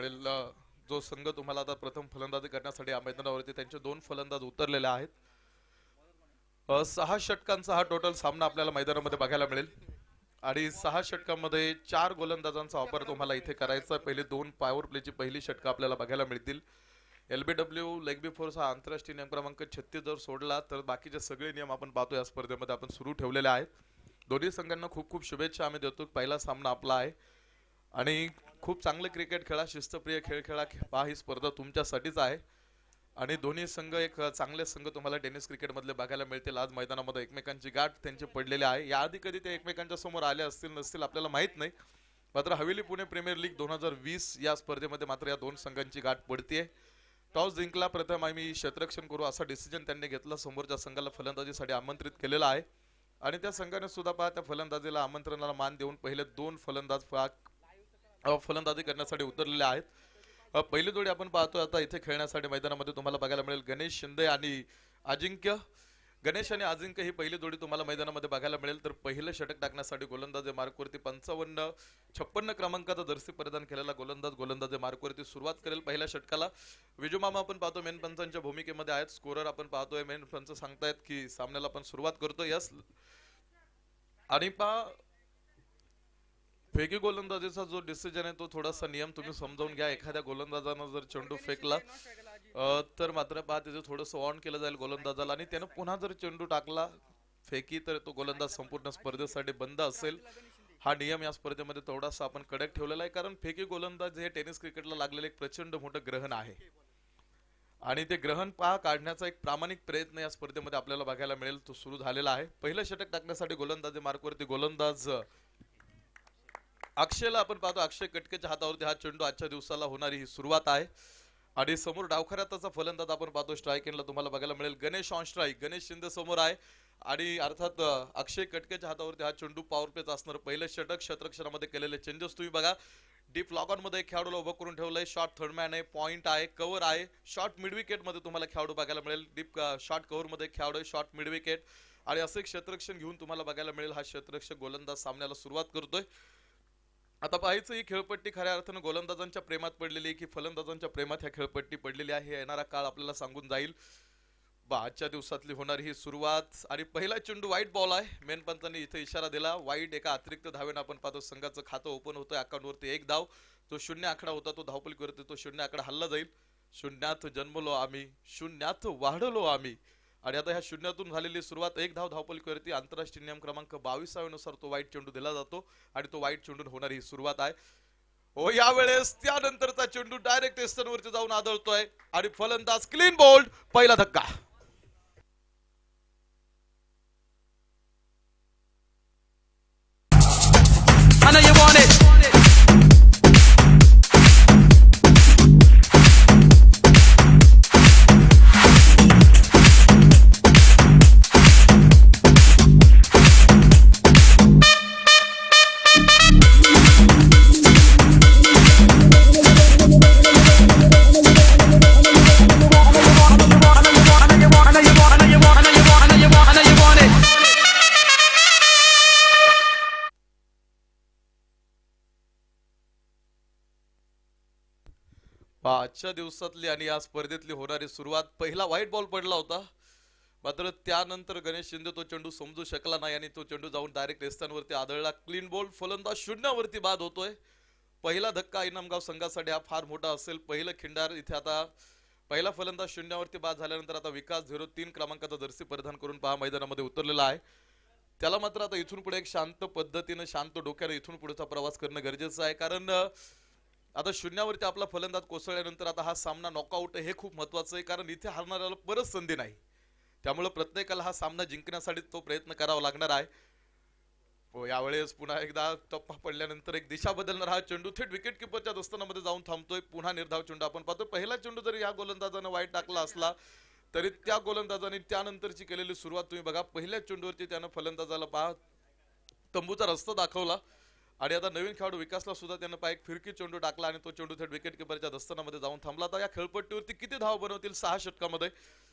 मिळेल। जो संघ तुम्हाला आता प्रथम फलंदाजी करण्यासाठी या मैदानावरती त्यांचे दोन फलंदाज उतरलेले आहेत। 6 षटकांचा हा टोटल सामना आपल्याला मैदानामध्ये बघायला मिळेल आणि 6 षटकांमध्ये 4 गोलंदाजांचा वापर तुम्हाला इथे करायचा आहे। पहिले दोन पॉवर प्लेची पहिली षटक आपल्याला बघायला मिळतील। एलबीडब्ल्यू लेग बी फोर्स हा आंतरराष्ट्रीय नियम क्रमांक 36 जर सोडला तर बाकीचे सगळे नियम आपण पाहतो या स्पर्धेमध्ये आपण सुरू ठेवलेले आहेत। दोन्ही संघांना खूप खूप शुभेच्छा आम्ही देतो। पहिला सामना आपला आहे आणि खूप चांगले क्रिकेट खेळा, शिस्तप्रिय खेळ खेळा, पहा ही स्पर्धा तुमच्यासाठीच आहे। आणि दोन्ही संघ एक चांगले संघ तुम्हाला टेनिस क्रिकेट मधले बघायला मिळतील। आज मैदानामध्ये एकमेकांची गाठ त्यांची पडलेली आहे। याआधी कधी ते एकमेकांच्या समोर आले असतील नसतील आपल्याला माहित नाही, मात्र हवेली पुणे प्रीमियर लीग 2020 या स्पर्धेमध्ये मात्र या दोन संघांची गाठ पडतीये। टॉस जिंकला, प्रथम आम्ही क्षेत्ररक्षण करू असा डिसिजन त्यांनी घेतला। समोरच्या संघाला फलंदाजीसाठी आमंत्रित केलेला आहे आणि त्या संघाने सुद्धा पहा त्या फलंदाजीला आमंत्रणाला मान देऊन पहिले दोन फलंदाज फलंदाजी करण्यासाठी उतरलेले आहेत। पहिली जोडी आपण पाहतो आता इथे खेळण्यासाठी मैदानामध्ये तुम्हाला बघायला मिळेल गणेश शिंदे आणि अजिंक्य। गणेश आणि अजिंक्य ही पहिली जोडी तुम्हाला मैदानामध्ये बघायला मिळेल। तर पहिलं षटक टाकण्यासाठी गोलंदाजी मार्कवरती 55-56 क्रमांकाचा जर्सी परिधान केलेला गोलंदाजी मार्कवरती सुरुवात करेल। पहिल्या षटकाला विजू मामा आपण पाहतो मेन पंचांच्या भूमिकेमध्ये आहेत। स्कोरर आपण पाहतोय मेन पंच सांगतायत की सामन्याला आपण सुरुवात करतो यस। आणि पहा फेकी गोलंदाजीचा जो डिसिजन आहे तो थोडासा नियम तुम्ही समजावून घ्या। एखाद्या गोलंदाजानं जर चेंडू फेकला तर मात्र पहा त्याचं थोडंसं ऑन केलं जाईल गोलंदाजाला आणि त्यानं पुन्हा जर चेंडू टाकला फेकी तर तो गोलंदाज संपूर्ण स्पर्धेसाठी बंद असेल। हा नियम या स्पर्धेमध्ये थोडासा आपण कडक ठेवलेला आहे, कारण फेकी गोलंदाज हे टेनिस क्रिकेटला लागलेले एक प्रचंड मोठं ग्रहण आहे आणि ते ग्रहण पहा काढण्याचा एक प्रामाणिक प्रयत्न या स्पर्धेमध्ये आपल्याला बघायला मिळेल। तो सुरू झालेला आहे। पहिलं षटक टाकण्यासाठी गोलंदाजी मार्कवरती गोलंदाज अक्षयला आपण पाहतो। अक्षय कटकेच्या हातावरती हा चेंडू आजच्या दिवसाला होणारी ही सुरुवात आहे आणि समोर डावखऱ्याचा फलंदाज आपण पाहतो स्ट्राईक एंडला तुम्हाला बघायला मिळेल गणेश ऑन स्ट्राईक। गणेश शिंदे समोर आहे आणि अर्थात अक्षय कटकेच्या हातावरती हा चेंडू पॉवर प्लेच असणार। पहिलं षटक क्षेत्ररक्षणामध्ये केलेले चेंजेस तुम्ही बघा। डीप लॉग ऑन मध्ये एक खेळाडूला उभं करून ठेवलंय। शॉर्ट थर्डमॅन आहे, पॉइंट आहे, कव्हर आहे। शॉर्ट मिड विकेट मध्ये तुम्हाला खेळाडू बघायला मिळेल। डीप शॉर्ट कव्हर मध्ये खेळाडू आहे, शॉर्ट मिड विकेट आणि असं एक क्षेत्ररक्षण घेऊन तुम्हाला बघायला मिळेल। हा क्षेत्ररक्षक गोलंदाज सामन्याला सुरुवात करतोय। आता पाहायचं ही खेळपट्टी खऱ्या अर्थानं गोलंदाजांच्या प्रेमात पडलेली आहे की फलंदाजांच्या प्रेमात ह्या खेळपट्टी पडलेली आहे, येणारा काळ आपल्याला सांगून जाईल। आजच्या दिवसातली होणारी ही सुरुवात आणि पहिला चेंडू वाईट बॉल आहे। मेन पंचांनी इथे इशारा दिला वाईट। एका अतिरिक्त धावेनं आपण पाहतो संघाचं खातं ओपन होतंय। अकाउंटवरती एक धाव, तो शून्य आकडा होता तो धावपलीवरती तो शून्य आकडा हल्ला जाईल। शून्यात जन्मलो आम्ही, शून्यात वाढलो आम्ही आणि आता ह्या शून्यातून झालेली सुरुवात एक धाव धावपलीवरती आंतरराष्ट्रीय नियम क्रमांक 22 नुसार तो वाईट चेंडू दिला जातो आणि तो वाईट चेंडून होणारी ही सुरुवात आहे। हो यावेळेस त्यानंतरचा चेंडू डायरेक्ट एस्टनवरती जाऊन आदळतोय आणि फलंदाज क्लीन बोल्ड। पहिला धक्का I know you want it. आजच्या दिवसातली आणि या स्पर्धेतली होणारी सुरुवात। पहिला व्हाईट बॉल पडला होता, मात्र त्यानंतर गणेश शिंदे तो चेंडू समजू शकला नाही आणि तो चेंडू जाऊन डायरेक्ट एस्टनवरती आदळला। क्लीन बोल्ड, फलंदाज शून्यावरती बाद होतोय। पहिला धक्का इनामगाव संघासाठी हा फार मोठा असेल। पहिलं खिंडार इथे आता पहिला फलंदाज शून्यावरती बाद झाल्यानंतर आता विकास 03 क्रमांकाचा जर्सी परिधान करून पहा मैदानामध्ये उतरलेला आहे। त्याला मात्र आता इथून पुढे एक शांत पद्धतीने शांत डोक्याने इथून पुढचा प्रवास करणं गरजेचं आहे, कारण आता शून्यावरती आपला फलंदाज कोसळल्यानंतर आता हा सामना नॉकआउट हे खूप महत्वाचं आहे, कारण इथे हारणाऱ्याला परत संधी नाही। त्यामुळे प्रत्येकाला हा सामना जिंकण्यासाठी तो प्रयत्न करावा लागणार आहे। यावेळेस पुन्हा एकदा टप्पा पडल्यानंतर एक दिशा बदलणार हा चेंडू थेट विकेट किपरच्या दस्तानामध्ये जाऊन थांबतोय। पुन्हा निर्धाव चेंडू आपण पाहतो। पहिला चेंडू जरी या गोलंदाजाने वाईट टाकला असला तरी त्या गोलंदाजाने त्यानंतरची केलेली सुरुवात तुम्ही बघा। पहिल्या चेंडूवरती त्यानं फलंदाजाला पहा तंबूचा रस्ता दाखवला आणि आता नवीन खेळाडू विकासला सुद्धा त्यानं पहा एक फिरकी चेंडू टाकला आणि तो चेंडू थेट विकेट किपरच्या दस्तानामध्ये जाऊन थांबला। आता या खेळपट्टीवरती किती धाव बनवतील 6 षटकामध्ये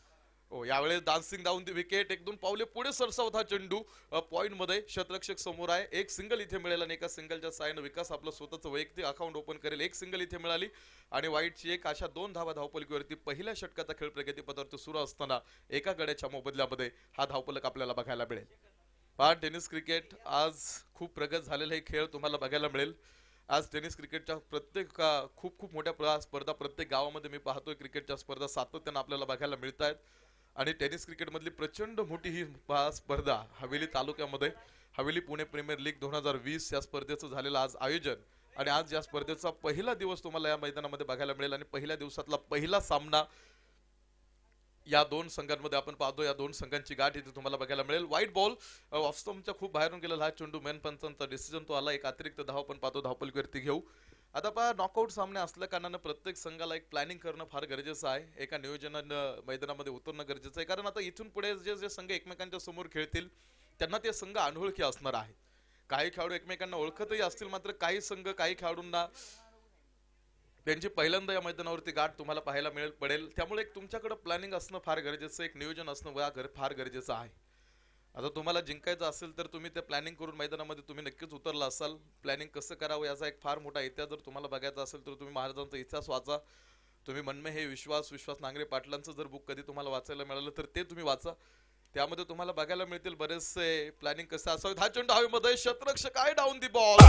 हो, यावेळेस डान्सिंग डाऊन दी विकेट, एक दोन पावले पुढे सरसावत हा चेंडू पॉइंट मध्ये शतरक्षक समोर आहे. एक सिंगल इथे मिळेल आणि एका सिंगलच्या साहाय्याने विकास आपलं स्वतःचं वैयक्तिक अकाउंट ओपन करेल. एक सिंगल इथे मिळाली आणि वाईटची एक, अशा 2 धावा धावपलकीवरती. पहिल्या षटकाचा खेळ प्रगतीपथावरती सुरू असताना एका गड्याच्या मोबदल्यामध्ये हा धावपलक आपल्याला बघायला मिळेल. पहा, टेनिस क्रिकेट आज खूप प्रगत झालेला हे खेळ तुम्हाला बघायला मिळेल. आज टेनिस क्रिकेटच्या प्रत्येक खूप खूप मोठ्या स्पर्धा प्रत्येक गावामध्ये मी पाहतोय. क्रिकेटच्या स्पर्धा सातत्याने आपल्याला बघायला मिळत आहेत आणि टेनिस क्रिकेट मधली प्रचंड मोठी ही स्पर्धा हवेली तालुक्यामध्ये हवेली पुणे प्रीमियर लीग 2020 या स्पर्धेचं झालेलं आज आयोजन. आणि आज या स्पर्धेचा पहिला दिवस तुम्हाला या मैदानामध्ये बघायला मिळेल आणि पहिल्या दिवसातला पहिला सामना या दोन संघांमध्ये आपण पाहतो. या दोन संघांची गाठ इथे तुम्हाला बघायला मिळेल. व्हाईट बॉल ऑफस्टंपच्या खूप बाहेरून गेलेला हा चेंडू मेन पंचांचा डिसिजन तो आला. एक अतिरिक्त धाव आपण पाहतो धावपलकीवरती घेऊ. आता पहा, नॉकआउट सामने असल्या कारणानं प्रत्येक संघाला एक प्लॅनिंग करणं फार गरजेचं आहे. एका नियोजनानं मैदानामध्ये उतरणं गरजेचं आहे, कारण आता इथून पुढे जे जे संघ एकमेकांच्या समोर खेळतील त्यांना ते संघ अनोळखी असणार आहे. काही खेळाडू एकमेकांना ओळखतही असतील, मात्र काही संघ काही खेळाडूंना त्यांची पहिल्यांदा या मैदानावरती गाठ तुम्हाला पाहायला पडेल. त्यामुळे एक तुमच्याकडे प्लॅनिंग असणं फार गरजेचं, एक नियोजन असणं फार गरजेचं आहे. आता तुम्हाला जिंकायचं असेल तर तुम्ही ते प्लॅनिंग करून मैदानामध्ये तुम्ही नक्कीच उतरला असाल. प्लॅनिंग कसं करावं याचा एक फार मोठा इतिहास जर तुम्हाला बघायचा असेल तर तुम्ही महाराजांचा इतिहास वाचा. तुम्ही मनमे हे विश्वास नांगरे पाटलांचं जर बुक कधी तुम्हाला वाचायला मिळालं तर ते तुम्ही वाचा. त्यामध्ये तुम्हाला बघायला मिळतील बरेचसे प्लॅनिंग कसं असावं. हा चेंडू हवेमध्ये, शतरक्षक काय डाऊन दी बॉल.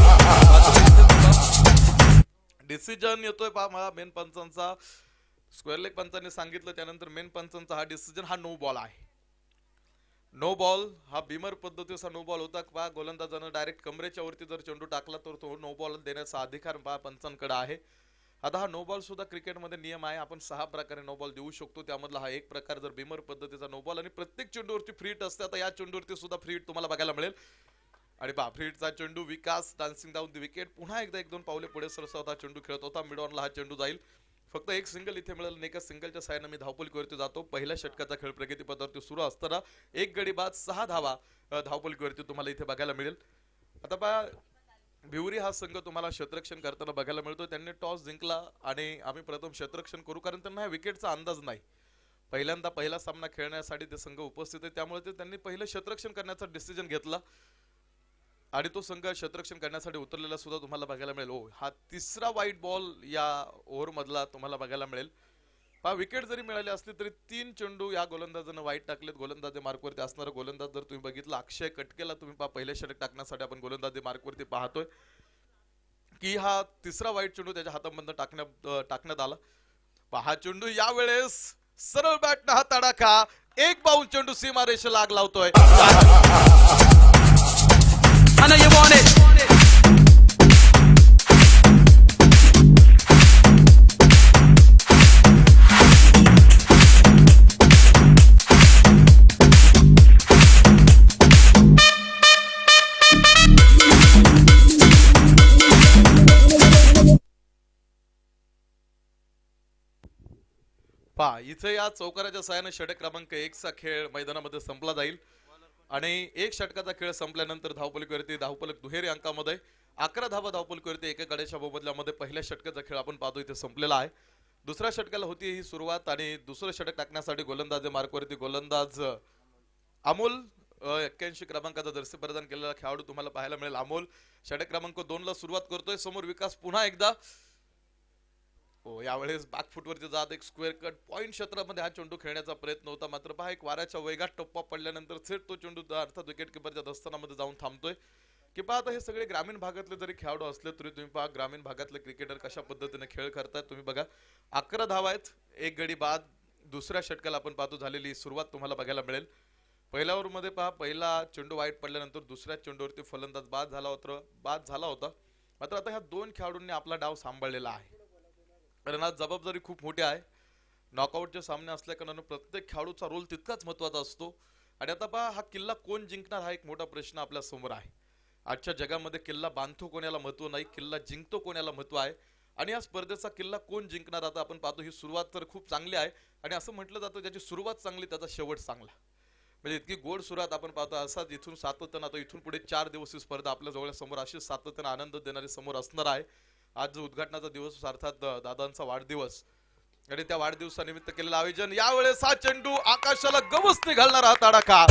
डिसिजन येतोय पहा मला मेन पंचांचा. स्क्वेअर लेग पंचांनी सांगितलं त्यानंतर मेन पंचांचा हा डिसिजन, हा नो बॉल आहे. नो बॉल हा बिमर पद्धतीचा नो बॉल होता. पहा, गोलंदाजानं डायरेक्ट कमरेच्या वरती जर चेंडू टाकला तर तो नो बॉल देण्याचा अधिकार पहा पंचांकडे आहे. आता हा नो बॉल सुद्धा क्रिकेटमध्ये नियम आहे. आपण 6 प्रकारे नो बॉल देऊ शकतो, त्यामधला हा एक प्रकार जर बिमर पद्धतीचा नो बॉल. आणि प्रत्येक चेंडूवरती फ्री हिट असते. आता या चेंडूवरती सुद्धा फ्री हिट तुम्हाला बघायला मिळेल. आणि पहा, फ्री हिटचा चेंडू, Vikas dancing down the wicket, पुन्हा एकदा 1-2 पावले पुढे सरसावता चेंडू खेळत होता. मिड ऑनला हा चेंडू जाईल. फक्त एक सिंगल इथे मिळेल आणि एका सिंगलच्या साहाय्याने मी धावपलकीवरती जातो. पहिल्या षटकाचा खेळ प्रगतीपथावरती सुरू असताना एक गडी बाद 6 धावा धावपलकीवरती तुम्हाला इथे बघायला मिळेल. आता पहा, भिवरी हा संघ तुम्हाला क्षेत्ररक्षण करताना बघायला मिळतो. त्यांनी टॉस जिंकला आणि आम्ही प्रथम क्षेत्ररक्षण करू, कारण त्यांना विकेटचा अंदाज नाही. पहिल्यांदा पहिला सामना खेळण्यासाठी ते संघ उपस्थित आहे, त्यामुळे ते त्यांनी पहिलं क्षेत्ररक्षण करण्याचा डिसिजन घेतला आणि तो संघ क्षेत्ररक्षण करण्यासाठी उतरलेला सुद्धा तुम्हाला बघायला मिळेल. ओ, हा तिसरा व्हाईट बॉल या ओव्हर मधला तुम्हाला बघायला मिळेल. पहा, विकेट जरी मिळाली असली तरी 3 चेंडू या गोलंदाजानं वाईट टाकलेत. गोलंदाजी मार्कवरती असणारा गोलंदाज जर तुम्ही बघितला, अक्षय कटकेला तुम्ही पहा पहिल्या षटक टाकण्यासाठी आपण गोलंदाजी मार्कवरती पाहतोय की हा तिसरा वाईट चेंडू त्याच्या हातामधून टाकण्यात आला. पहा, हा चेंडू यावेळेस सरळ बॅटनं हा तडाखा, एक बाउंस चेंडू सीमारेषेला आग लावतोय. I know you want it. पहा, इथे या चौकाराच्या साहाय्याने षटक क्रमांक 1 चा खेळ मैदानामध्ये संपला जाईल आणि एक षटकाचा खेळ संपल्यानंतर धावपलकीवरती धावपलक दुहेरी अंकामध्ये 11 धावा धावपलकीवरती एका गड्याच्या मोबदल्यामध्ये पहिल्या षटकाचा खेळ आपण पाहतो इथे संपलेला आहे. दुसऱ्या षटकाला होती ही सुरुवात आणि दुसरं षटक टाकण्यासाठी गोलंदाज मार्कवरती गोलंदाज अमोल 81 क्रमांकाचा जर्सी परिधान केलेला खेळाडू तुम्हाला पाहायला मिळेल. अमोल षटक क्रमांक 2 ला सुरुवात करतोय. समोर विकास पुन्हा एकदा, हो, यावेळेस बॅकफुटवरती जात एक स्क्वेअर कट पॉइंट क्षेत्रामध्ये हा चेंडू खेळण्याचा प्रयत्न होता, मात्र पहा एक वाऱ्याच्या वेगात टप्पा पडल्यानंतर थेट तो चेंडू अर्थात विकेट किपरच्या दस्तानामध्ये जाऊन थांबतोय. की पहा, आता हे सगळे ग्रामीण भागातले जरी खेळाडू असले तरी तुम्ही पहा ग्रामीण भागातले क्रिकेटर कशा पद्धतीने खेळ करतात. तुम्ही बघा, 11 धावा आहेत, एक गडी बाद. दुसऱ्या षटकाला आपण पाहतो झालेली सुरुवात तुम्हाला बघायला मिळेल. पहिल्या ओव्हरमध्ये पहा, पहिला चेंडू वाईट पडल्यानंतर दुसऱ्या चेंडूवरती फलंदाज बाद झाला होता. मात्र आता ह्या दोन खेळाडूंनी आपला डाव सांभाळलेला आहे, कारण आज जबाबदारी खूप मोठी आहे. नॉकआउटचे सामने असल्या कारणाने प्रत्येक खेळाडूचा रोल तितकाच महत्वाचा असतो. आणि आता पहा, हा किल्ला कोण जिंकणार हा एक मोठा प्रश्न आपल्या समोर आहे. आजच्या जगामध्ये किल्ला बांधतो कोणाला महत्व नाही, किल्ला जिंकतो कोणाला महत्व आहे. आणि या स्पर्धेचा किल्ला कोण जिंकणार आता आपण पाहतो. ही सुरुवात तर खूप चांगली आहे आणि असं म्हटलं जातं ज्याची सुरुवात चांगली त्याचा शेवट चांगला. म्हणजे इतकी गोड सुरुवात आपण पाहतो. असाच इथून सातत्यानं आता इथून पुढे 4 दिवस ही स्पर्धा आपल्या जवळ समोर अशी सातत्यानं आनंद देणारी समोर असणार आहे. आज जो उद्घाटनाचा दिवस अर्थात दादांचा वाढदिवस आणि त्या वाढदिवसानिमित्त केलेलं आयोजन. यावेळेस हा चेंडू आकाशाला गवसणी घालणारा हा तडाखा.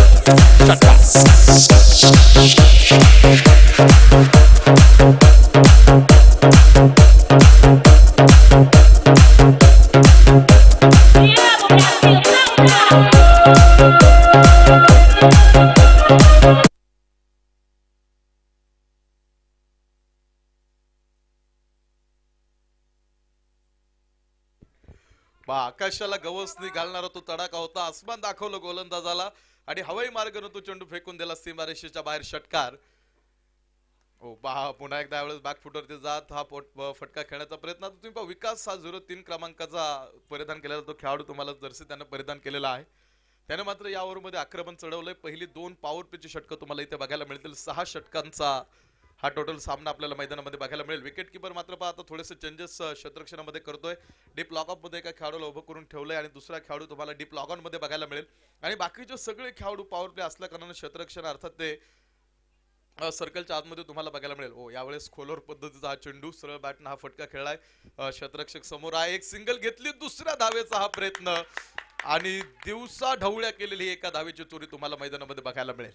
आकाशाला गवसणी घालणारा तो तडाखा होता. आसमान दाखवलं गोलंदाजाला आणि हवाई मार्गाने तो चेंडू फेकून दिला सीमारेषेच्या बाहेर. षटकार. हो पहा, पुन्हा एकदा यावेळेस बॅकफुटवरती जात हा फटका खेळण्याचा प्रयत्न. तुम्ही पहा, विकास हा 03 क्रमांकाचा परिधान केलेला तो खेळाडू तुम्हाला जर्सी त्याने परिधान केलेला आहे. त्याने मात्र या ओव्हरमध्ये आक्रमण चढवलंय. पहिली 2 पॉवर प्लेची षटकं तुम्हाला इथे बघायला मिळतील. 6 षटकांचा हा टोटल सामना आपल्याला मैदानामध्ये बघायला मिळेल. विकेट किपर मात्र पहा आता थोडेसे चेंजेस क्षेत्ररक्षणामध्ये करतोय. डीप लॉकअप मध्ये एका खेळाडूला उभं करून ठेवलंय आणि दुसरा खेळाडू तुम्हाला डीप लॉग ऑन मध्ये बघायला मिळेल. आणि बाकीचे सगळे खेळाडू पॉवर प्ले असल्या कारणाने क्षेत्ररक्षण अर्थात ते सर्कलच्या आतमध्ये तुम्हाला बघायला मिळेल. हो, यावेळेस खोलवर पद्धतीचा हा चेंडू सरळ बॅटनं हा फटका खेळलाय. क्षेत्ररक्षक समोर आहे. एक सिंगल घेतली. दुसऱ्या धावेचा हा प्रयत्न आणि दिवसा ढवळ्या केलेली एका धावेची चोरी तुम्हाला मैदानामध्ये बघायला मिळेल.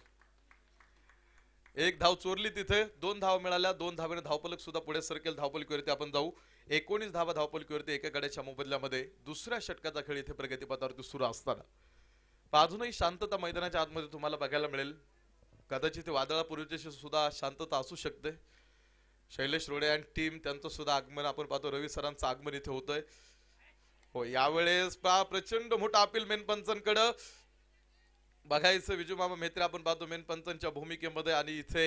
एक धाव चोरली तिथे. 2 धावा मिळाल्या. 2 धावेने धावफलक सुद्धा पुढे सरकेल. धावफलकीवरती आपण जाऊ. 19 धावा धावफलकीवरती एका गड्याच्या मोबदल्यामध्ये. दुसऱ्या षटकाचा खेळ इथे प्रगतीपथावरती सुरू असताना अजूनही शांतता मैदानाच्या आतमध्ये तुम्हाला बघायला मिळेल. कदाचित वादळापूर्वीची सुद्धा शांतता असू शकते. शैलेश रोडे आणि टीम त्यांचं सुद्धा आगमन आपण पाहतो. रवी सरांचं आगमन इथे होतंय. हो, यावेळेस प्रचंड मोठा अपील मेनपंचांकडे बघायचं. विजू मामा मेत्रे आपण पाहतो मेनपंचांच्या भूमिकेमध्ये आणि इथे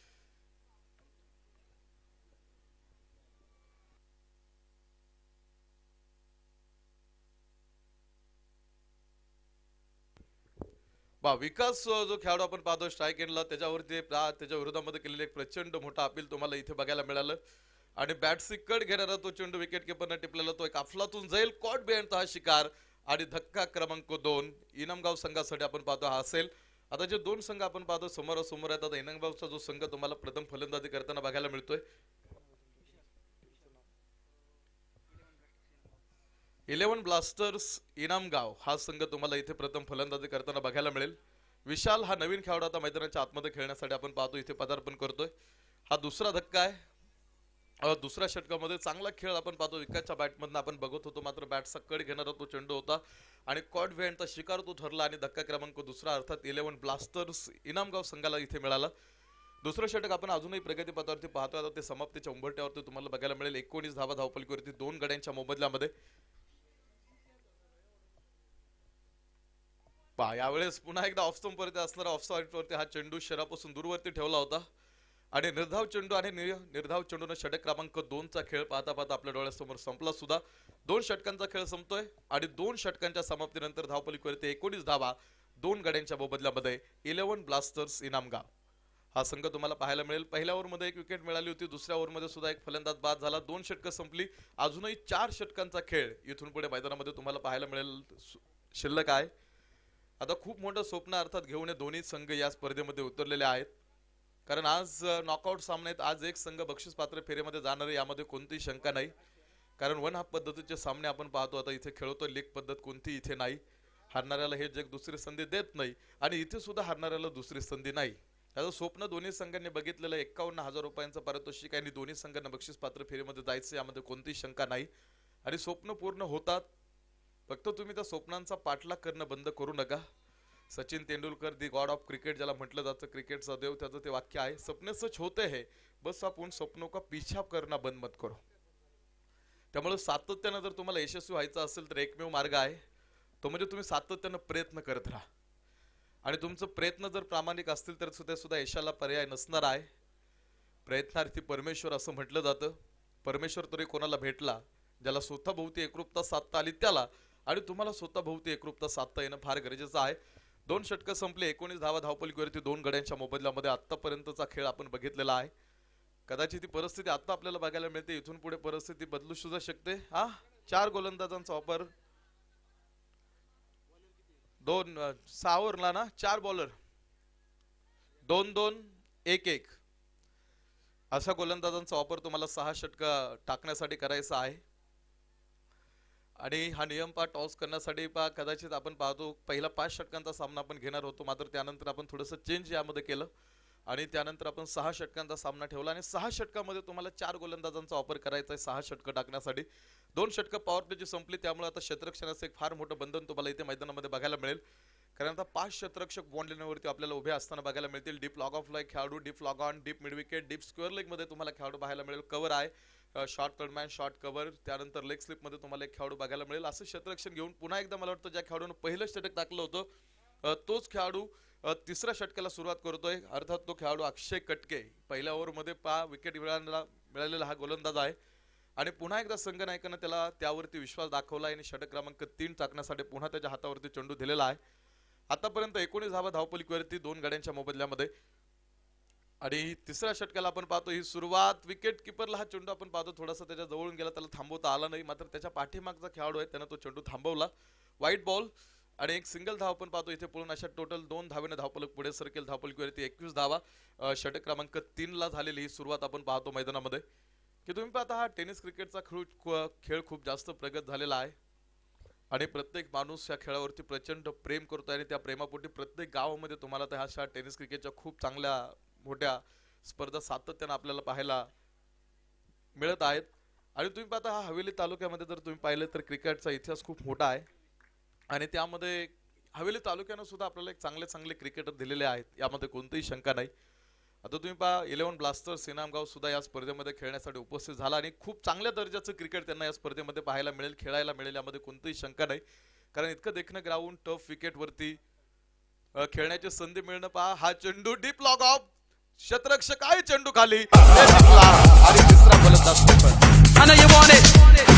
विकास जो खेळाडू आपण पाहतो स्ट्राईक एंडला त्याच्यावरती त्याच्या विरोधामध्ये केलेले एक प्रचंड मोठा अपील तुम्हाला इथे बघायला मिळालं. आणि बॅट सिकट घेणारा तो चेंडू विकेट किपरने टिपलेला तो एक अफलातून जाईल. कॉट बिहाइंड हा शिकार आणि धक्का क्रमांक 2 इनामगाव संघासाठी आपण पाहतो हा असेल. आता जे 2 संघ आपण पाहतो समोरासमोर आहेत. आता इनामगावचा जो संघ तुम्हाला प्रथम फलंदाजी करताना बघायला मिळतोय 11 ब्लास्टर्स इनामगाव हा संघ तुम्हाला इथे प्रथम फलंदाजी करताना बघायला मिळेल. विशाल हा नवीन खेळाडू आता मैदानाच्या आतमध्ये खेळण्यासाठी आपण पाहतो इथे पदार्पण करतोय. हा दुसरा धक्का आहे. दुसऱ्या षटकामध्ये चांगला खेळ आपण पाहतो. विकासच्या बॅटमधून आपण बघत होतो मात्र बॅटचा कड घेणारा तो चेंडू होता आणि कॉट व्हेंटचा शिकार तो ठरला आणि धक्का क्रमांक दुसरा अर्थात 11 ब्लास्टर्स इनामगाव संघाला इथे मिळाला. दुसरं षटक आपण अजूनही प्रगतीपथावरती पाहतो. आता ते समाप्तीच्या उंबरट्यावरती तुम्हाला बघायला मिळेल. 19 धावा धावफलकीवरती 2 गड्यांच्या मोबदल्यामध्ये. यावेळेस पुन्हा एकदा ऑफ स्टंप वरती असणारा ऑफ साइड वरती हा चेंडू शरीरापासून दूरवरती ठेवला होता आणि निर्धाव चेंडू आणि निर्धाव चेंडूने षटक क्रमांक 2 चा खेळ पाहता पाहता आपल्या डोळ्यासमोर संपला सुद्धा. 2 षटकांचा खेळ संपतोय आणि 2 षटकांच्या समाप्तीनंतर धावफलकीवरती 19 धावा 2 गड्यांच्या मोबदल्यामध्ये 11 ब्लास्टर्स इनामगाव हा संघ तुम्हाला पाहायला मिळेल. पहिल्या ओव्हरमध्ये एक विकेट मिळाली होती. दुसऱ्या ओव्हरमध्ये सुद्धा एक फलंदाज बाद झाला. 2 षटकं संपली. अजूनही 4 षटकांचा खेळ इथून पुढे मैदानामध्ये तुम्हाला पाहायला मिळेल शिल्लक आहे. आता खूप मोठं स्वप्न अर्थात घेऊन हे दोन्ही संघ या स्पर्धेमध्ये उतरलेले आहेत. कारण आज नॉकआउट सामन्यात आज एक संघ बक्षीस पात्र फेरीमध्ये जाणार आहे यामध्ये कोणतीही शंका नाही. कारण 1 हाफ पद्धतीचे सामने आपण पाहतो. आता इथे खेळतोय लीग पद्धत कोणती इथे नाही. हारणाऱ्याला हे जग दुसरी संधी देत नाही आणि इथे सुद्धा हारणाऱ्याला दुसरी संधी नाही. त्याचं स्वप्न दोन्ही संघांनी बघितलेलं 51,000 रुपयांचं पारितोषिक आणि दोन्ही संघांना बक्षीस पात्र फेरीमध्ये जायचं यामध्ये कोणतीही शंका नाही. आणि स्वप्न पूर्ण होतात. फक्त तुम्ही त्या स्वप्नांचा पाठलाग करणं बंद करू नका. Sachin Tendulkar the god of cricket ज्याला म्हटलं जातं क्रिकेटचा देव त्याचं ते वाक्य आहे सपने सच होते हैं बस आप उन सपनों का पीछा करना बंद मत करो. त्यामुळे सातत्यानं जर तुम्हाला यशस्वी व्हायचं असेल तर एकमेव मार्ग आहे तो म्हणजे तुम्ही सातत्यानं प्रयत्न करत राहा आणि तुमचं प्रयत्न जर प्रामाणिक असतील तर सुद्धा यशाला पर्याय नसणार आहे. प्रयत्नार्थी परमेश्वर असं म्हटलं जातं. परमेश्वर तरी कोणाला भेटला ज्याला स्वतःभोवती एकरूपता साधता आली त्याला आणि तुम्हाला स्वतःभोवती एकरूपता साधता येणं फार गरजेचं आहे. 2 षटकं संपले. 19 धावा धावफलकीवरती 2 गड्यांच्या मोबदल्यामध्ये आतापर्यंतचा खेळ आपण बघितलेला आहे. कदाचित ती परिस्थिती आता आपल्याला बघायला मिळते. इथून पुढे परिस्थिती बदलू सुद्धा शकते. 4 गोलंदाजांचा वापर 6 ओव्हरला ना 4 बॉलर 2-2 1-1 अशा गोलंदाजांचा वापर तुम्हाला 6 षटकं टाकण्यासाठी करायचा आहे. आणि हा नियम टॉस करण्यासाठी कदाचित आपण पाहतो पहिला 5 षटकांचा सामना आपण घेणार होतो, मात्र त्यानंतर आपण थोडंसं चेंज यामध्ये केलं आणि त्यानंतर आपण 6 षटकांचा सामना ठेवला आणि 6 षटकामध्ये तुम्हाला 4 गोलंदाजांचा वापर करायचा आहे 6 षटकं टाकण्यासाठी. 2 षटकं पॉवर प्लेची संपली, त्यामुळे आता क्षेत्ररक्षणाचं एक फार मोठं बंधन तुम्हाला इथे मैदानामध्ये बघायला मिळेल. कारण आता 5 क्षेत्ररक्षक बॉन्ड आपल्याला उभे असताना बघायला मिळतील. डीप लॉग ऑफ लाईक खेळाडू, deep long on, deep mid wicket, deep square leg मध्ये तुम्हाला खेळाडू पाहायला मिळेल. कव्हर आहे शॉर्ट थर्डमॅन, शॉर्ट कव्हर, त्यानंतर लेग स्लिप मध्ये तुम्हाला एक खेळाडू बघायला मिळेल. असं क्षेत्ररक्षण घेऊन पुन्हा एकदा मला वाटतं ज्या खेळाडूनं पहिलं षटक टाकलं होतं तोच खेळाडू तिसऱ्या षटकाला सुरुवात करतोय. अर्थात तो खेळाडू अक्षय कटके. पहिल्या ओव्हरमध्ये विकेट मिळालेला हा गोलंदाज आहे आणि पुन्हा एकदा संघनायकानं त्याला त्यावरती विश्वास दाखवला आणि षटक क्रमांक 3 टाकण्यासाठी पुन्हा त्याच्या हातावरती चेंडू दिलेला आहे. आतापर्यंत 19 धावा धावपलीवरती 2 गाड्यांच्या मोबदल्यामध्ये आणि तिसऱ्या षटकाला आपण पाहतो ही सुरुवात. विकेट किपरला हा चेंडू आपण पाहतो थोडासा त्याच्या जवळून गेला, त्याला थांबवता आला नाही, मात्र त्याच्या पाठीमागचा खेळाडू आहे त्यानं तो चेंडू थांबवला. वाईट बॉल आणि एक सिंगल धाव आपण पाहतो इथे पळून. अशा टोटल 2 धावेने धावपलक पुढे सरकेल. धावपलकीवरती 21 धावा. षटक क्रमांक 3 ला झालेली ही सुरुवात आपण पाहतो मैदानामध्ये की तुम्ही पाहता हा टेनिस क्रिकेटचा खेळ खूप जास्त प्रगत झालेला आहे आणि प्रत्येक माणूस या खेळावरती प्रचंड प्रेम करतो आणि त्या प्रेमापोटी प्रत्येक गावामध्ये तुम्हाला त्या अशा टेनिस क्रिकेटच्या खूप चांगल्या मोठ्या स्पर्धा सातत्याने आपल्याला पाहायला मिळत आहेत. आणि तुम्ही पाहता हा हवेली तालुक्यामध्ये जर तुम्ही पाहिलं तर क्रिकेटचा इतिहास खूप मोठा आहे आणि त्यामध्ये हवेली तालुक्यानं सुद्धा आपल्याला एक चांगले चांगले क्रिकेटर दिलेले आहेत, यामध्ये कोणतीही शंका नाही. आता तुम्ही पहा 11 ब्लास्टर्स इनामगाव सुद्धा या स्पर्धेमध्ये खेळण्यासाठी उपस्थित झाला आणि खूप चांगल्या दर्जाचं क्रिकेट त्यांना या स्पर्धेमध्ये पाहायला मिळेल, खेळायला मिळेल, यामध्ये कोणतीही शंका नाही. कारण इतकं देखणं ग्राउंड टफ विकेटवरती खेळण्याची संधी मिळणं. पहा हा चेंडू डीप लॉग ऑफ, क्षेत्ररक्षक आहे चेंडू खाली आणि तिसरा गोलंदाज.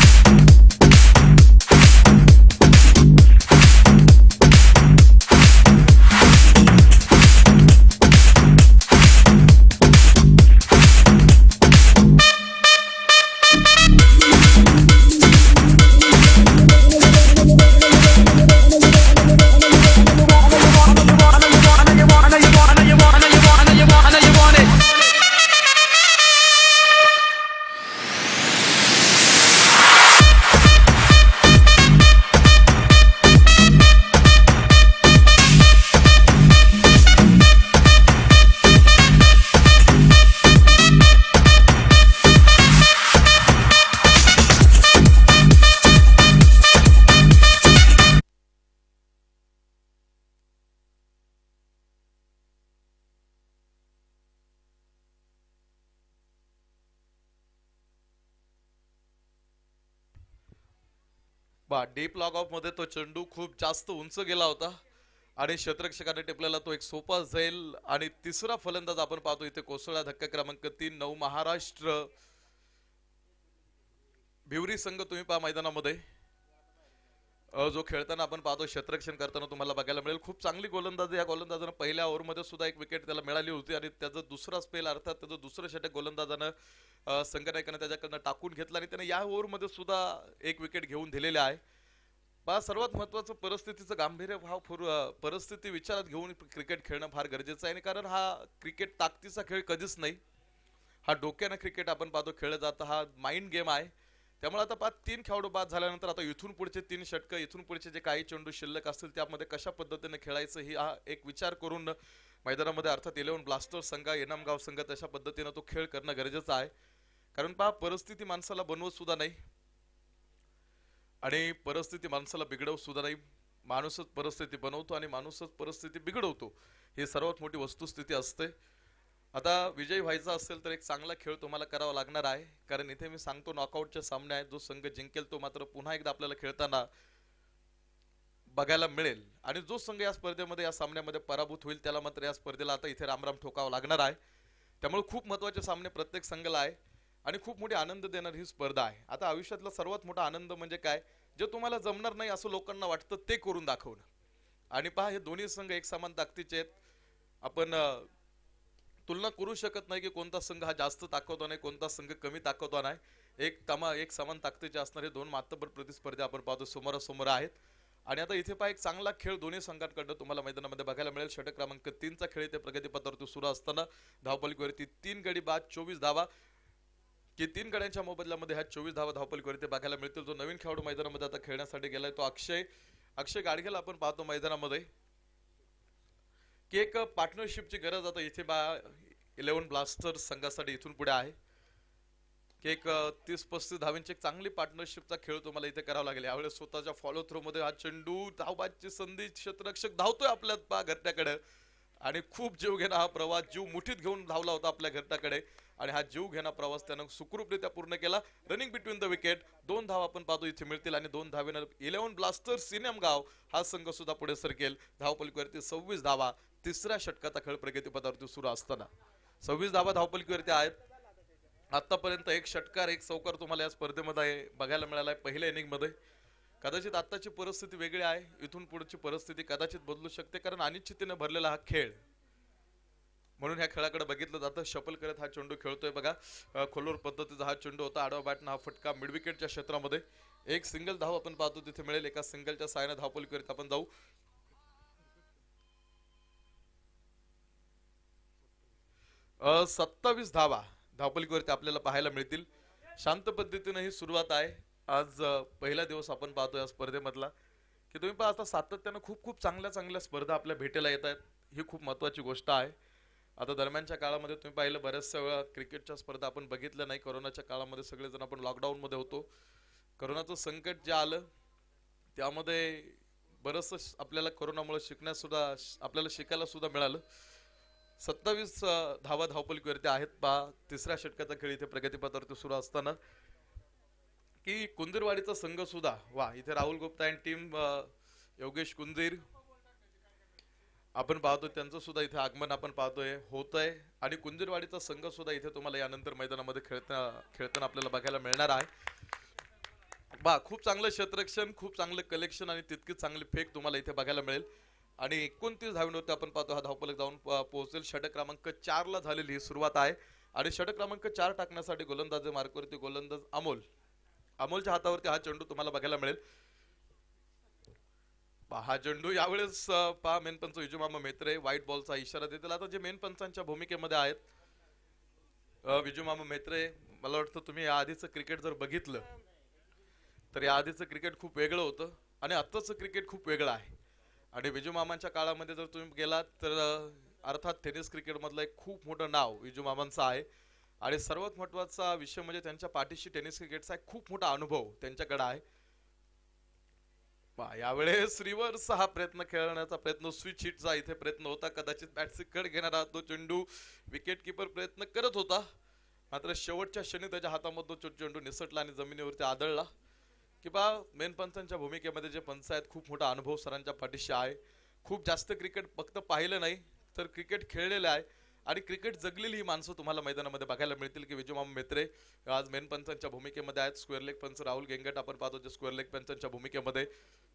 डीप लॉग ऑफ मध्ये तो चेंडू खूप जास्त उंच गेला होता आणि क्षेत्ररक्षकाने टिपलेला तो एक सोपा झेल. आणि तिसरा फलंदाज आपण पाहतो इथे कोसळला. धक्का क्रमांक 3 नवमहाराष्ट्र भिवरी संघ तुम्ही पहा मैदानामध्ये जो खेळताना आपण पाहतो क्षेत्ररक्षण करताना तुम्हाला बघायला मिळेल. खूप चांगली गोलंदाजी या गोलंदाजानं पहिल्या ओव्हरमध्ये सुद्धा एक विकेट त्याला मिळाली होती आणि त्याचा दुसरा स्पेल अर्थात त्याचं दुसरं षटक गोलंदाजानं संघनायकानं त्याच्याकडनं टाकून घेतलं आणि त्याने या ओव्हरमध्ये सुद्धा एक विकेट घेऊन दिलेले आहे. सर्वात महत्वाचं परिस्थितीचं गांभीर्य परिस्थिती विचारात घेऊन क्रिकेट खेळणं फार गरजेचं आहे. आणि कारण हा क्रिकेट ताकदीचा खेळ कधीच नाही, हा डोक्यानं क्रिकेट आपण पाहतो खेळलं जातं, हा माइंड गेम आहे. त्यामुळे आता 3 खेळाडू बाद झाल्यानंतर आता इथून पुढचे 3 षटकं, इथून पुढचे जे काही चेंडू शिल्लक असतील त्यामध्ये कशा पद्धतीने खेळायचं ही हा एक विचार करून मैदानामध्ये अर्थात 11 ब्लास्टर्स संघ, इनामगाव संघ तशा पद्धतीने तो खेळ करणं गरजेचं आहे. कारण परिस्थिती माणसाला बनवत सुद्धा नाही आणि परिस्थिती माणसाला बिघडवत सुद्धा नाही. माणूसच परिस्थिती बनवतो आणि माणूसच परिस्थिती बिघडवतो, ही सर्वात मोठी वस्तुस्थिती असते. आता विजयी व्हायचा असेल तर एक चांगला खेळ तुम्हाला करावा लागणार आहे. कारण इथे मी सांगतो नॉकआउटचे सामने आहेत, जो संघ जिंकेल तो मात्र पुन्हा एकदा आपल्याला खेळताना बघायला मिळेल आणि जो संघ या स्पर्धेमध्ये या सामन्यामध्ये पराभूत होईल त्याला मात्र या स्पर्धेला आता इथे रामराम ठोकावा लागणार आहे. त्यामुळे खूप महत्त्वाचे सामने प्रत्येक संघाला आहे आणि खूप मोठी आनंद देणारी ही स्पर्धा आहे. आता आयुष्यातला सर्वात मोठा आनंद म्हणजे काय, जे तुम्हाला जमणार नाही असं लोकांना वाटतं ते करून दाखवणं. आणि पहा हे दोन्ही संघ एक समान ताकदीचे आहेत. आपण तुलना करू शकत नाही की कोणता संघ हा जास्त ताकदवान आहे, कोणता संघ कमी ताकदवान आहे. एक समान ताकदीचे असणारे 2 मातब्बर प्रतिस्पर्धी आपण पाहतो समोरासमोर आहेत. आणि आता इथे एक चांगला खेळ दोन्ही संघांकडनं तुम्हाला मैदानामध्ये बघायला मिळेल. षटक क्रमांक 3 चा खेळ इथे प्रगतीपथावरती सुरू असताना धावपलकीवरती 3 गडी बाद 24 धावा. की 3 गड्यांच्या मोबदल्यामध्ये ह्या 24 धावा धावपलीवरती बघायला मिळतील. जो नवीन खेळाडू मैदानामध्ये आता खेळण्यासाठी गेलाय तो अक्षय गाडगेला आपण पाहतो मैदानामध्ये, की एक पार्टनरशिपची गरज आता इथे 11 ब्लास्टर्स संघासाठी इथून पुढे आहे, की एक 30-35 धावांची एक चांगली पार्टनरशिपचा खेळ तुम्हाला इथे करावा लागेल. यावेळेस स्वतःच्या फॉलो थ्रो मध्ये हा चेंडू, धावबादची संधी, क्षेत्ररक्षक धावतोय आपल्या घरट्याकडे आणि खूप जीव घेणा हा प्रवास, जीव मुठीत घेऊन धावला होता आपल्या घरट्याकडे आणि हा जीव घेणा प्रवास त्यानं सुखरूपरित्या पूर्ण केला. रनिंग बिटवीन द विकेट 2 धावा आपण पाहतो इथे मिळतील आणि 2 धावेनं 11 ब्लास्टर्स इनामगाव हा संघ सुद्धा पुढे सरकेल. धावपलीवरती 26 धावा, तिसऱ्या षटकाचा खेळ प्रगतीपथावरती सुरू असताना 26 धावा धावपलीवरती आहेत. आतापर्यंत एक षटकार एक चौकार तुम्हाला या स्पर्धेमध्ये बघायला मिळाला आहे पहिल्या इनिंग मध्ये. कदाचित आताची परिस्थिती वेगळी आहे, इथून पुढची परिस्थिती कदाचित बदलू शकते, कारण अनिश्चिततेने भरलेला हा खेळ, म्हणून ह्या खेळाकडे बघितलं जातं. शफल करत हा चेंडू खेळतोय बघा, खोलवर पद्धतीचा हा चेंडू होता, आडवा बॅटनं हा फटका मिड विकेटच्या क्षेत्रामध्ये. एक सिंगल धाव आपण पाहतो तिथे मिळेल, एका सिंगलच्या साहाय्याने धावपली करीत आपण जाऊ. 27 धावा धावपलीवरती आपल्याला पाहायला मिळतील. शांत पद्धतीने ही सुरुवात आहे. आज पहिला दिवस आपण पाहतोय या स्पर्धेमधला, की तुम्ही पाहता सातत्यानं खूप चांगल्या स्पर्धा आपल्या भेटेला येत आहेत. ही खूप महत्वाची गोष्ट आहे. आता दरम्यानच्या काळामध्ये तुम्ही पाहिलं बऱ्याचशा वेळा क्रिकेटच्या स्पर्धा आपण बघितल्या नाही. कोरोनाच्या काळामध्ये सगळेजण आपण लॉकडाऊन मध्ये होतो. कोरोनाचं संकट जे आलं त्यामध्ये बरंच आपल्याला कोरोनामुळे आपल्याला शिकायला सुद्धा मिळालं. 27 धावा धावपलीवरती आहेत तिसऱ्या षटकाचा खेळ इथे प्रगतीपथावरती सुरू असताना, की कुंदीरवाडीचा संघ सुद्धा वा इथे राहुल गुप्ता अँड टीम, योगेश कुंदीर आपण पाहतो, त्यांचं सुद्धा इथे आगमन आपण पाहतोय होतंय आणि कुंदीरवाडीचा संघ सुद्धा इथे तुम्हाला यानंतर मैदानामध्ये खेळताना आपल्याला बघायला मिळणार आहे. खूप चांगलं क्षेत्ररक्षण, खूप चांगलं कलेक्शन आणि तितकीच चांगली फेक तुम्हाला इथे बघायला मिळेल आणि 29 धावांवरती आपण पाहतो हा धावफलक जाऊन पोहोचेल. षटक क्रमांक 4 ला झालेली ही सुरुवात आहे आणि षटक क्रमांक 4 टाकण्यासाठी गोलंदाज मार्कवरती गोलंदाज अमोलच्या हातावरती हा चेंडू तुम्हाला बघायला मिळेल. हा चेंडू यावेळेस मेन पंच विजूमामा मेत्रे व्हाईट बॉलचा इशारा देतील. आता जे मेन पंचांच्या भूमिकेमध्ये आहेत विजूमामा मेत्रे, मला वाटतं तुम्ही या आधीचं क्रिकेट जर बघितलं तर या आधीचं क्रिकेट खूप वेगळं होतं आणि आत्ताचं क्रिकेट खूप वेगळं आहे. आणि विजूमामांच्या काळामध्ये जर तुम्ही गेलात तर अर्थात टेनिस क्रिकेट मधलं एक खूप मोठं नाव विजूमामांचं आहे आणि सर्वात महत्वाचा विषय म्हणजे त्यांच्या पाठीशी टेनिस क्रिकेटचा एक खूप मोठा अनुभव त्यांच्याकडे आहे. यावेळेस रिव्हर्स हा प्रयत्न खेळण्याचा प्रयत्न, स्विच हिटचा इथे प्रयत्न होता. कदाचित बॅट कड घेणारा तो चेंडू विकेट किपर प्रयत्न करत होता, मात्र शेवटच्या क्षणी त्याच्या हातामधून तो चेंडू निसटला आणि जमिनीवरती आदळला. की मेन पंचांच्या भूमिकेमध्ये जे पंच आहेत खूप मोठा अनुभव सरांच्या पाठीशी आहे. खूप जास्त क्रिकेट फक्त पाहिलं नाही तर क्रिकेट खेळलेलं आहे आणि क्रिकेट जगलेली ही माणसं तुम्हाला मैदानामध्ये बघायला मिळतील. की विजूमामा मेत्रे आज मेन पंचांच्या भूमिकेमध्ये आहेत. स्क्वेअर लेग पंच राहुल गेंगट आपण पाहतो जे स्क्वेअर लेग पंचांच्या भूमिकेमध्ये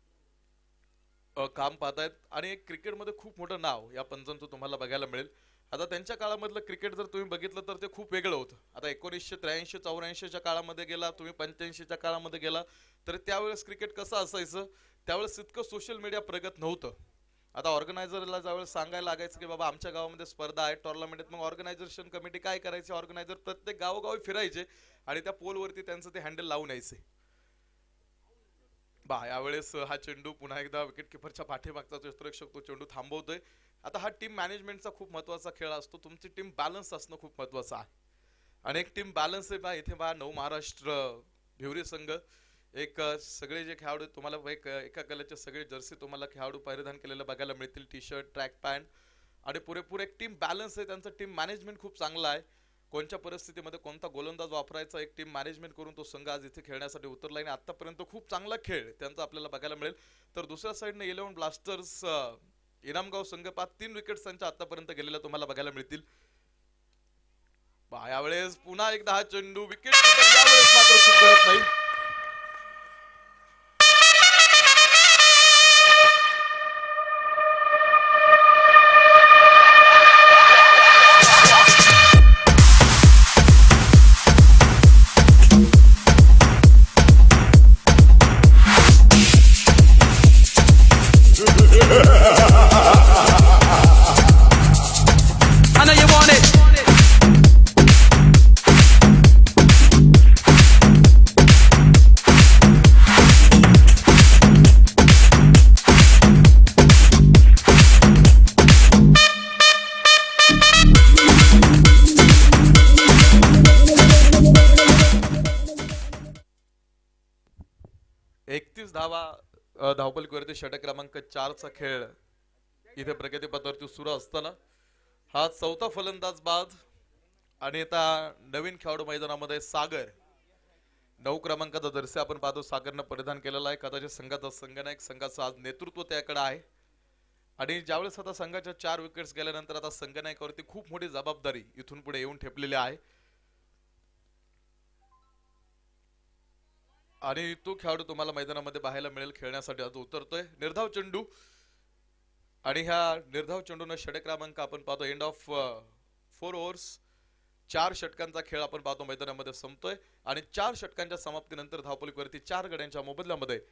काम पाहतायत आणि क्रिकेटमध्ये खूप मोठं नाव या पंचांचं तुम्हाला बघायला मिळेल. आता त्यांच्या काळामधलं क्रिकेट जर तुम्ही बघितलं तर ते खूप वेगळं होतं. आता 1983-84च्या काळामध्ये गेला तुम्ही, 85च्या काळामध्ये गेला तर त्यावेळेस क्रिकेट कसं असायचं, त्यावेळेस इतकं सोशल मीडिया प्रगत नव्हतं. आता ऑर्गनायझरला ज्यावेळेस सांगायला लागायचं की बाबा आमच्या गावामध्ये स्पर्धा आहे टुर्नामेंट, मग ऑर्गनायझेशन कमिटी काय करायची, ऑर्गनायझर प्रत्येक गावोगावी फिरायचे आणि त्या पोलवरती त्यांचं ते हँडल लावून यायचे. यावेळेस हा चेंडू पुन्हा एकदा विकेट किपरच्या पाठीमागचा क्षेत्ररक्षक तो चेंडू थांबवतोय. आता हा टीम मॅनेजमेंटचा खूप महत्वाचा खेळ असतो. तुमची टीम बॅलन्स असणं खूप महत्वाचं आहे आणि एक टीम बॅलन्स आहे इथे नवमहाराष्ट्र भिवरी संघ, एक सगळे जे खेळाडू तुम्हाला एका कलरचे सगळे जर्सी तुम्हाला खेळाडू परिधान केलेलं बघायला मिळतील, टी शर्ट, ट्रॅक पॅन्ट आणि पुरेपूर एक टीम बॅलन्स आहे. त्यांचं टीम मॅनेजमेंट खूप चांगलं आहे. कोणत्या परिस्थितीमध्ये कोणता गोलंदाज वापरायचा एक टीम मॅनेजमेंट करून तो संघ आज इथे खेळण्यासाठी उतरला आणि आतापर्यंत खूप चांगला खेळ त्यांचा आपल्याला बघायला मिळेल. तर दुसऱ्या साईडने 11 ब्लास्टर्स इनामगाव संघ 3 विकेट्स त्यांच्या आतापर्यंत गेलेल्या तुम्हाला बघायला मिळतील. यावेळेस पुन्हा एकदा हा चेंडू विकेट यावेळेस मात्र चूक करत नाही. 31 धावा धावपलकीवरती षटक क्रमांक 4चा खेळ इथे प्रगतीपथावरती सुरू असताना हा चौथा फलंदाज बाद आणि आता नवीन खेळाडू मैदानामध्ये सागर 9 क्रमांकाचा जर्सी आपण पाहतो सागरनं परिधान केलेला आहे. कदाचित संघाचा संघनायक संघाचं आज नेतृत्व त्याकडे आहे आणि ज्यावेळेस आता संघाच्या 4 विकेट्स गेल्यानंतर आता संघनायकावरती खूप मोठी जबाबदारी इथून पुढे येऊन ठेपलेली आहे आणि तो खेळाडू तुम्हाला मैदानामध्ये पाहायला मिळेल खेळण्यासाठी आज उतरतोय निर्धाव चेंडू आणि ह्या निर्धाव चेंडूनं षटक क्रमांक आपण पाहतो एंड ऑफ 4 ओव्हर्स 4 षटकांचा खेळ आपण पाहतो मैदानामध्ये संपतोय आणि 4 षटकांच्या समाप्तीनंतर धावपलकीवरती 4 गड्यांच्या मोबदल्यामध्ये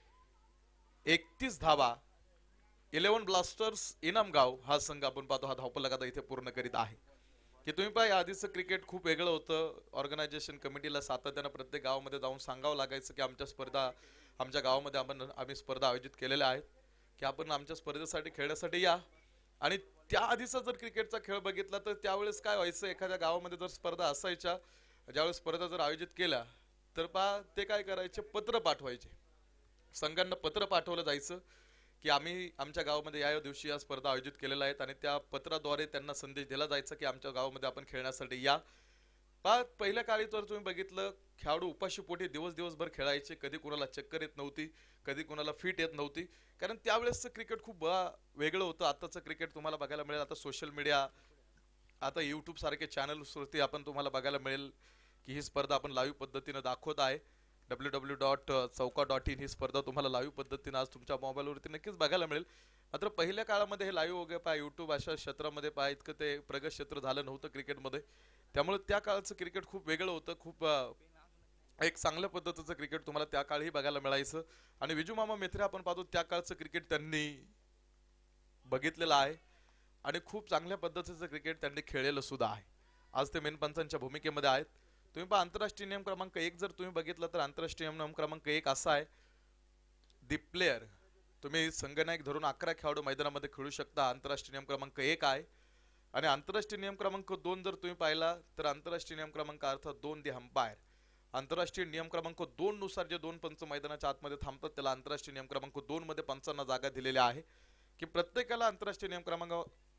31 धावा 11 ब्लास्टर्स इनामगाव हा संघ आपण पाहतो हा धावपलक आता इथे पूर्ण करीत आहे की तुम्ही पाहिजे आधीचं क्रिकेट खूप वेगळं होतं. ऑर्गनायझेशन कमिटीला सातत्यानं प्रत्येक गावामध्ये जाऊन सांगावं लागायचं की आमच्या स्पर्धा आमच्या गावामध्ये आम्ही स्पर्धा आयोजित केलेल्या आहेत की आपण आमच्या स्पर्धेसाठी खेळण्यासाठी या आणि त्या आधीचा जर क्रिकेटचा खेळ बघितला तर त्यावेळेस काय व्हायचं एखाद्या गावामध्ये जर स्पर्धा असायच्या ज्यावेळेस स्पर्धा जर आयोजित केल्या तर ते काय करायचे पत्र पाठवायचे संघांना पत्र पाठवलं जायचं की आम्ही आमच्या गावामध्ये या दिवशी या स्पर्धा आयोजित केलेल्या आहेत आणि त्या पत्राद्वारे त्यांना संदेश दिला जायचा की आमच्या गावामध्ये आपण खेळण्यासाठी या पहिल्या काळी जर तुम्ही बघितलं खेळाडू उपाशी पोटी दिवसभर खेळायचे कधी कुणाला चक्कर येत नव्हती कधी कुणाला फिट येत नव्हती कारण त्यावेळेसचं क्रिकेट खूप वेगळं होतं. आताचं क्रिकेट तुम्हाला बघायला मिळेल आता सोशल मीडिया आता यूट्यूब सारखे चॅनल्सवरती आपण तुम्हाला बघायला मिळेल की ही स्पर्धा आपण लाईव्ह पद्धतीने दाखवत आहे. www.chauka.in ही स्पर्धा तुम्हाला लाईव्ह पद्धतीने आज तुमच्या मोबाईलवरती नक्कीच बघायला मिळेल. मात्र पहिल्या काळामध्ये हे लाईव्ह वगैरे पाय यूट्यूब अशा क्षेत्रामध्ये पाय इतकं ते प्रगत क्षेत्र झालं नव्हतं क्रिकेटमध्ये त्यामुळे त्या काळाचं क्रिकेट खूप वेगळं होतं खूप एक चांगल्या पद्धतीचं क्रिकेट तुम्हाला त्या काळी बघायला मिळायचं आणि विजू मामा मेत्रे आपण पाहतो त्या काळचं क्रिकेट त्यांनी बघितलेलं आहे आणि खूप चांगल्या पद्धतीचं क्रिकेट त्यांनी खेळलेलं सुद्धा आहे. आज ते मेन पंचांच्या भूमिकेमध्ये आहेत. तुम्ही पहा आंतरराष्ट्रीय नियम क्रमांक 1 जर तुम्ही बघितलं तर आंतरराष्ट्रीय नियम क्रमांक 1 असा आहे दी प्लेयर तुम्ही संघनायक धरून 11 खेळाडू मैदानामध्ये खेळू शकता आंतरराष्ट्रीय नियम क्रमांक 1 आहे आणि आंतरराष्ट्रीय नियम क्रमांक 2 जर तुम्ही पाहिला तर आंतरराष्ट्रीय नियम क्रमांक अर्थात 2 दी अंपायर आंतरराष्ट्रीय नियम क्रमांक 2 नुसार जे 2 पंच मैदानाच्या आतमध्ये थांबतात त्याला आंतरराष्ट्रीय नियम क्रमांक 2 मध्ये पंचांना जागा दिलेल्या आहे की प्रत्येकाला आंतरराष्ट्रीय नियम क्रमांक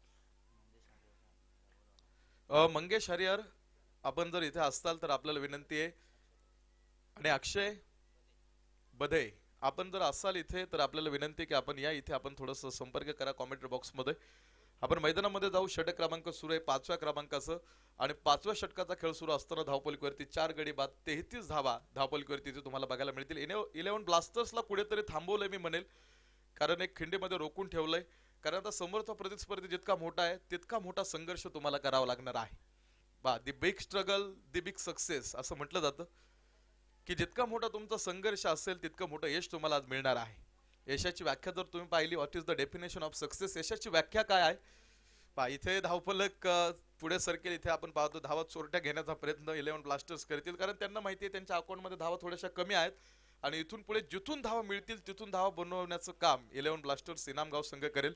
मंगेश हरिहर आपण जर इथे असताल तर आपल्याला विनंती आहे आणि अक्षय बधे आपण जर असाल इथे तर आपल्याला विनंती की आपण या इथे आपण थोडस संपर्क करा कॉमेंट बॉक्स मध्ये आपण मैदानामध्ये जाऊ. षटक क्रमांक सुरू आहे 5व्या क्रमांकाचं आणि 5व्या षटकाचा खेळ सुरू असताना धावपलकीवरती 4 गडी बाद 33 धावा धावपलकीवरती तुम्हाला बघायला मिळतील. 11 ब्लास्टर्सला कुठेतरी थांबवलंय मी म्हणेल कारण एक खिंडीमध्ये रोखून ठेवलंय कारण आता समोरचा प्रतिस्पर्धी जितका मोठा आहे तितका मोठा संघर्ष तुम्हाला करावा लागणार आहे. The big struggle the big success असं म्हटलं जातं की जितका मोठा तुमचा संघर्ष असेल तितकं मोठं यश तुम्हाला आज मिळणार आहे. यशाची व्याख्या जर तुम्ही पाहिली what is the definition of success यशाची व्याख्या काय आहे इथे धावफलक पुढे सरकेल इथे आपण पाहतो धावा चोरट्या घेण्याचा प्रयत्न 11 ब्लास्टर्स करतील कारण त्यांना माहिती आहे त्यांच्या अकाउंटमध्ये धावा थोड्याशा कमी आहेत आणि इथून पुढे जिथून धावा मिळतील तिथून धावा बनवण्याचं काम 11 ब्लास्टर्स इनामगाव संघ करेल.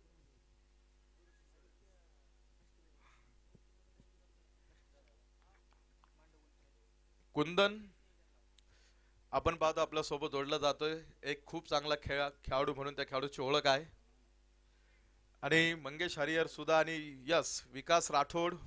कुंदन आपण पाहतो आपल्या सोबत जोडला जातोय एक खूप चांगला खेळाडू म्हणून त्या खेळाडूची ओळख आहे आणि मंगेश हरिहर सुद्धा आणि यस विकास राठोड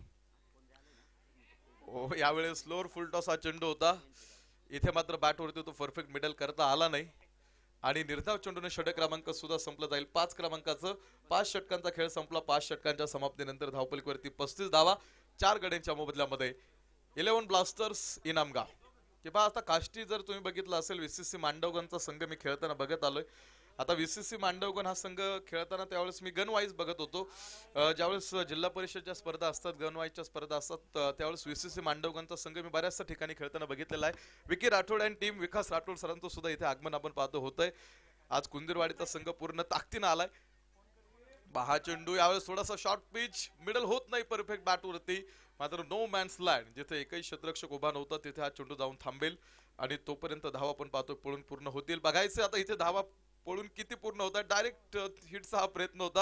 यावेळेस स्लोअर फुलटॉस हा चेंडू होता इथे मात्र बॅटवरती तो परफेक्ट मिडल करता आला नाही आणि निर्धाव चेंडूने षटक क्रमांक सुद्धा संपला जाईल. 5 क्रमांकाचं 5 षटकांचा खेळ संपला. 5 षटकांच्या समाप्तीनंतर धावपलकीवरती 35 धावा 4 गड्यांच्या मोबदल्यामध्ये 11 ब्लास्टर्स इनामगाव की पहा आता काष्टी जर तुम्ही बघितलं असेल VCC मांडवगणचा संघ मी खेळताना बघत आलोय. आता VCC मांडवगण हा संघ खेळताना त्यावेळेस मी गन वाईज बघत होतो ज्यावेळेस जिल्हा परिषदच्या स्पर्धा असतात गन वाईजच्या स्पर्धा असतात त्यावेळेस VCC मांडवगणचा संघ मी बऱ्याचशा ठिकाणी खेळताना बघितलेला आहे. विकी राठोड अँड टीम विकास राठोड सरांचं सुद्धा इथे आगमन आपण पाहतो होतंय. आज कुंदीरवाडीचा संघ पूर्ण ताकदीने आलाय. हा चेंडू यावेळेस थोडासा शॉर्ट पिच मिडल होत नाही परफेक्ट बॅटवरती मात्र नो मॅन्स लँड जिथे एकही क्षेत्ररक्षक उभा नव्हता तिथे हा चेंडू जाऊन थांबेल आणि तोपर्यंत धावा आपण पाहतो पळून पूर्ण होतील. बघायचं आता इथे धावा पळून किती पूर्ण होता डायरेक्ट हिटचा हा प्रयत्न होता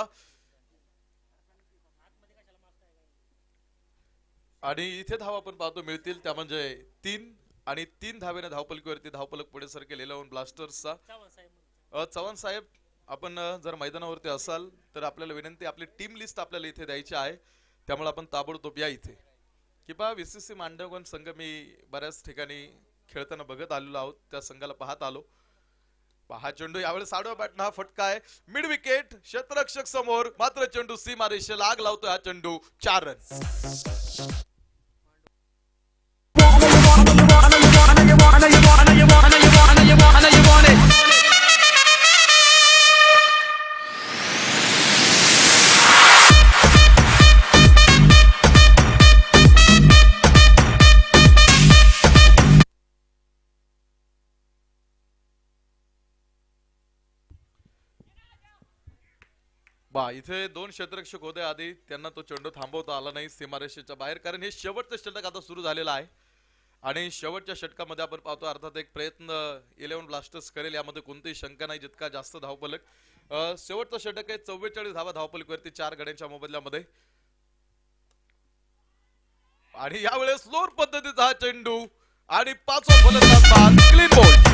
आणि इथे धावा आपण पाहतो मिळतील त्या म्हणजे 3 आणि 3 धावेने धावपलकीवरती धावपलक पुढे सरकेल इलेव्हन ब्लास्टर्सचा. चव्हाण साहेब आपण जर मैदानावरती असाल तर आपल्याला विनंती, आपली टीम लिस्ट आपल्याला इथे द्यायची आहे, त्यामुळे आपण ताबडतोब या इथे. किंवा VCC मांडवगण संघ मी बऱ्याच ठिकाणी खेळताना बघत आलेलो आहोत, त्या संघाला पाहत आलो. पहा चेंडू यावेळेस आडवा बॅटन हा फटका आहे, मिड विकेट, क्षेत्ररक्षक समोर, मात्र चेंडू सीमारेषेला आग लावतोय हा चेंडू. 4 रन. बा इथे 2 क्षेत्ररक्षक होते आधी, त्यांना तो चेंडू थांबवता आला नाही सीमारेषेच्या बाहेर, कारण हे शेवटचं षटक आता सुरू झालेलं आहे. आणि शेवटच्या षटकामध्ये आपण पाहतो अर्थात एक प्रयत्न इलेव्हन ब्लास्टर्स करेल, यामध्ये कोणतीही शंका नाही. जितका जास्त धावपलक, शेवटचं षटक आहे 44 धावा धावपलकीवरती 4 गड्यांच्या मोबदल्यामध्ये. आणि यावेळेस स्लोअर पद्धतीचा हा चेंडू आणि 5वा फलंदाज क्लीन बोल्ड.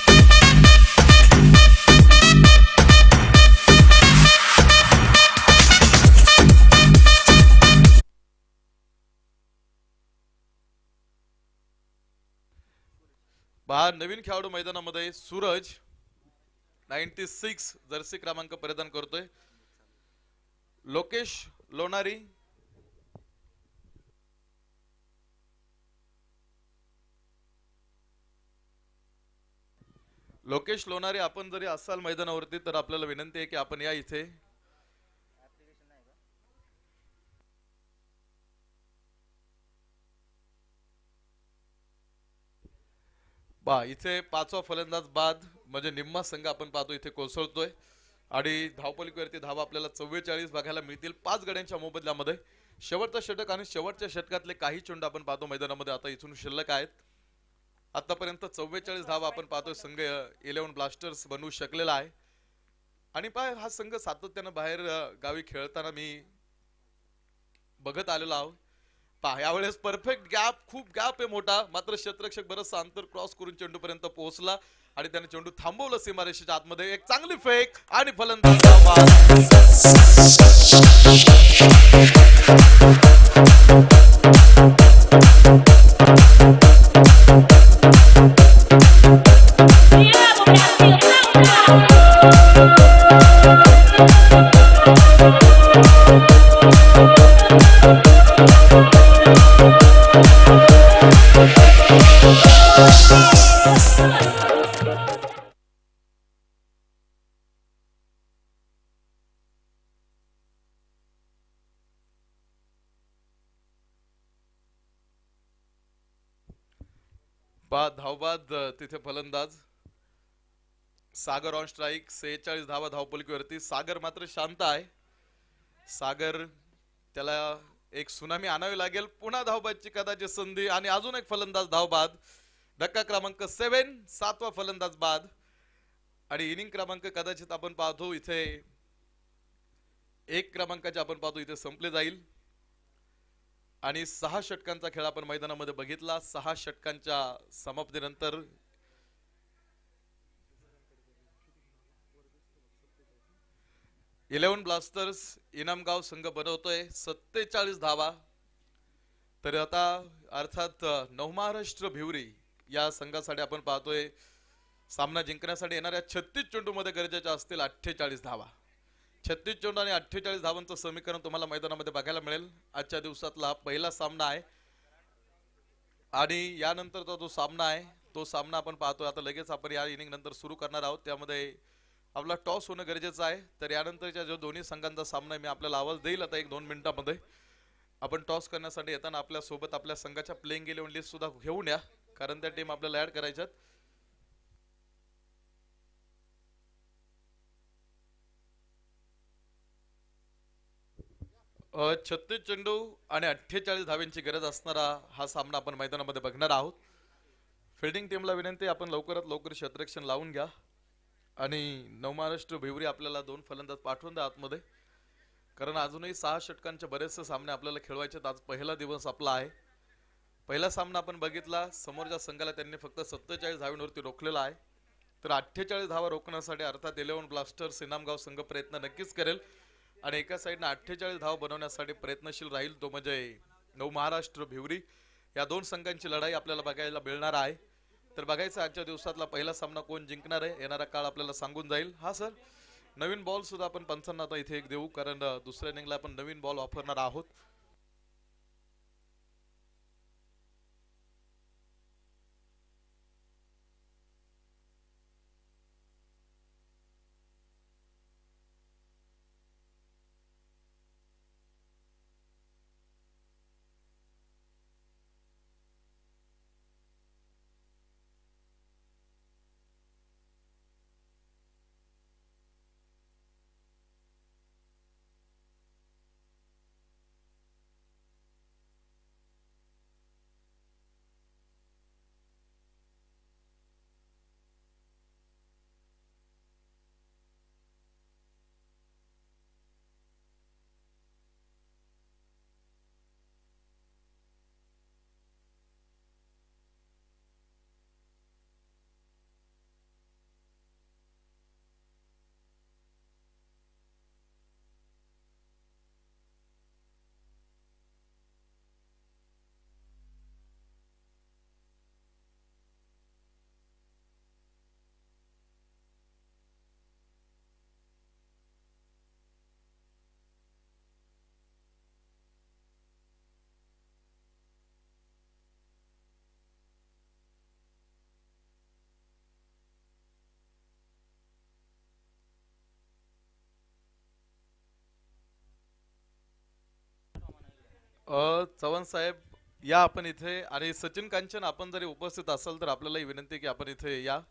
पहा नवीन खेळाडू मैदानामध्ये सूरज 96 जर्सी क्रमांक परिधान करतोय. लोकेश लोणारी, आपण जरी असाल मैदानावरती तर आपल्याला विनंती आहे की आपण या इथे. बा इथे 5वा फलंदाज बाद, म्हणजे निम्मा संघ आपण पाहतो इथे कोसळतोय. आणि धावपलकीवरती धावा आपल्याला 44 बघायला मिळतील 5 गड्यांच्या मोबदल्यामध्ये. शेवटचं षटक आणि शेवटच्या षटकातले काही चेंडू आपण पाहतो मैदानामध्ये आता इथून शिल्लक आहेत. आतापर्यंत 44 धावा आपण पाहतोय संघ इलेव्हन ब्लास्टर्स बनवू शकलेला आहे. आणि पाय हा संघ सातत्यानं बाहेर गावी खेळताना मी बघत आलेलो आहोत. पहा यावेळेस परफेक्ट गॅप, खूप गॅप आहे मोठा, मात्र क्षेत्ररक्षक बरंचसं अंतर क्रॉस करून चेंडू पर्यंत पोहोचला आणि त्याने चेंडू थांबवलं सीमारेषेच्या आतमध्ये. एक चांगली फेक आणि फलंदाज धावबाद. तिथे फलंदाज सागर ऑन स्ट्राइक, 46 धावा धावपलकीवरती. सागर मात्र शांत आहे. सागर त्याला एक सुनामी आणावी लागेल. पुन्हा धावबादची कदाचित संधी आणि अजून एक फलंदाज धावबाद. धक्का क्रमांक 7, 7वा फलंदाज बाद. आणि इनिंग क्रमांक कदाचित आपण पाहतो इथे 1 क्रमांकाचे आपण पाहतो इथे संपले जाईल. आणि 6 षटकांचा खेळ आपण मैदानामध्ये बघितला. 6 षटकांच्या समाप्तीनंतर इलेव्हन ब्लास्टर्स इनामगाव संघ बनवतोय 47 धावा. तर आता अर्थात नवमहाराष्ट्र भिवरी या संघासाठी आपण पाहतोय सामना जिंकण्यासाठी येणाऱ्या 36 चेंडूमध्ये गरजेच्या असतील 48 धावा. 36 चेंडू आणि 48 धावांचं समीकरण तुम्हाला मैदानामध्ये बघायला मिळेल. आजच्या दिवसातला हा पहिला सामना आहे आणि यानंतरचा जो सामना आहे तो सामना आपण पाहतोय आता लगेच आपण या इनिंग नंतर सुरू करणार आहोत. त्यामध्ये आपला टॉस होणं गरजेचं आहे. तर यानंतरच्या जो दोन्ही संघांचा सामना आहे मी आपल्याला आवाज देईल आता 1-2 मिनिटांमध्ये. आपण टॉस करण्यासाठी येताना आपल्या सोबत आपल्या संघाच्या प्लेइंग इलेव्हन लिस्ट सुद्धा घेऊन या, कारण त्या टीम आपल्याला ऍड करायच्यात. 36 चेंडू आणि 48 धावांची गरज असणारा हा सामना आपण मैदानामध्ये बघणार आहोत. फिल्डिंग टीमला विनंती आपण लवकरात लवकर क्षेत्ररक्षण लावून घ्या आणि नवमहाराष्ट्र भिवरी आपल्याला 2 फलंदाज पाठवून द्या आतमध्ये, कारण अजूनही 6 षटकांचे बरेचसे सामने आपल्याला खेळवायचे. आज पहिला दिवस आपला आहे पहिला सामना आपण बघितला, समोरच्या संघाला त्यांनी फक्त 47 धावांवरती रोखलेला आहे. तर 48 धावा रोखण्यासाठी अर्थात 11 ब्लास्टर्स इनामगाव संघ प्रयत्न नक्कीच करेल आणि एका साईडने 48 धावा बनवण्यासाठी प्रयत्नशील राहील, तो म्हणजे नवमहाराष्ट्र भिवरी. या दोन संघांची लढाई आपल्याला बघायला मिळणार आहे. तर बघायचं आजच्या दिवसातला पहिला सामना कोण जिंकणार आहे, येणारा काळ आपल्याला सांगून जाईल. हा सर, नवीन बॉल सुद्धा आपण पंचांना आता इथे एक देऊ, कारण दुसऱ्या इनिंगला आपण नवीन बॉल वापरणार आहोत. चव्हाण साहेब या आपण इथे, आणि सचिन कांचन आपण जरी उपस्थित असाल तर आपल्याला विनंती की आपण इथे या.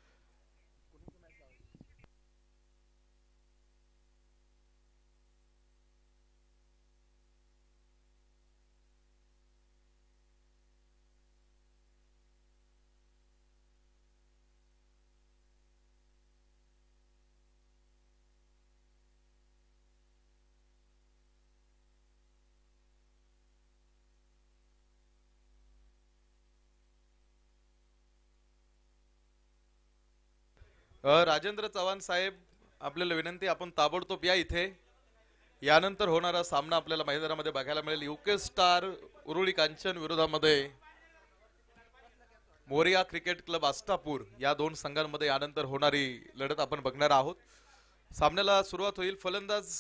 राजेंद्र चव्हाण साहेब, आपल्याला विनंती, आपण ताबडतोब या इथे. यानंतर होणारा सामना आपल्याला मैदानामध्ये बघायला मिळेल. युके स्टार उरुळी कांचन विरोधामध्ये मोरिया क्रिकेट क्लब आस्तापूर, या दोन संघांमध्ये यानंतर होणारी लढत आपण बघणार आहोत. सामन्याला सुरुवात होईल. फलंदाज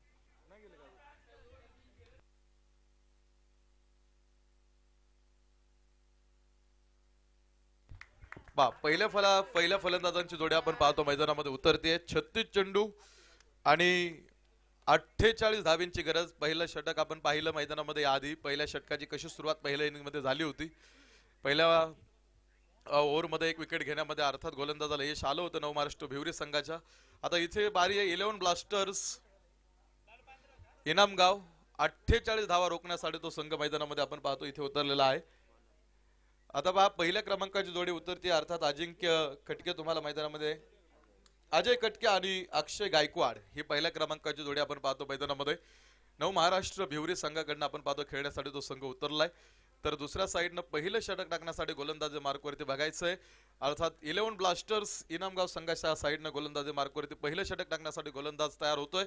पहिल्या फलंदाजांची जोडी आपण पाहतो मैदानामध्ये उतरते. 36 चेंडू आणि 48 धावींची गरज. पहिलं षटक आपण पाहिलं मैदानामध्ये. आधी पहिल्या षटकाची कशी सुरुवात पहिल्या इनिंग मध्ये झाली होती. पहिल्या ओव्हरमध्ये एक विकेट घेण्यामध्ये अर्थात गोलंदाजाला यश आलं होतं नवमहाराष्ट्र भिवरी संघाच्या. आता इथे बारी आहे 11 ब्लास्टर्स इनामगाव. 48 धावा रोखण्यासाठी तो संघ मैदानामध्ये आपण पाहतो इथे उतरलेला आहे. आता पहा, पहिल्या क्रमांकाची जोडी उतरते, अर्थात अजिंक्य कटके. तुम्हाला मैदानामध्ये अजय कटके आणि अक्षय गायकवाड ही पहिल्या क्रमांकाची जोडी आपण पाहतो मैदानामध्ये. नवमहाराष्ट्र भिवरी संघाकडनं आपण पाहतो खेळण्यासाठी तो संघ उतरलाय. तर दुसऱ्या साईडनं पहिलं षटक टाकण्यासाठी गोलंदाजी मार्कवरती बघायचंय, अर्थात 11 ब्लास्टर्स इनामगाव संघाच्या साईडनं गोलंदाजी मार्कवरती पहिलं षटक टाकण्यासाठी गोलंदाज तयार होतोय.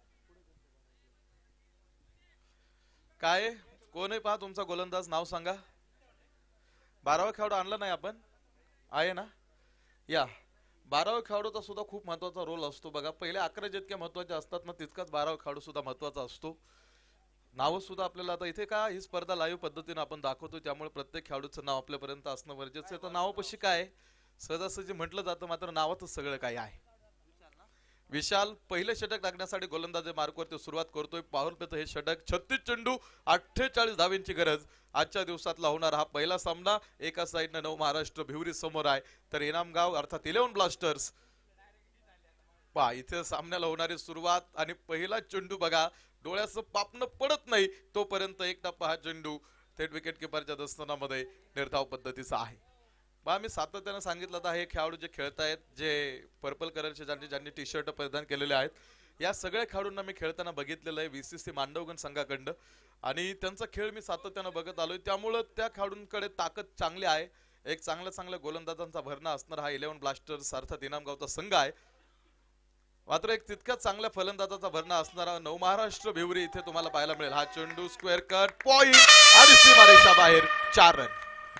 काय कोण आहे पहा तुमचा गोलंदाज, नाव सांगा. 12वा खेळाडू आणला नाही आपण, आहे ना? या 12वा खेळाडूचा सुद्धा खूप महत्वाचा रोल असतो बघा. पहिले 11 जितक्या महत्वाचे असतात ना, तितकाच 12वा खेळाडू सुद्धा महत्वाचा असतो. नाव सुद्धा आपल्याला आता इथे का ही स्पर्धा लाईव्ह पद्धतीने आपण दाखवतो, त्यामुळे प्रत्येक खेळाडूचं नाव आपल्यापर्यंत असणं गरजेचं आहे. तर नावापाशी काय सहजासहजी म्हटलं जातं, मात्र नावातच सगळं काय आहे. विशाल पहिलं षटक टाकण्यासाठी गोलंदाजी मार्कवरती सुरुवात करतोय. पॉवर प्लेचं हे षटक. 36 चेंडू 48 धावींची गरज. आजच्या दिवसातला होणार हा पहिला सामना. एका साईडनं नवमहाराष्ट्र भिवरी समोर आहे, तर इनामगाव अर्थात 11 ब्लास्टर्स. पहा इथे सामन्याला होणारी सुरुवात आणि पहिला चेंडू बघा, डोळ्याचं पापणं पडत नाही तोपर्यंत एक टप्पा हा चेंडू थेट विकेट किपरच्या दस्तनामध्ये निर्धाव पद्धतीचा आहे. बा मी सातत्याने सांगितलं, तर हे खेळाडू जे खेळत आहेत, जे पर्पल कलरचे ज्यांनी टी शर्ट परिधान केलेले आहेत, या सगळ्या खेळाडूंना मी खेळताना बघितलेलं आहे VCC मांडवगण संघाकडनं आणि त्यांचा खेळ मी सातत्यानं बघत आलोय, त्यामुळे त्या खेळाडूंकडे ताकद चांगली आहे. एक चांगल्या चांगल्या गोलंदाजांचा भरणा असणार हा 11 ब्लास्टर्स अर्थात इनामगावचा संघ आहे. मात्र एक तितकाच चांगल्या फलंदाजाचा भरणा असणारा नवमहाराष्ट्र भिवरी इथे तुम्हाला पाहायला मिळेल. हा चेंडू स्क्वेअर कट पॉइंट आणि सीमारेषा बाहेर 4 रन.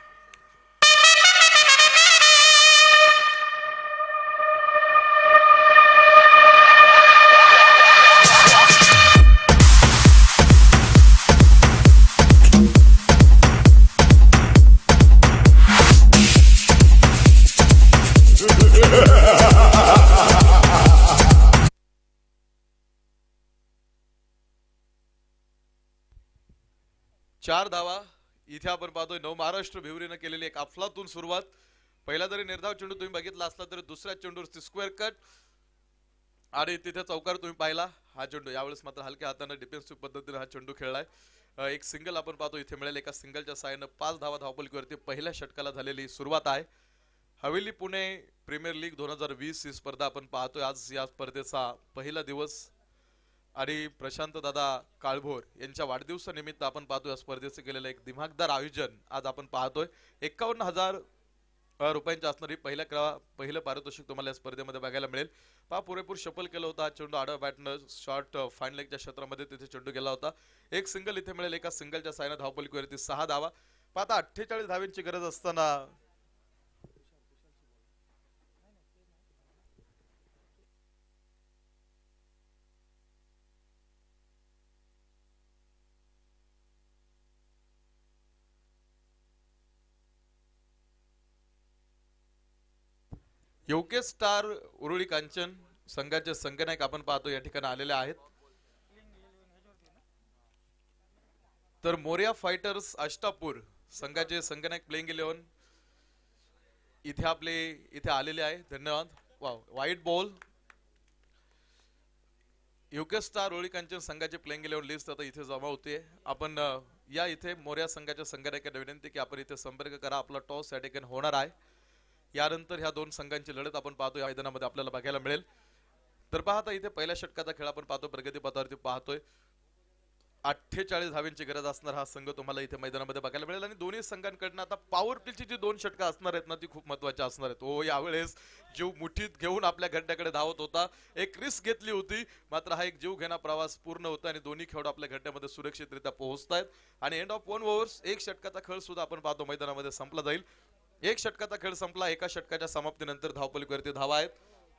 चार धावा इथे आपण पाहतोय. नवमहाराष्ट्र भिवरीनं केलेली एक अफलातून सुरुवात. पहिला जरी निर्धाव चेंडू तुम्ही बघितला असला तरी दुसऱ्या चेंडूवरती स्क्वेअर कट आणि तिथे चौकार तुम्ही पाहिला. हा चेंडू यावेळेस मात्र हलक्या हाताने डिफेन्सिव्ह पद्धतीने हा चेंडू खेळलाय. एक सिंगल आपण पाहतो इथे मिळेल. एका सिंगलच्या साहाय्याने 5 धावा धावपलकीवरती पहिल्या षटकाला झालेली सुरुवात आहे. हवेली पुणे प्रीमियर लीग 2020 ही स्पर्धा आपण पाहतोय. आज या स्पर्धेचा पहिला दिवस आणि प्रशांत दादा काळभोर यांच्या वाढदिवसानिमित्त आपण पाहतोय स्पर्धेचे केलेलं एक दिमागदार आयोजन आज आपण पाहतोय. 51,000 रुपयांच्या असणारी पहिलं पारितोषिक तुम्हाला या स्पर्धेमध्ये बघायला मिळेल. पुरेपूर शफल केलं होतं. हा चेंडू आडव्या बॅटनं शॉर्ट फाईन लेगच्या क्षेत्रामध्ये तिथे चेंडू गेला होता. एक सिंगल इथे मिळेल. एका सिंगलच्या साहाय्याने धावपलकीवरती 6 धावा. आता 48 धावांची गरज असताना योगेश स्टार उरुळी कांचन संघाचे संघनायक आपण पाहतो या ठिकाणी आलेले आहेत. तर मोरिया फायटर्स अष्टापूर संघाचे संघनायक प्लेइंग 11 इथे आलेले आहे. धन्यवाद. Wow wide ball. Yogesh star Uruli Kanchan संघाचे प्लेइंग 11 लिस्ट आता इथे जमा होते. आपण या इथे मोरिया संघाच्या संघनायकांना विनंती की आपण इथे संपर्क करा. आपला टॉस या ठिकाणी होणार आहे. यानंतर ह्या दोन संघांची लढत आपण पाहतोय मैदानामध्ये आपल्याला बघायला मिळेल. तर पाहता इथे पहिल्या षटकाचा खेळ आपण पाहतो. प्रगती पथावरती पाहतोय 48 धावांची गरज असणार हा संघ तुम्हाला इथे मैदानामध्ये बघायला मिळेल. आणि दोन्ही संघांकडनं आता पॉवर प्लेची जी 2 षटकं असणार आहेत ना ती खूप महत्वाची असणार आहेत. हो यावेळेस जीव मुठीत घेऊन आपल्या घड्याकडे धावत होता. एक रिस्क घेतली होती मात्र हा एक जीव घेणा प्रवास पूर्ण होता आणि दोन्ही खेळाडू आपल्या घड्यामध्ये सुरक्षितरित्या पोहोचतायत. आणि एंड ऑफ 1 ओव्हर्स एक षटकाचा खेळ सुद्धा आपण पाहतो मैदानामध्ये संपला जाईल. एक षटकाचा खेळ संपला. एका षटकाच्या समाप्तीनंतर धावपलकीवरती धावा आहेत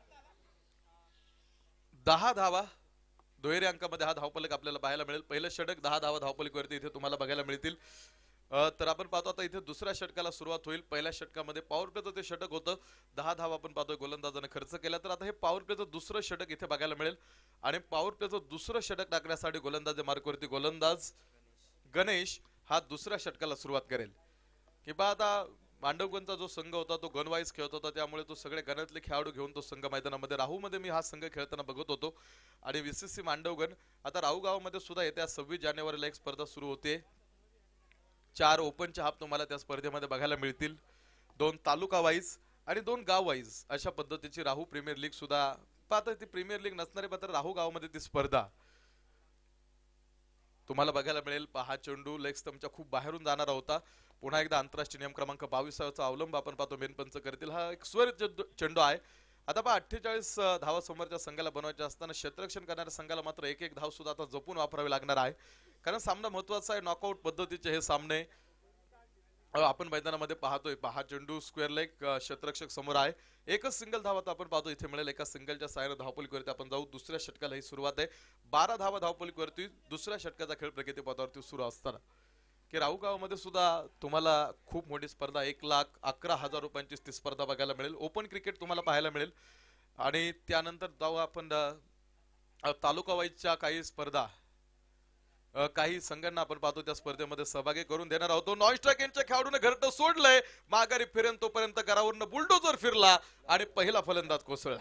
10 धावा. दुहेरी अंकामध्ये हा धावपलक आपल्याला पाहायला मिळेल. पहिलं षटक 10 धावा धावपलकीवरती इथे तुम्हाला बघायला मिळतील. तर आपण पाहतो आता इथे दुसऱ्या षटकाला सुरुवात होईल. पहिल्या षटकामध्ये पॉवर प्लेचं ते षटक होतं. 10 धावा आपण पाहतोय गोलंदाजाने खर्च केला. तर आता हे पॉवर प्लेचं दुसरं षटक इथे बघायला मिळेल. आणि पॉवर प्लेचं दुसरं षटक टाकण्यासाठी गोलंदाज मार्कवरती गोलंदाज गणेश हा दुसऱ्या षटकाला सुरुवात करेल. किंवा आता मांडवगणचा जो संघ होता तो गनवाईज खेळत होता त्यामुळे तो सगळे गणातले खेळाडू घेऊन तो संघ मैदानामध्ये राहूमध्ये मी हा संघ खेळताना बघत होतो. आणि VCC मांडवगण आता राहू गावामध्ये सुद्धा येत्या 26 जानेवारीला एक स्पर्धा सुरू होते. 4 ओपनचे हाफ तुम्हाला त्या स्पर्धेमध्ये बघायला मिळतील. 2 तालुका वाईज आणि 2 गाव वाईज अशा पद्धतीची राहू प्रीमियर लीग सुद्धा पाहता. ती प्रीमियर लीग नसणारी मात्र राहू गावामध्ये ती स्पर्धा तुम्हाला बघायला मिळेल. हा चेंडू लेग स्टंपच्या खूप बाहेरून जाणारा होता. पुन्हा एकदा आंतरराष्ट्रीय नियम क्रमांक 22चा अवलंब आपण पाहतो मेनपंच करतील. हा एक स्वर चेंडू आहे. आता 48 धावा समोरच्या संघाला बनवायच्या असताना क्षेत्ररक्षण करणाऱ्या संघाला मात्र एक एक धाव सुद्धा आता जपून वापरावी लागणार आहे. कारण सामना महत्वाचा आहे. नॉकआउट पद्धतीचे हे सामने आपण मैदानामध्ये पाहतोय. हा चेंडू स्क्वेअर लेग क्षेत्ररक्षक समोर आहे. एकच सिंगल धावा आपण पाहतो इथे मिळेल. एका सिंगलच्या साहाय्याने धावपलकीवरती आपण जाऊ. दुसऱ्या षटकाला ही सुरुवात आहे. 12 धावा धावपलकीवरती दुसऱ्या षटकाचा खेळ प्रगती पथावरती सुरू असताना की राहू गावामध्ये सुद्धा तुम्हाला खूप मोठी स्पर्धा 1,11,000 रुपयांची ती स्पर्धा बघायला मिळेल. ओपन क्रिकेट तुम्हाला पाहायला मिळेल. आणि त्यानंतर जाऊ आपण तालुका वाईजच्या काही स्पर्धा काही संघांना आपण पाहतो त्या स्पर्धेमध्ये सहभागी करून देणार आहोत. नॉन स्ट्रायकिंगच्या खेळाडूने घरटं सोडलंय. माघारी फिरेन तोपर्यंत घरावरनं बुलडोजर फिरला आणि पहिला फलंदाज कोसळला.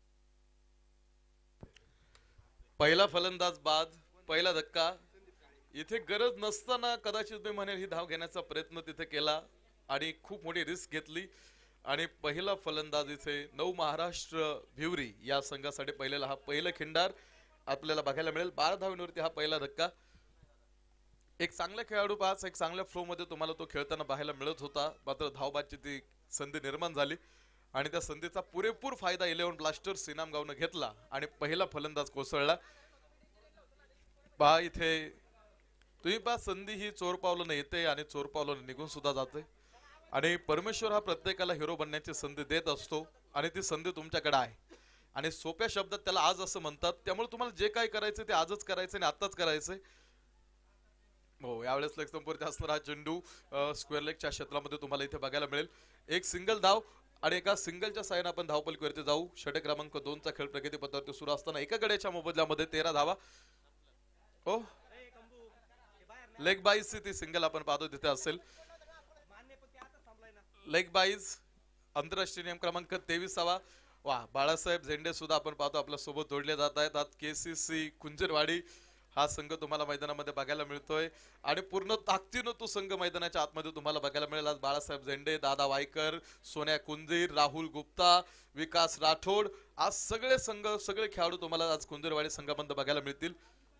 पहिला फलंदाज बाद. पहिला धक्का इथे गरज नसताना कदाचित मी म्हणेल ही धाव घेण्याचा प्रयत्न तिथे केला आणि खूप मोठी रिस्क घेतली आणि पहिला फलंदाज इथे नवमहाराष्ट्र भिवरी या संघासाठी पहिला खिंडार आपल्याला बघायला मिळेल. 12 धावांवरती हा पहिला धक्का. एक चांगला खेळाडू पाच एक चांगल्या फ्लो मध्ये तुम्हाला तो खेळताना पाहायला मिळत होता, मात्र धावबादची ती संधी निर्माण झाली आणि त्या संधीचा पुरेपूर फायदा 11 ब्लास्टर्स इनामगावनं घेतला आणि पहिला फलंदाज कोसळला. पहा इथे तुम्ही पहा संधी ही चोर पावलं येते आणि चोर पावलं निघून सुद्धा जाते आणि परमेश्वर हा प्रत्येकाला हिरो बनण्याची संधी देत असतो आणि ती संधी तुमच्याकडे आहे आणि सोप्या शब्दात त्याला आज असं म्हणतात. त्यामुळे तुम्हाला जे काय करायचं ते आजच करायचं आणि आताच करायचंय. हो, यावेळेस लेग स्टंपवरती असणारा चेंडू स्क्वेअर लेगच्या क्षेत्रामध्ये तुम्हाला इथे बघायला मिळेल. एक सिंगल धाव आणि एका सिंगलच्या साहाय्याने आपण धावपलकीवरती जाऊ. षटक क्रमांक 2 चा खेळ प्रगतीपथावरती सुरू असताना एका गड्याच्या मोबदल्यामध्ये 13 धावा. हो, लेग बाईज ती सिंगल आपण पाहतो तिथे असेल. लेग बाईज आंतरराष्ट्रीय नियम क्रमांक 23वा. वा, बाळासाहेब झेंडे सुद्धा आपण पाहतो आपल्या सोबत जोडले जात आहेत. आज केसीसी कुंजरवाडी हा संघ तुम्हाला मैदानामध्ये बघायला मिळतोय आणि पूर्ण ताकदीनं तो संघ मैदानाच्या आतमध्ये तुम्हाला बघायला मिळेल. आज बाळासाहेब झेंडे, दादा वायकर, सोन्या कुंजीर, राहुल गुप्ता, विकास राठोड, आज सगळे खेळाडू तुम्हाला आज कुंजरवाडी संघामध्ये बघायला मिळतील.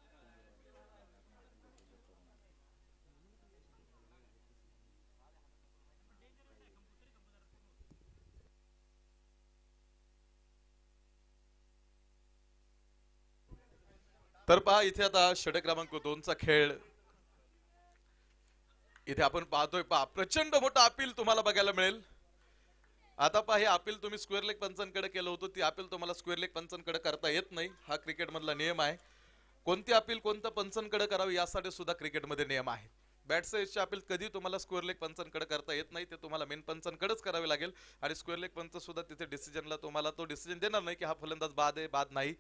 तर पहा इथे आता षटक क्रमांक 2 चा खेळ इथे आपण पाहतोय. पहा प्रचंड मोठं अपील तुम्हाला बघायला मिळेल. आता पहा हे अपील तुम्ही स्क्वेअर लेग पंचांकडे केलं होतं, ती अपील तुम्हाला स्क्वेअर लेग पंचांकडे करता येत नाही. हा क्रिकेट मधला नियम आहे. कोणती अपील कोणत्या पंचांकडे करावी यासाठी सुद्धा क्रिकेटमध्ये नियम आहे. बॅट्सची अपील कधी तुम्हाला स्क्वेअर लेग पंचांकडे करता येत नाही, ते तुम्हाला मेन पंचांकडेच करावे लागेल आणि स्क्वेअर लेग पंच सुद्धा तिथे डिसिजनला तुम्हाला तो डिसिजन देणार नाही की हा फलंदाज बाद आहे बाद नाही.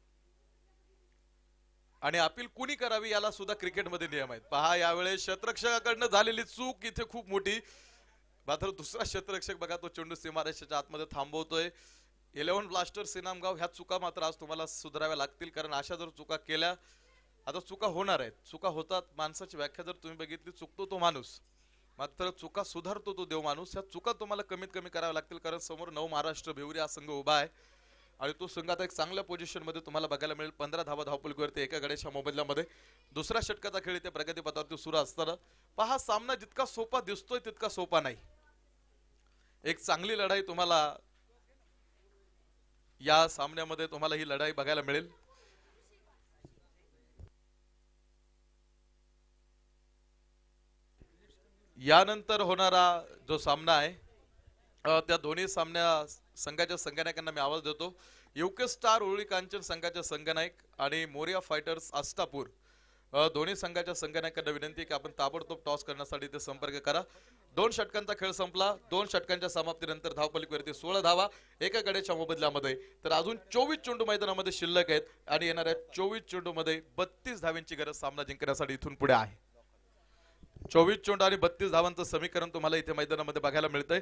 आणि अपील कुणी करावी याला सुद्धा क्रिकेटमध्ये नियम आहेत. पहा यावेळेस क्षेत्ररक्षकाकडनं झालेली चूक इथे खूप मोठी. मात्र दुसरा क्षेत्ररक्षक बघा तो चेंडू सीमारेषेच्या आतमध्ये थांबवतोय. 11 ब्लास्टर्स इनामगाव ह्या चुका मात्र आज तुम्हाला सुधाराव्या लागतील, कारण अशा जर चुका केल्या आता चुका होणार आहेत. चुका होतात, माणसाची व्याख्या जर तुम्ही बघितली, चुकतो तो माणूस मात्र चुका सुधारतो तो देव माणूस. ह्या चुका तुम्हाला कमीत कमी कराव्या लागतील, कारण समोर नवमहाराष्ट्र भिवरी हा संघ उभा आहे आणि तो संघ आता एक चांगल्या पोझिशन मध्ये तुम्हाला बघायला मिळेल. 15 धावा धावपलकीवरती एका गड्याच्या मोबदल्यामध्ये. दुसऱ्या षटकाचा खेळ इथे प्रगतीपथावरती सुरू असताना पहा सामना जितका सोपा दिसतोय तितका सोपा नाही. एक चांगली लढाई तुम्हाला या सामन्यामध्ये तुम्हाला ही लढाई बघायला मिळेल. यानंतर होणारा जो सामना आहे त्या दोन्ही संघाच्या संघनायकांना मी आवाज देतो. युके स्टार उरळी कांचन संघाचे संघनायक आणि मोरिया फायटर्स आस्तापूर दोन्ही संघाच्या संघनायकांना विनंती की आपण ताबडतोब टॉस करण्यासाठी ते संपर्क करा. 2 षटकांचा खेळ संपला. 2 षटकांच्या समाप्तीनंतर धावपलकीवरती 16 धावा एका गड्याच्या मोबदल्यामध्ये. तर अजून 24 चेंडू मैदानामध्ये शिल्लक आहेत आणि येणाऱ्या 24 चेंडू मध्ये 32 धावांची गरज सामना जिंकण्यासाठी इथून पुढे आहे. 24 चेंडू आणि 32 धावांचं समीकरण तुम्हाला इथे मैदानामध्ये बघायला मिळतंय.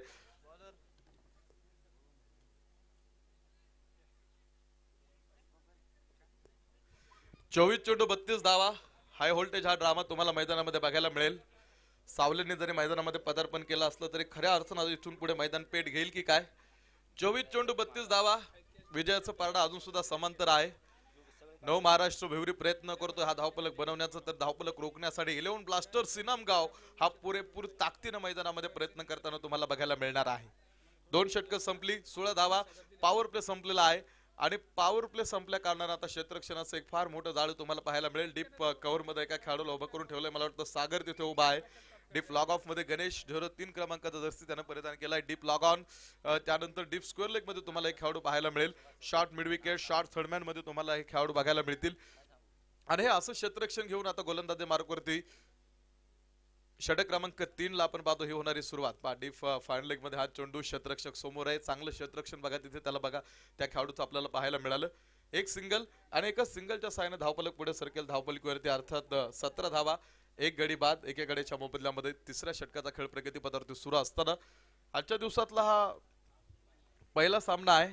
24 चेंडू 32 धावा. हाय व्होल्टेज हा ड्रामा तुम्हाला मैदानामध्ये बघायला मिळेल. सावलेने जरी मैदानामध्ये पदार्पण केलं असलं तरी खऱ्या अर्थानं इथून पुढे मैदान पेट घेईल की काय. 24 चेंडू 32 धावा. विजयाचं पारडा अजून सुद्धा समांतर आहे. नवमहाराष्ट्र भिवरी प्रयत्न करतोय हा धावफलक बनवण्याचा, तर धावफलक रोखण्यासाठी 11 ब्लास्टर्स इनामगाव हा पुरेपूर ताकदीनं मैदानामध्ये प्रयत्न करताना तुम्हाला बघायला मिळणार आहे. 2 षटकं संपली, 16 धावा. पॉवर प्ले संपलेला आहे आणि पॉवर प्ले संपल्या कारणाने आता क्षेत्ररक्षणाचं एक फार मोठं जाळं तुम्हाला पाहायला मिळेल. डीप कव्हर मध्ये एका खेळाडूला उभं करून ठेवलंय. मला वाटतं सागर तिथे उभा आहे. डीप लॉग ऑफ मध्ये गणेश ढोर 3 क्रमांकाचा जर्सी त्यानं परिधान केलाय. डीप लॉग ऑन त्यानंतर डीप स्क्वेअर लेग मध्ये तुम्हाला एक खेळाडू पाहायला मिळेल. Short mid wicket short third man मध्ये तुम्हाला हे खेळाडू बघायला मिळतील आणि हे असं क्षेत्ररक्षण घेऊन आता गोलंदाजी मार्कवरती षटक क्रमांक 3 ला आपण पाहतो ही होणारी सुरुवात. पहा डीप फायनल लेग मध्ये हा चेंडू क्षेत्ररक्षक समोर आहे. चांगलं क्षेत्ररक्षण बघा तिथे त्याला बघा त्या खेळाडूचं आपल्याला पाहायला मिळालं. एक सिंगल आणि एका सिंगलच्या साहाय्याने धावफलक पुढे सरकेल. धावफलकीवरती अर्थात 17 धावा एक गडी बाद एका गडीच्या मोबदल्यामध्ये. तिसऱ्या षटकाचा खेळ प्रगतीपथावरती सुरू असताना आजच्या दिवसातला हा पहिला सामना आहे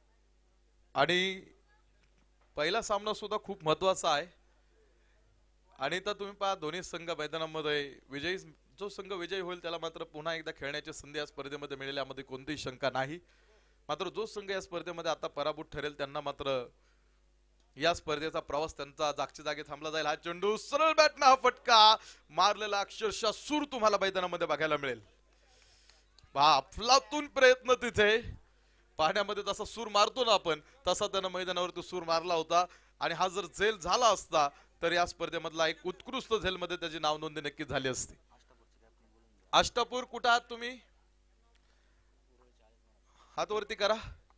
आणि पहिला सामना सुद्धा खूप महत्वाचा आहे आणि तर तुम्ही पहा दोन्ही संघ मैदानामध्ये विजयी, जो संघ विजयी होईल त्याला मात्र पुन्हा एकदा खेळण्याची संधी या स्पर्धेमध्ये मिळेल, यामध्ये कोणतीही शंका नाही. मात्र जो संघ या स्पर्धेमध्ये आता पराभूत ठरेल त्यांना मात्र या स्पर्धेचा प्रवास त्यांचा जागच्या जागी थांबला जाईल. हा चेंडू सरळ बॅटनं हा फटका मारलेला अक्षरशः सूर तुम्हाला मैदानामध्ये बघायला मिळेल. पहा अफलातून प्रयत्न तिथे पाण्यामध्ये जसा सूर मारतो ना आपण, तसा त्यानं मैदानावरती सूर मारला होता. आणि हा जर झेल झाला असता तर या स्पर्धेमधला एक उत्कृष्ट झेल मध्ये त्याची नाव नोंदणी नक्कीच झाली असती. अष्टापूर कुठं आहात तुम्ही? हात वरती करा.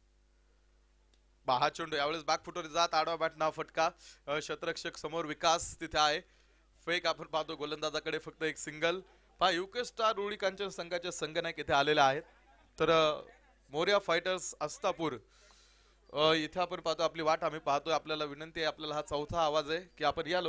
हा चेंडू यावेळेस बॅकफुटवर जात आडवा बॅट ना फटका. क्षेत्ररक्षक समोर विकास तिथे आहे. फेक आपण पाहतो गोलंदाजाकडे फक्त एक सिंगल. पहा युके स्टार रुळी कांचन संघाचे संघनायक इथे आलेले आहेत. तर मोरिया फायटर्स अस्तापूर इथे आपण पाहतो आपली वाट आम्ही पाहतोय. आपल्याला विनंती आहे, आपल्याला हा चौथा आवाज आहे की आपण या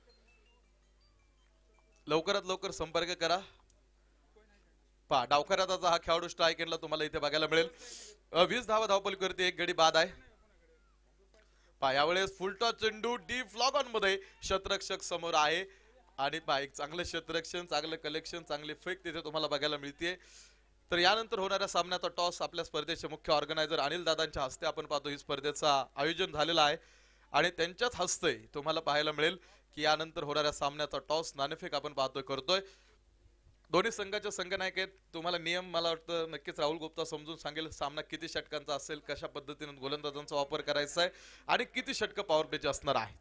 लवकरात लवकर संपर्क करा. पहा डावखऱ्याचा हा खेळाडू स्ट्राईक एंडला तुम्हाला इथे बघायला मिळेल. 20 धावा धावपलीवरती एक गडी बाद आहे. पहा यावेळेस फुलटॉस चेंडू डीप लॉग ऑन मध्ये क्षेत्ररक्षक समोर आहे. आणि पहा एक चांगलं क्षेत्ररक्षण, चांगलं कलेक्शन, चांगली फेक तिथे तुम्हाला बघायला मिळते. तर यानंतर होणाऱ्या सामन्याचा टॉस आपल्या स्पर्धेचे मुख्य ऑर्गनायझर अनिल दादांच्या हस्ते आपण पाहतो ही स्पर्धेचा आयोजन झालेला आहे. आणि त्यांच्याच हस्ते तुम्हाला पाहायला मिळेल की यानंतर होणाऱ्या सामन्याचा टॉस नाणेफेक आपण पाहतोय करतोय. दोन्ही संघाचे संघनायक आहेत. तुम्हाला नियम मला वाटतं नक्कीच राहुल गुप्ता समजून सांगेल. सामना किती षटकांचा असेल, कशा पद्धतीने गोलंदाजांचा वापर करायचा आहे आणि किती षटक पॉवर प्लेचे असणार आहेत.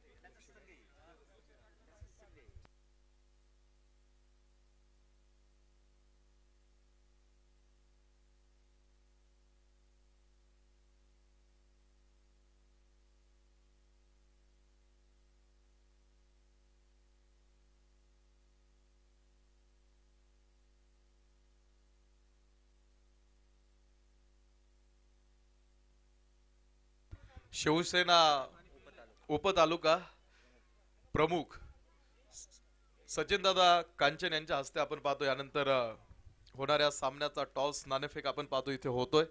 शिवसेना उपतालुका प्रमुख सचिन दादा कांचन यांच्या हस्ते आपण पाहतो यानंतर होणाऱ्या सामन्याचा टॉस नाणेफेक आपण पाहतो इथे होतोय.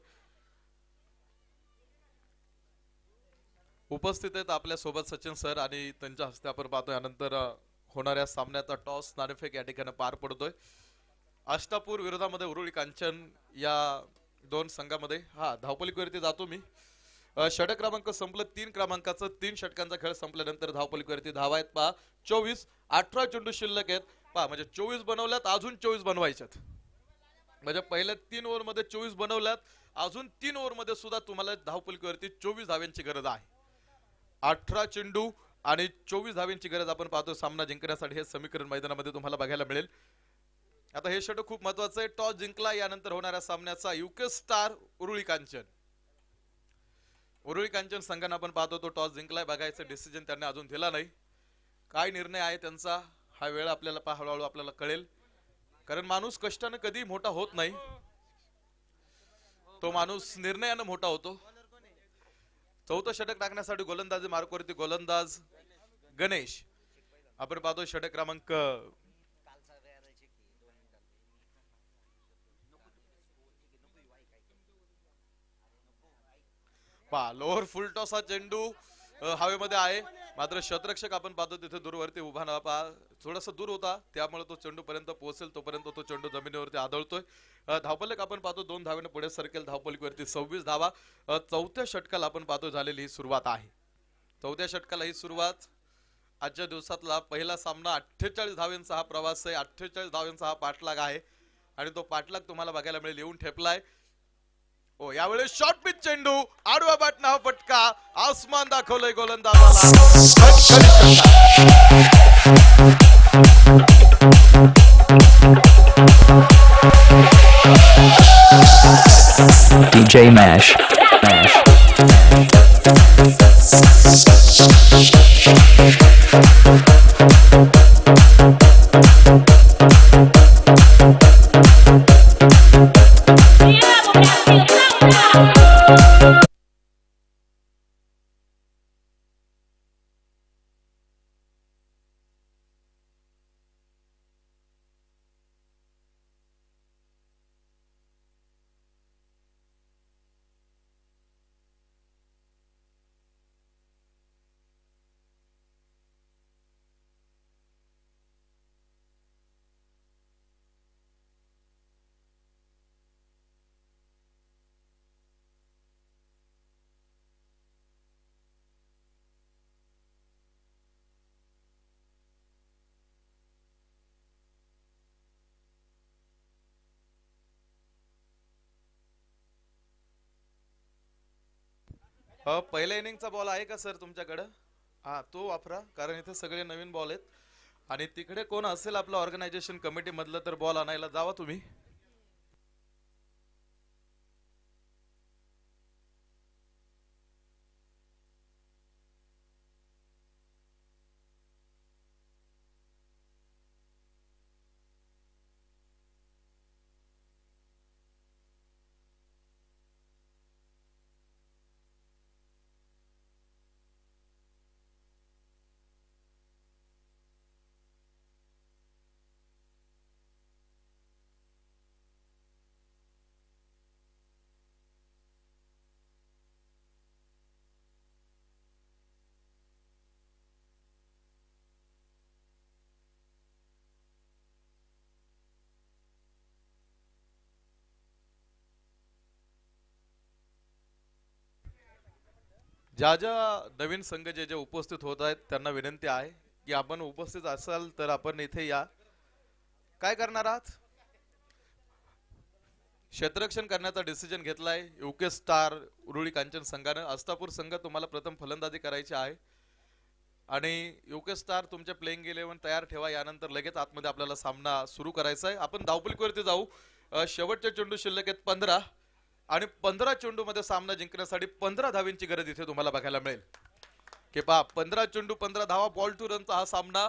उपस्थित आहेत आपल्या सोबत सचिन सर आणि त्यांच्या हस्ते आपण पाहतो यानंतर होणाऱ्या सामन्याचा टॉस नाणेफेक या ठिकाणी पार पडतोय. अष्टापूर विरोधामध्ये उरुळी कांचन या दोन संघामध्ये हा धावपलीवरती जातो मी. षटक क्रमांक संपलं 3 क्रमांकाचं. 3 षटकांचा खेळ संपल्यानंतर धावपलीवरती धावा आहेत पहा 24. 18 चेंडू शिल्लक आहेत पहा, म्हणजे 24 बनवल्यात, अजून 24 बनवायच्यात. म्हणजे पहिल्या 3 ओव्हर मध्ये 24 बनवल्यात, अजून 3 ओव्हर मध्ये सुद्धा तुम्हाला धावपलीवरती 24 धाव्यांची गरज आहे. 18 चेंडू आणि 24 धाव्यांची गरज आपण पाहतो सामना जिंकण्यासाठी. हे समीकरण मैदानामध्ये तुम्हाला बघायला मिळेल. आता हे षटक खूप महत्वाचं आहे. टॉस जिंकला यानंतर होणाऱ्या सामन्याचा युके स्टार उरुळी कांचन. उरुळी कांचन संघाने आपण पाहतो तो टॉस जिंकलाय. बघायचं डिसिजन त्यांनी अजून दिला नाही. काय निर्णय आहे त्यांचा हा वेळ आपल्याला हळूहळू आपल्याला कळेल. कारण माणूस कष्टाने कधी मोठा होत नाही, तो माणूस निर्णयाने मोठा होतो. चौथं षटक टाकण्यासाठी गोलंदाजी मार्कवरती गोलंदाज गणेश. आपण पाहतो षटक क्रमांक लोअर फुल टॉस हा चेंडू हवेमध्ये आहे. मात्र क्षेत्ररक्षक आपण पाहतो तिथे दूरवरती उभा ना पहा, थोडासा दूर होता त्यामुळे तो चेंडू पर्यंत पोहोचेल तोपर्यंत तो चेंडू जमिनीवरती आदळतोय. धावपलक आपण पाहतो 2 धावेने पुढे सरकेल. धावपलकीवरती 26 धावा. चौथ्या षटकाला आपण पाहतो झालेली ही सुरुवात आहे. चौथ्या षटकाला ही सुरुवात. आजच्या दिवसातला पहिला सामना 48 धावांचा हा प्रवास आहे. 48 धावांचा हा पाठलाग आहे आणि तो पाठलाग तुम्हाला बघायला मिळेल येऊन ठेपलाय. ओ यावेळेस शॉर्ट पिच चेंडू आडवा बॅटनं हा फटका आसमान दाखवलंय गोलंदाजाला. DJ Mash. पहिल्या इनिंगचा बॉल आहे का सर तुमच्याकडे? हा तो वापरा, कारण इथे सगळे नवीन बॉल आहेत. आणि तिकडे कोण असेल आपलं ऑर्गनायझेशन कमिटी मधलं तर बॉल आणायला जावा तुम्ही. ज्या ज्या नवीन संघ जे जे उपस्थित होत आहेत त्यांना विनंती आहे की आपण उपस्थित असाल तर आपण इथे या. काय करणार आहात? क्षेत्ररक्षण करण्याचा डिसिजन घेतलाय यूके स्टार उरुळी कांचन संघानं. अस्तापूर संघ तुम्हाला प्रथम फलंदाजी करायची आहे आणि यूके स्टार तुमचे प्लेइंग 11 तयार ठेवा. यानंतर लगेच आतमध्ये आपल्याला सामना सुरू करायचा आहे. आपण धावपळीवरती जाऊ. शेवटचे चेंडू शिल्लक आहेत 15 आणि 15 चेंडू मध्ये सामना जिंकण्यासाठी 15 धावींची गरज इथे तुम्हाला बघायला मिळेल. की पहा 15 चेंडू 15 धावा, बॉल टू रनचा हा सामना.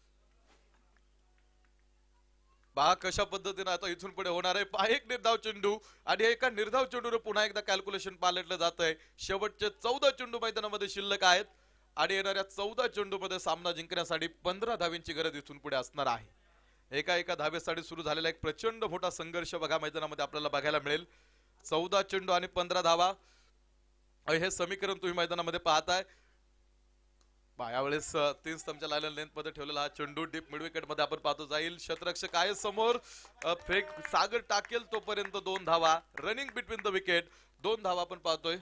पहा कशा पद्धतीने आता इथून पुढे होणार आहे. पहा एक निर्धाव चेंडू आणि एका निर्धाव चेंडूवर पुन्हा एकदा कॅल्क्युलेशन पालटलं जात आहे. शेवटचे 14 चेंडू मैदानामध्ये शिल्लक आहेत आणि येणाऱ्या 14 चेंडू मध्ये सामना जिंकण्यासाठी 15 धावींची गरज इथून पुढे असणार आहे. एका एका धावेसाठी सुरू झालेला एक प्रचंड मोठा संघर्ष बघा मैदानामध्ये आपल्याला बघायला मिळेल. 14 चेंडू आणि 15 धावा हे समीकरण तुम्ही मैदानामध्ये पाहताय. यावेळेस 3 स्तंभच्या लाईन लेंथ मध्ये ठेवलेला हा चेंडू डीप मिड विकेट मध्ये आपण पाहतो जाईल. शतरक्षक आहे समोर, फेक सागर टाकेल तोपर्यंत 2 धावा. रनिंग बिटवीन द विकेट 2 धावा आपण पाहतोय.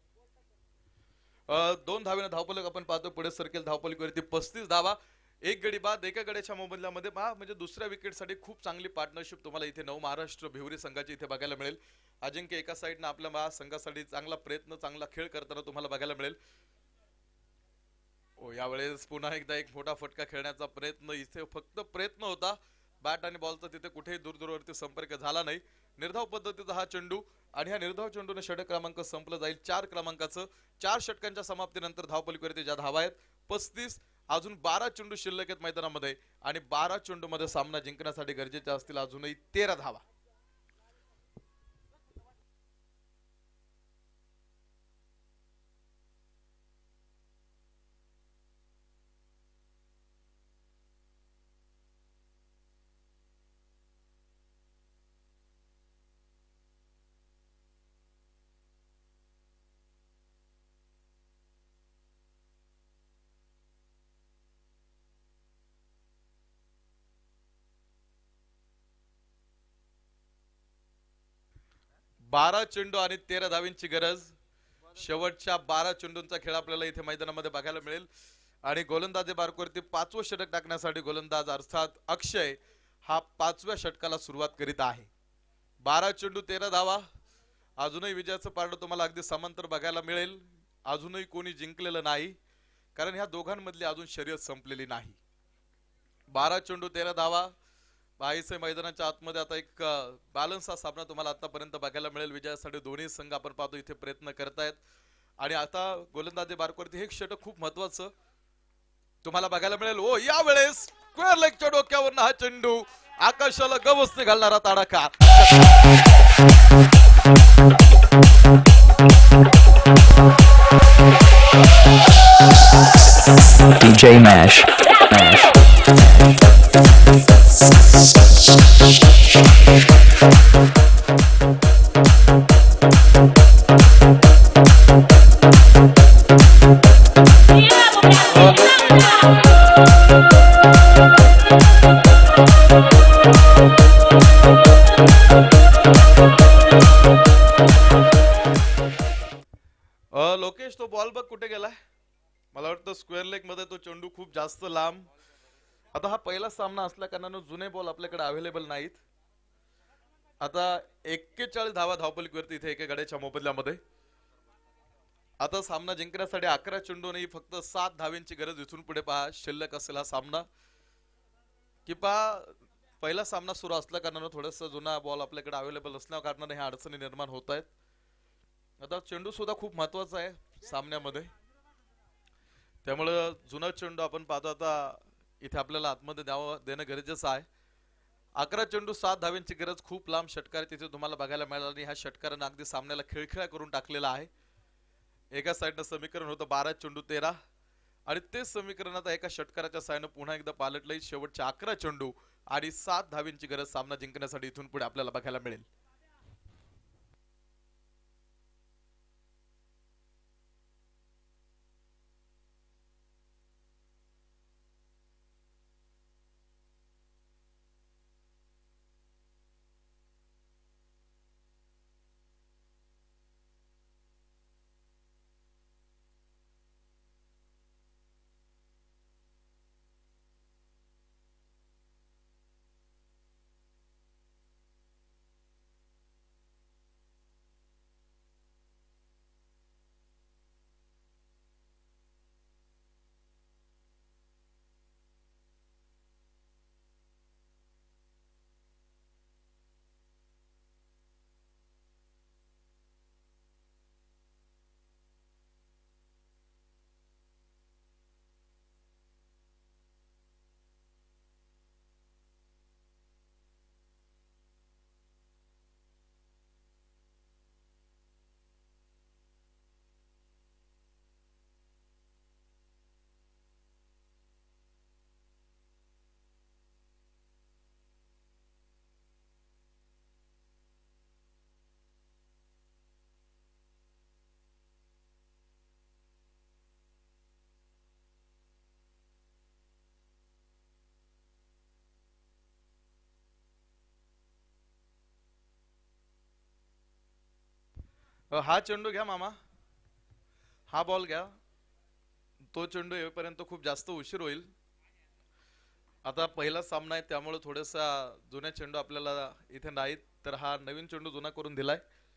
2 धावेने धावपलक आपण पाहतो पुढे सरकेल धावपलकीवरती 35 धावा. एक गडी बाद एका गड्याच्या मोबदल्यामध्ये म्हणजे दुसऱ्या विकेटसाठी खूप चांगली पार्टनरशिप तुम्हाला इथे नवमहाराष्ट्र भिवरी संघाची इथे बघायला मिळेल. अजिंक्य एका साईडनं आपल्या संघासाठी चांगला प्रयत्न चांगला खेळ करताना तुम्हाला बघायला मिळेल. यावेळेस पुन्हा एकदा एक मोठा फटका खेळण्याचा प्रयत्न. इथे फक्त प्रयत्न होता, बॅट आणि बॉलचा तिथे कुठेही दूरवरती संपर्क झाला नाही. निर्धाव पद्धतीचा हा चेंडू आणि ह्या निर्धाव चेंडूने षटक क्रमांक संपलं जाईल 4 क्रमांकाचं. 4 षटकांच्या समाप्तीनंतर धावपलीवरती ज्या धावा आहेत 35. अजून 12 चेंडू शिल्लक आहेत मैदानामध्ये आणि 12 चेंडू मध्ये सामना जिंकण्यासाठी गरजेचे असतील अजूनही 13 धावा. 12 चेंडू आणि 13 धावींची गरज. शेवटच्या 12 चेंडूंचा खेळ आपल्याला इथे मैदानामध्ये बघायला मिळेल आणि गोलंदाजी बारकोवरती 5वं षटक टाकण्यासाठी गोलंदाज अर्थात अक्षय हा 5व्या षटकाला सुरुवात करीत आहे. 12 चेंडू 13 धावा. अजूनही विजयाचं पारडं तुम्हाला अगदी समांतर बघायला मिळेल. अजूनही कोणी जिंकलेलं नाही, कारण ह्या दोघांमधली अजून शर्यत संपलेली नाही. 12 चेंडू 13 धावा. बाईसे मैदानाच्या आतमध्ये आता एक बॅलन्स हा सामना तुम्हाला आतापर्यंत बघायला मिळेल. विजयासाठी दोन्ही संघ आपण पाहतो इथे प्रयत्न करतायत आणि आता गोलंदाजी बारकोवरती हे षटक खूप महत्वाचं तुम्हाला बघायला मिळेल. यावेळेस स्क्वेअर लेगच्या डोक्यावरनं हा चेंडू आकाशाला गवसणी घालणारा तडाखा. DJ Mash. लोकेश तो बॉल बघ कुठे गेलाय. मला वाटतं स्क्वेअर लेग मध्ये तो चेंडू खूप जास्त लांब. आता हा पहिला सामना असल्या कारणानं जुने बॉल आपल्याकडे अवेलेबल नाहीत. आता 41 धावा धावपलीवरती इथे एका गड्याच्या मोबदल्यामध्ये आता सामना जिंकण्यासाठी 11 चेंडूंनी फक्त 7 धावांची गरज. इथून पुढे पहा शिल्लक असेल हा सामना की पहा पहिला सामना सुरू असल्या कारणानं थोडंसं जुना बॉल आपल्याकडे अवेलेबल असल्या कारणाने ह्या अडचणी निर्माण होत आहेत. आता चेंडू सुद्धा खूप महत्वाचा आहे सामन्यामध्ये, त्यामुळे जुना चेंडू आपण पाहतो. आता इथे आपल्याला आतमध्ये देणं गरजेचं आहे. 11 चेंडू 7 धावांची गरज. खूप लांब षटकार तिथे तुम्हाला बघायला मिळाला आणि ह्या षटकारानं अगदी सामन्याला खिळखिळा करून टाकलेला आहे. एका साईडनं समीकरण होतं 12 चेंडू 13 आणि तेच समीकरण आता एका षटकाराच्या साहाय्यानं पुन्हा एकदा पालटलंय. शेवटच्या 11 चेंडू आणि 7 धावांची गरज सामना जिंकण्यासाठी इथून पुढे आपल्याला बघायला मिळेल. हा चेंडू घ्या मामा, हा बॉल घ्या. तो चेंडू येईपर्यंत खूप जास्त उशीर होईल. आता पहिला सामना आहे त्यामुळे थोडासा जुन्या चेंडू आपल्याला इथे नाहीत, तर हा नवीन चेंडू जुना करून दिलाय.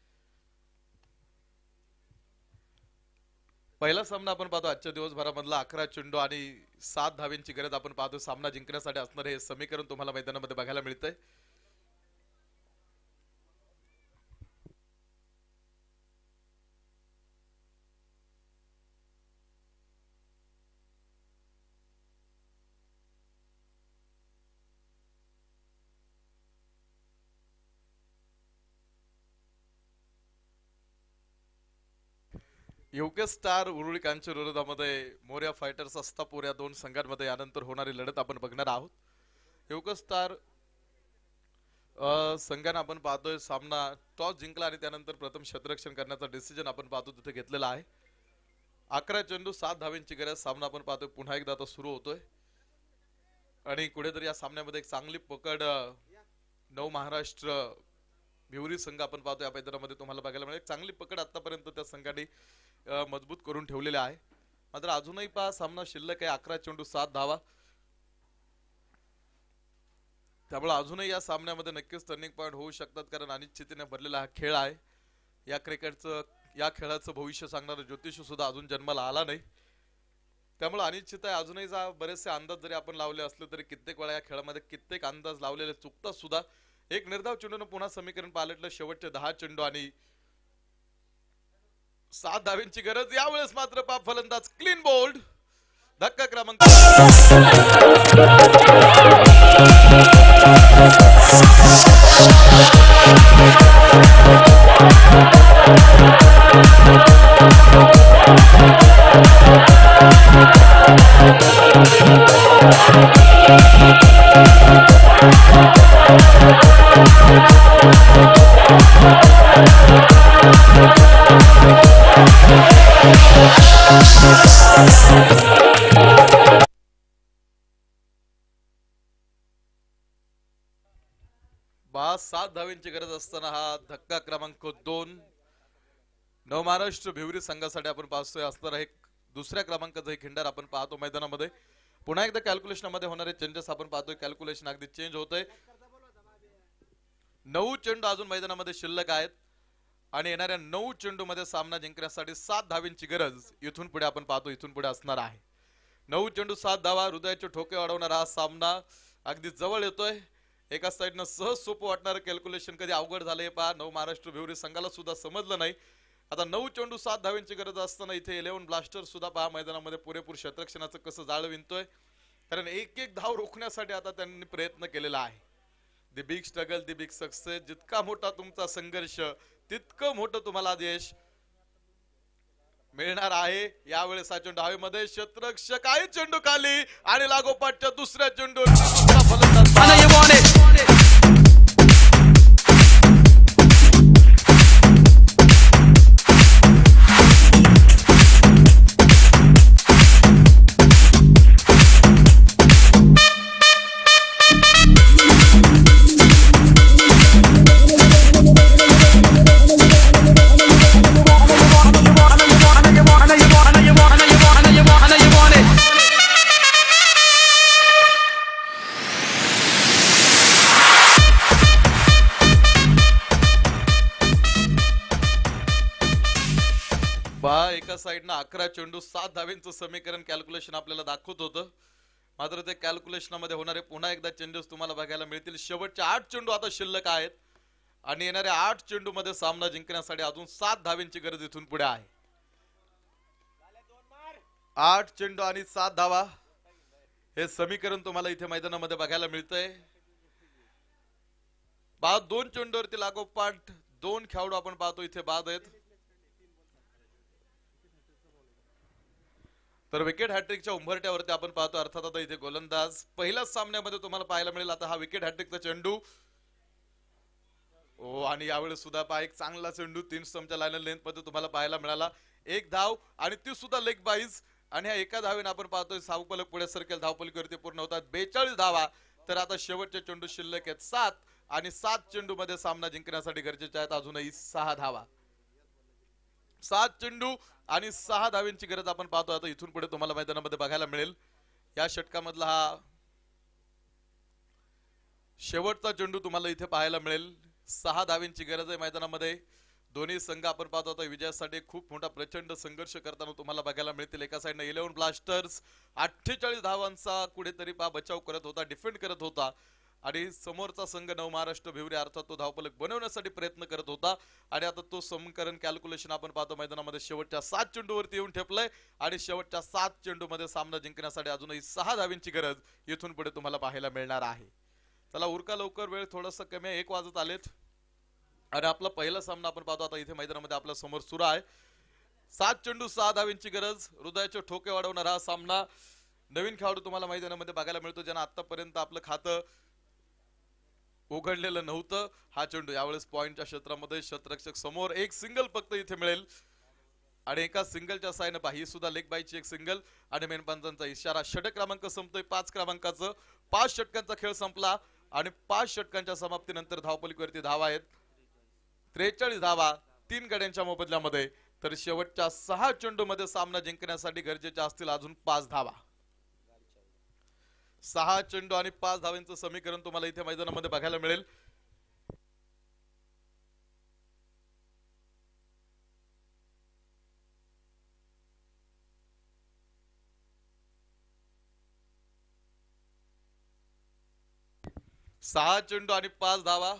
पहिला सामना आपण पाहतो आजच्या दिवसभरामधला 11 चेंडू आणि 7 धावांची गरज आपण पाहतो. सामना जिंकण्यासाठी असणार हे समीकरण तुम्हाला मैदानामध्ये बघायला मिळतंय. योगेश स्टार उरुळीकांच्या विरोधामध्ये मोर्या फायटर्स अस्तापूर या दोन संघांमध्ये यानंतर होणारी लढत आपण बघणार आहोत. योगेश स्टार संघाने आपण पाहतोय सामना टॉस जिंकला आणि त्यानंतर प्रथम क्षेत्ररक्षण करण्याचा डिसिजन आपण पाहतो तिथे घेतलेला आहे. 11 चेंडू 7 धावांची गरज. सामना आपण पाहतोय पुन्हा एकदा आता सुरू होतोय आणि कुठेतरी या सामन्यामध्ये एक चांगली पकड नव महाराष्ट्र भिवरी संघ आपण पाहतोय या मैदानामध्ये तुम्हाला बघायला मिळेल. चांगली पकड आतापर्यंत त्या संघाने मजबूत करून ठेवलेले आहे. मात्र अजूनही पहा सामना शिल्लक आहे. 11 चेंडू 7 धावा, त्यामुळे अजूनही या सामन्यामध्ये नक्कीच टर्निंग पॉईंट होऊ शकतात, कारण अनिश्चिततेने भरलेला हा खेळ आहे. या खेळाचं भविष्य सांगणारा ज्योतिष सुद्धा अजून जन्माला आला नाही, त्यामुळे अनिश्चित आहे. अजूनही बरेचसे अंदाज जरी आपण लावले असले तरी कित्येक वेळा या खेळामध्ये कित्येक अंदाज लावलेले चुकतात सुद्धा. एक निर्धाव चेंडूने पुन्हा समीकरण पालटलं. शेवटचे 10 चेंडू आणि 7 धावांची गरज. यावेळेस मात्र पाप फलंदाज क्लीन बोल्ड. धक्का क्रमांक बा 7 धावांची गरज असताना हा धक्का क्रमांक 2 नवमहाराष्ट्र भिवरी संघासाठी आपण पाहतोय असणार आहे. दुसऱ्या क्रमांकाचा एक खिंडार आपण पाहतो मैदानामध्ये. पुन्हा एकदा कॅल्क्युलेशन मध्ये होणारे चेंजेस आपण पाहतोय. कॅल्क्युलेशन अगदी चेंज होतंय. 9 चेंडू अजून मैदानामध्ये शिल्लक आहेत. आणि येणाऱ्या 9 चेंडूमध्ये सामना जिंकण्यासाठी 7 धावांची गरज इथून पुढे आपण पाहतो इथून पुढे असणार आहे. 9 चेंडू 7 धावा, हृदयाचे ठोके वाढवणारा हा सामना अगदी जवळ येतोय. एका साईडनं सहज सोपं वाटणारं कॅल्क्युलेशन कधी अवघड झालंय पहा. महाराष्ट्र भिवरी संघाला सुद्धा समजलं नाही. आता 9 चेंडू 7 धावांची गरज असताना इथे 11 ब्लास्टर सुद्धा पहा मैदानामध्ये पुरेपूर क्षेत्ररक्षणाचं कसं जाळं विणतोय. कारण एक एक धाव रोखण्यासाठी आता त्यांनी प्रयत्न केलेला आहे. The big struggle the big success. जितका मोठा तुमचा संघर्ष तितकं मोठं तुम्हाला यश मिळणार आहे. यावेळेस हा चेंडू हवेमध्ये, क्षेत्ररक्षक आहे चेंडू खाली आणि लागोपाठच्या दुसऱ्या चेंडूवर दुसरा फलंदाज. एका साइडनं 11 चेंडू 7 धावांचं समीकरण कॅल्क्युलेशन आपल्याला दाखवत होतं. मात्र ते कॅल्क्युलेशनमध्ये होणारे पुन्हा एकदा चेंजेस तुम्हाला बघायला मिळतील. शेवटचे 8 चेंडू आता शिल्लक आहेत आणि येणाऱ्या 8 चेंडू मध्ये सामना जिंकण्यासाठी अजून 7 धावांची गरज इथून पुढे आहे. 8 चेंडू आणि 7 धावा हे समीकरण तुम्हाला इथे मैदानामध्ये बघायला मिळतंय. 2 चेंडूवरती लागोपाठ 2 खेळाडू आपण पाहतो इथे बाद आहेत. तर विकेट हॅट्रिकच्या उंबरट्यावरती आपण पाहतो. अर्थात आता इथे गोलंदाज पहिल्याच सामन्यामध्ये तुम्हाला पाहायला मिळेल. आता हा विकेट हॅट्रिकचा चेंडू आणि यावेळेस सुद्धा पहा एक चांगला चेंडू 3 स्टंपच्या लाईन लेंथ मध्ये तुम्हाला पाहायला मिळाला. एक धाव आणि ती सुद्धा लेग बाईज आणि ह्या एका धावेने आपण पाहतोय धावफलक पुढे सरकेल. धावफलकीवरती पूर्ण होतात 42 धावा. तर आता शेवटचे चेंडू शिल्लक आहेत 7 आणि 7 चेंडू मध्ये सामना जिंकण्यासाठी गरजेचे आहेत अजूनही 6 धावा. 7 चेंडू आणि 6 धावांची गरज आपण पाहतो. आता इथून पुढे तुम्हाला मैदानामध्ये बघायला मिळेल. या षटकामधला हा शेवटचा चेंडू तुम्हाला इथे पाहायला मिळेल. 6 धावांची गरज आहे मैदानामध्ये. दोन्ही संघ आपण पाहतो आता विजयासाठी खूप मोठा प्रचंड संघर्ष करताना तुम्हाला बघायला मिळतील. एका साइडने 11 ब्लास्टर्स 48 धावांचा कुठेतरी बचाव करत होता, डिफेंड करत होता आणि समोरचा संघ नवमहाराष्ट्र भिवरी अर्थात तो धावफलक बनवण्यासाठी प्रयत्न करत होता. आणि आता तो समीकरण कॅल्क्युलेशन आपण पाहतो मैदानामध्ये शेवटच्या 7 चेंडूवरती येऊन ठेपलंय आणि शेवटच्या 7 चेंडूमध्ये सामना जिंकण्यासाठी अजूनही 6 धावांची गरज इथून पुढे तुम्हाला पाहायला मिळणार आहे. चला उरका लवकर, वेळ थोडासा कमी आहे. 1 वाजत आलेत आणि आपला पहिला सामना आपण पाहतो आता इथे मैदानामध्ये आपल्या समोर सुरू आहे. 7 चेंडू 6 धावांची गरज, हृदयाचे ठोके वाढवणारा हा सामना. नवीन खेळाडू तुम्हाला मैदानामध्ये बघायला मिळतो ज्यांना आतापर्यंत आपलं खातं उघडलेलं नव्हतं. हा चेंडू यावेळेस पॉइंटच्या क्षेत्रामध्ये, क्षेत्ररक्षक समोर, एक सिंगल फक्त इथे मिळेल आणि एका सिंगलच्या साईन ही सुद्धा लेग बायची एक सिंगल आणि मेनपंचांचा इशारा. षटक क्रमांक संपतोय 5 क्रमांकाचं. 5 षटकांचा खेळ संपला आणि 5 षटकांच्या समाप्तीनंतर धावपलीवरती धावा आहेत 43 धावा 3 गड्यांच्या मोबदल्यामध्ये. तर शेवटच्या 6 चेंडू मध्ये सामना जिंकण्यासाठी गरजेच्या असतील अजून 5 धावा. 6 चेंडू आणि 5 धावांचं समीकरण तुम्हाला इथे मैदानामध्ये बघायला मिळेल. सहा चेंडू आणि 5 धावा.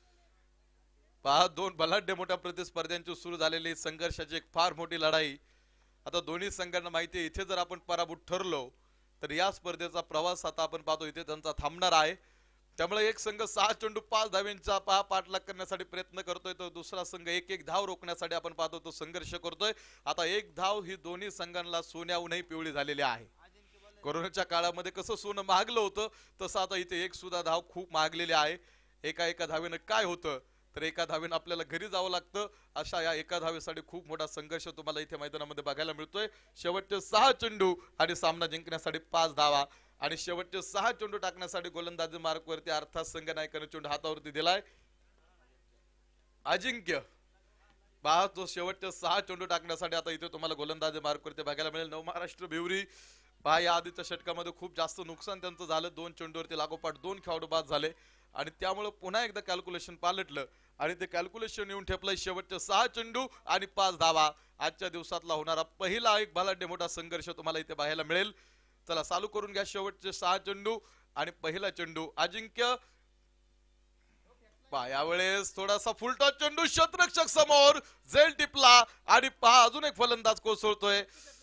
2 बलाढ्य मोठ्या प्रतिस्पर्ध्यांची सुरू झालेली संघर्षाची एक फार मोठी लढाई. आता दोन्ही संघांना माहिती आहे इथे जर आपण पराभूत ठरलो तर या स्पर्धेचा प्रवास आता आपण पाहतो इथे त्यांचा थांबणार आहे. त्यामुळे एक संघ 6 चेंडू 5 धावांचा पाठलाग करण्यासाठी प्रयत्न करतोय, तर दुसरा संघ एक एक धाव रोखण्यासाठी आपण पाहतो तो संघर्ष करतोय. आता एक धाव ही दोन्ही संघांना सोन्याहूनही पिवळी झालेली आहे. कोरोनाच्या काळामध्ये कसं सोनं महागलं होतं तसं आता इथे एक सुद्धा धाव खूप महागलेली आहे. एका धावेनं काय होतं तर एका धावेनं आपल्याला घरी जावं लागतं. अशा या एका धावेसाठी खूप मोठा संघर्ष तुम्हाला इथे मैदानामध्ये बघायला मिळतोय. शेवटचे 6 चेंडू आणि सामना जिंकण्यासाठी 5 धावा आणि शेवटचे 6 चेंडू टाकण्यासाठी गोलंदाजी मार्कवरती अर्थात संघ नायकाने चेंडू हातावरती दिलाय. अजिंक्य तो शेवटचे 6 चेंडू टाकण्यासाठी आता इथे तुम्हाला गोलंदाजी मार्कवरती बघायला मिळेल. नवमहाराष्ट्र भिवरी या आधीच्या षटकामध्ये खूप जास्त नुकसान त्यांचं झालं. 2 चेंडूवरती लागोपाठ 2 खेळाडू बाद झाले आणि त्यामुळे पुन्हा एकदा कॅल्क्युलेशन पालटलं आणि ते कॅल्क्युलेशन येऊन ठेपलंय शेवटचे 6 चेंडू आणि 5 धावा. आजच्या दिवसातला होणारा पहिला एक बलाढ्य मोठा संघर्ष तुम्हाला इथे पाहायला मिळेल. चला चालू करून घ्या शेवटचे 6 चेंडू आणि पहिला चेंडू. अजिंक्य यावेळेस थोडासा फुलटॉस चेंडू शतरक्षक समोर झेल टिपला आणि पहा अजून एक फलंदाज कोसळतोय.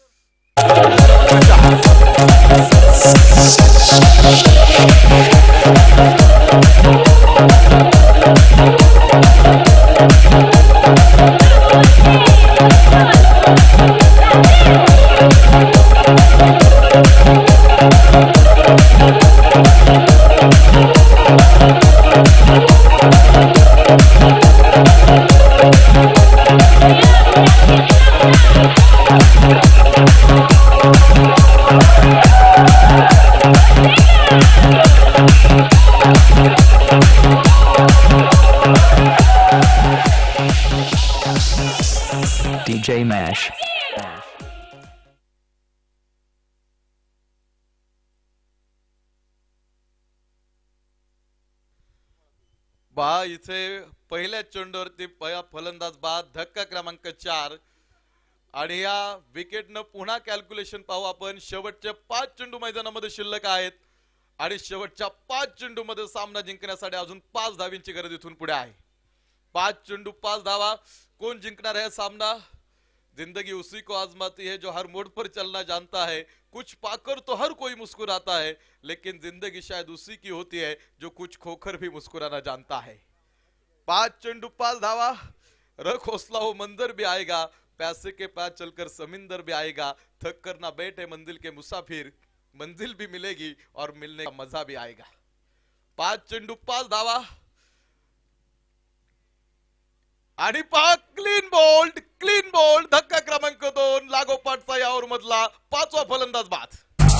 DJ Mash. बा इथे पहिल्या चेंडूवरती फलंदाज बाद धक्का क्रमांक 4 आणि या विकेटनं पुन्हा कॅल्क्युलेशन पाहू आपण. शेवटचे 5 चेंडू मैदानामध्ये शिल्लक आहेत आणि शेवटच्या 5 चेंडू मध्ये सामना जिंकण्यासाठी अजून 5 धावींची गरज इथून पुढे आहे. 5 चेंडू 5 धावा. कोण जिंकणार है सामना? जिंदगी उसी को आजमाती है जो हर मोड़ पर चलना जानता है. कुछ पाकर तो हर कोई मुस्कुराता है लेकिन जिंदगी शायद उसी की होती है जो कुछ खोकर भी मुस्कुराना जानता है. 5 चेंडू 5 धावा. रख हौसला हो मंजर भी आएगा. पैसे के पास चलकर समिंदर भी आएगा. थक कर ना बैठे मंजिल के मुसाफिर. मंजिल भी मिलेगी और मिलने का मजा भी आएगा. 5 चेंडू 5 धावा आणि पहा क्लीन बोल्ड धक्का क्रमांक 2 लागोपाठचा यावर मधला 5वा फलंदाज बाद.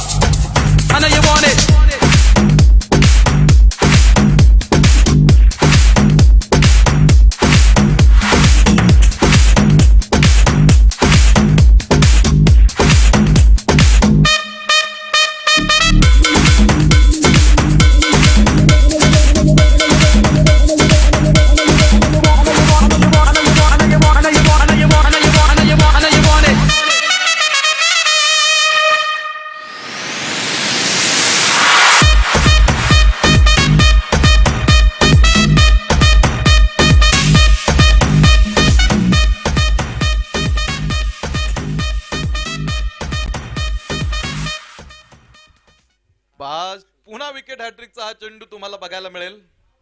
पुन्हा विकेट हॅट्रिकचा हा चेंडू तुम्हाला बघायला मिळेल.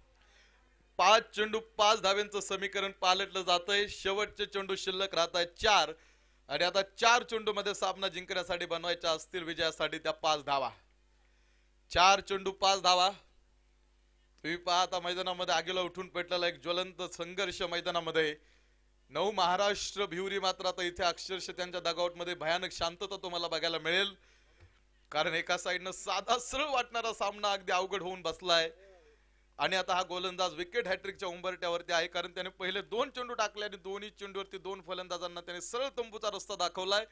5 चेंडू 5 धाव्यांचं समीकरण पालटलं जातंय. शेवटचे चेंडू शिल्लक राहत आहेत 4 आणि आता 4 चेंडू मध्ये सामना जिंकण्यासाठी बनवायच्या असतील विजयासाठी त्या 5 धावा. 4 चेंडू 5 धावा. तुम्ही पहा आता मैदानामध्ये आगीला उठून पेटलेला एक ज्वलंत संघर्ष मैदानामध्ये. नवमहाराष्ट्र भिवरी मात्र आता इथे अक्षरशः त्यांच्या डगआउट मध्ये भयानक शांतता तुम्हाला बघायला मिळेल. कारण एका साइडनं साधा सरळ वाटणारा सामना अगदी अवघड होऊन बसलाय आणि आता हा गोलंदाज विकेट हॅट्रिकच्या उंबरट्यावरती आहे. कारण त्याने पहिले 2 चेंडू टाकले आणि दोन्ही चेंडूवरती 2 फलंदाजांना त्याने सरळ तंबूचा रस्ता दाखवलाय.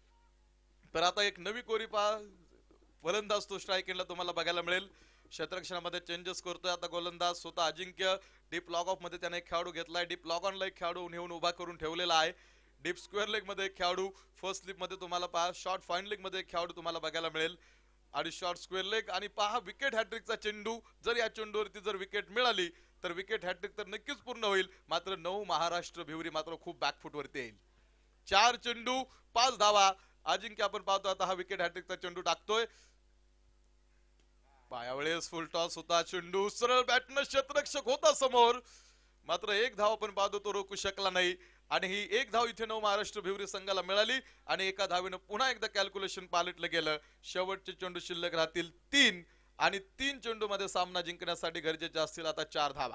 तर आता एक नवी कोरी फलंदाज तो स्ट्राईक एंडला तुम्हाला बघायला मिळेल. क्षेत्ररक्षणामध्ये चेंजेस करतोय आता गोलंदाज स्वतः अजिंक्य. डीप लॉग ऑफ मध्ये त्याने एक खेळाडू घेतलाय. डीप लॉग ऑनला एक खेळाडू नेऊन उभा करून ठेवलेला आहे. डीप स्क्वेअर लेग मध्ये एक खेळाडू. फर्स्ट स्लिप मध्ये तुम्हाला पहा शॉर्ट फाईन लेग मध्ये एक खेळाडू तुम्हाला बघायला मिळेल आणि शॉर्ट स्क्वेअर लेग. आणि पहा विकेट हॅट्रिकचा चेंडू. जर या चेंडूवरती जर विकेट मिळाली तर विकेट हॅट्रिक तर नक्कीच पूर्ण होईल. मात्र नवमहाराष्ट्र भिवरी मात्र खूप बॅकफुट वरती येईल. 4 चेंडू 5 धावा. अजिंक्य आपण पाहतो आता हा विकेट हॅट्रिकचा चेंडू टाकतोय. यावेळेस फुल टॉस होता. चेंडू सरळ बॅटनं क्षेत्ररक्षक होता समोर. मात्र एक धाव आपण पाहतो तो रोखू शकला नाही आणि ही एक धाव इथे नवमहाराष्ट्र भिवरी संघाला मिळाली आणि एका धावेनं पुन्हा एकदा कॅल्क्युलेशन पालटलं गेलं. शेवटचे चेंडू शिल्लक राहतील 3 आणि 3 चेंडू मध्ये सामना जिंकण्यासाठी गरजेचे असतील आता 4 धावा.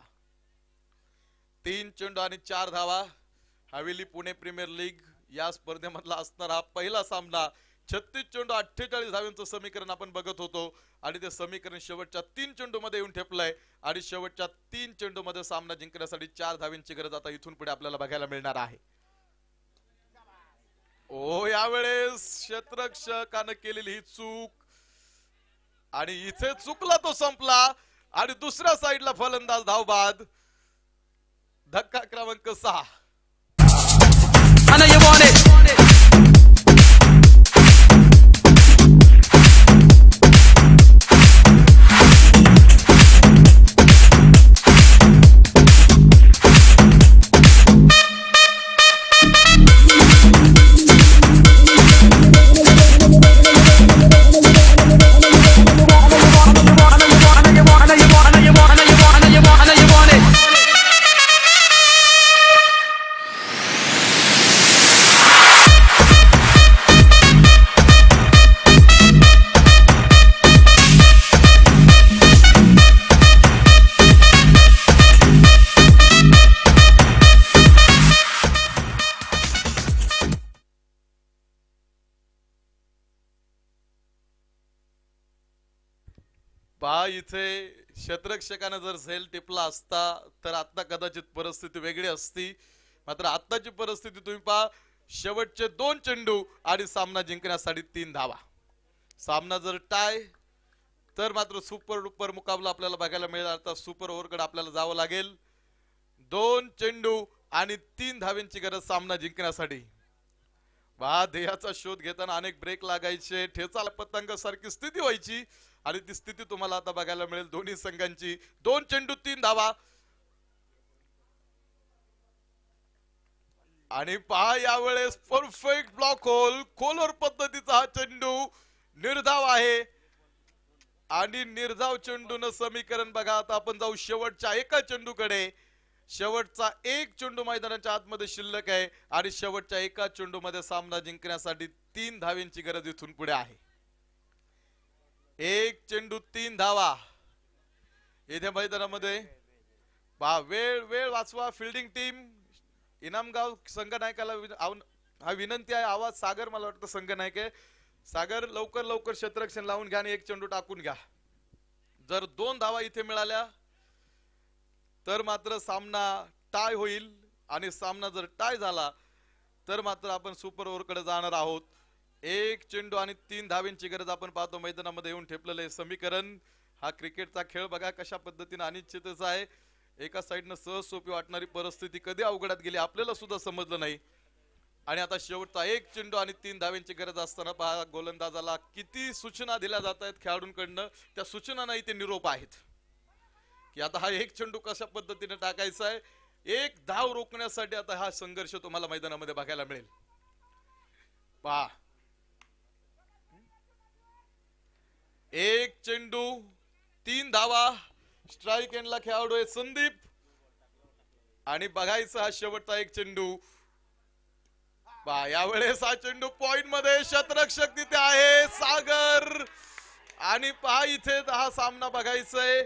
3 चेंडू आणि 4 धावा. हवेली पुणे प्रीमियर लीग या स्पर्धेमधला असणारा हा पहिला सामना. 36 चेंडू 48 धाव्यांचं समीकरण आपण बघत होतो आणि ते समीकरण शेवटच्या 3 चेंडू मध्ये येऊन ठेपलंय आणि शेवटच्या 3 चेंडू मध्ये सामना जिंकण्यासाठी 4 धाव्यांची गरज आता इथून पुढे आपल्याला बघायला मिळणार आहे. ओ यावेळेस क्षेत्ररक्षकाने केलेली ही चूक आणि इथे चुकला तो संपला आणि दुसऱ्या साइडला फलंदाज धावबाद. धक्का क्रमांक 6. I know you want it. पहा इथे क्षेत्ररक्षकाने जर झेल टिपला असता तर आता कदाचित परिस्थिती वेगळी असती. मात्र आताची परिस्थिती तुम्ही पहा, शेवटचे 2 चेंडू आणि सामना जिंकण्यासाठी 3 धावा. सामना जर टाय तर मात्र सुपर डुपर मुकाबला आपल्याला बघायला मिळेल. आता सुपर ओव्हरकडे आपल्याला जावं लागेल. 2 चेंडू आणि 3 धाव्यांची गरज सामना जिंकण्यासाठी. वा ध्येयाचा शोध घेताना अनेक ब्रेक लागायचे, ठेचा पतंग सारखी स्थिती व्हायची आणि ती स्थिती तुम्हाला आता बघायला मिळेल दोन्ही संघांची. 2 चेंडू 3 धावा. आणि पहा यावेळेस परफेक्ट ब्लॉक होल, खोलवर पद्धतीचा हा चेंडू निर्धाव आहे आणि निर्धाव चेंडून समीकरण बघा. आता आपण जाऊ शेवटच्या एका चेंडूकडे. शेवटचा 1 चेंडू मैदानाच्या आतमध्ये शिल्लक आहे आणि शेवटच्या एका चेंडू मध्ये सामना जिंकण्यासाठी 3 धाव्यांची गरज इथून पुढे आहे. 1 चेंडू 3 धावा. इथे मैदानामध्ये वेळ वेळ वाचवा. फिल्डिंग टीम इनामगाव संघनायकाला हा विनंती आहे. आवाज सागर, मला वाटतं संघनायक आहे. सागर लवकर लवकर क्षेत्ररक्षण लावून घ्या आणि 1 चेंडू टाकून घ्या. जर 2 धावा इथे मिळाल्या तर मात्र सामना टाय होईल आणि सामना जर टाय झाला तर मात्र आपण सुपर ओव्हर कडे जाणार आहोत. 1 चेंडू आणि 3 धाव्यांची गरज आपण पाहतो मैदानामध्ये येऊन ठेपलेलं आहे समीकरण. हा क्रिकेटचा खेळ बघा कशा पद्धतीने अनिश्चितच आहे. एका साइडनं सहज सोपी वाटणारी परिस्थिती कधी अवघडात गेली आपल्याला सुद्धा समजलं नाही. आणि आता शेवटचा 1 चेंडू आणि 3 धाव्यांची गरज असताना पहा गोलंदाजाला किती सूचना दिल्या जात आहेत खेळाडूंकडनं. त्या सूचनांना इथे निरोप आहेत की आता हा 1 चेंडू कशा पद्धतीने टाकायचा आहे. 1 धाव रोखण्यासाठी आता हा संघर्ष तुम्हाला मैदानामध्ये बघायला मिळेल. पहा 1 चेंडू 3 धावा. स्ट्राइक एंडला खेळाडू आहे संदीप आणि बघायचा हा शेवटचा 1 चेंडू. यावेळेस हा चेंडू पॉइंट मध्ये, क्षेत्ररक्षक तिथे आहे सागर. आणि पहा इथे हा सामना बघायचा आहे.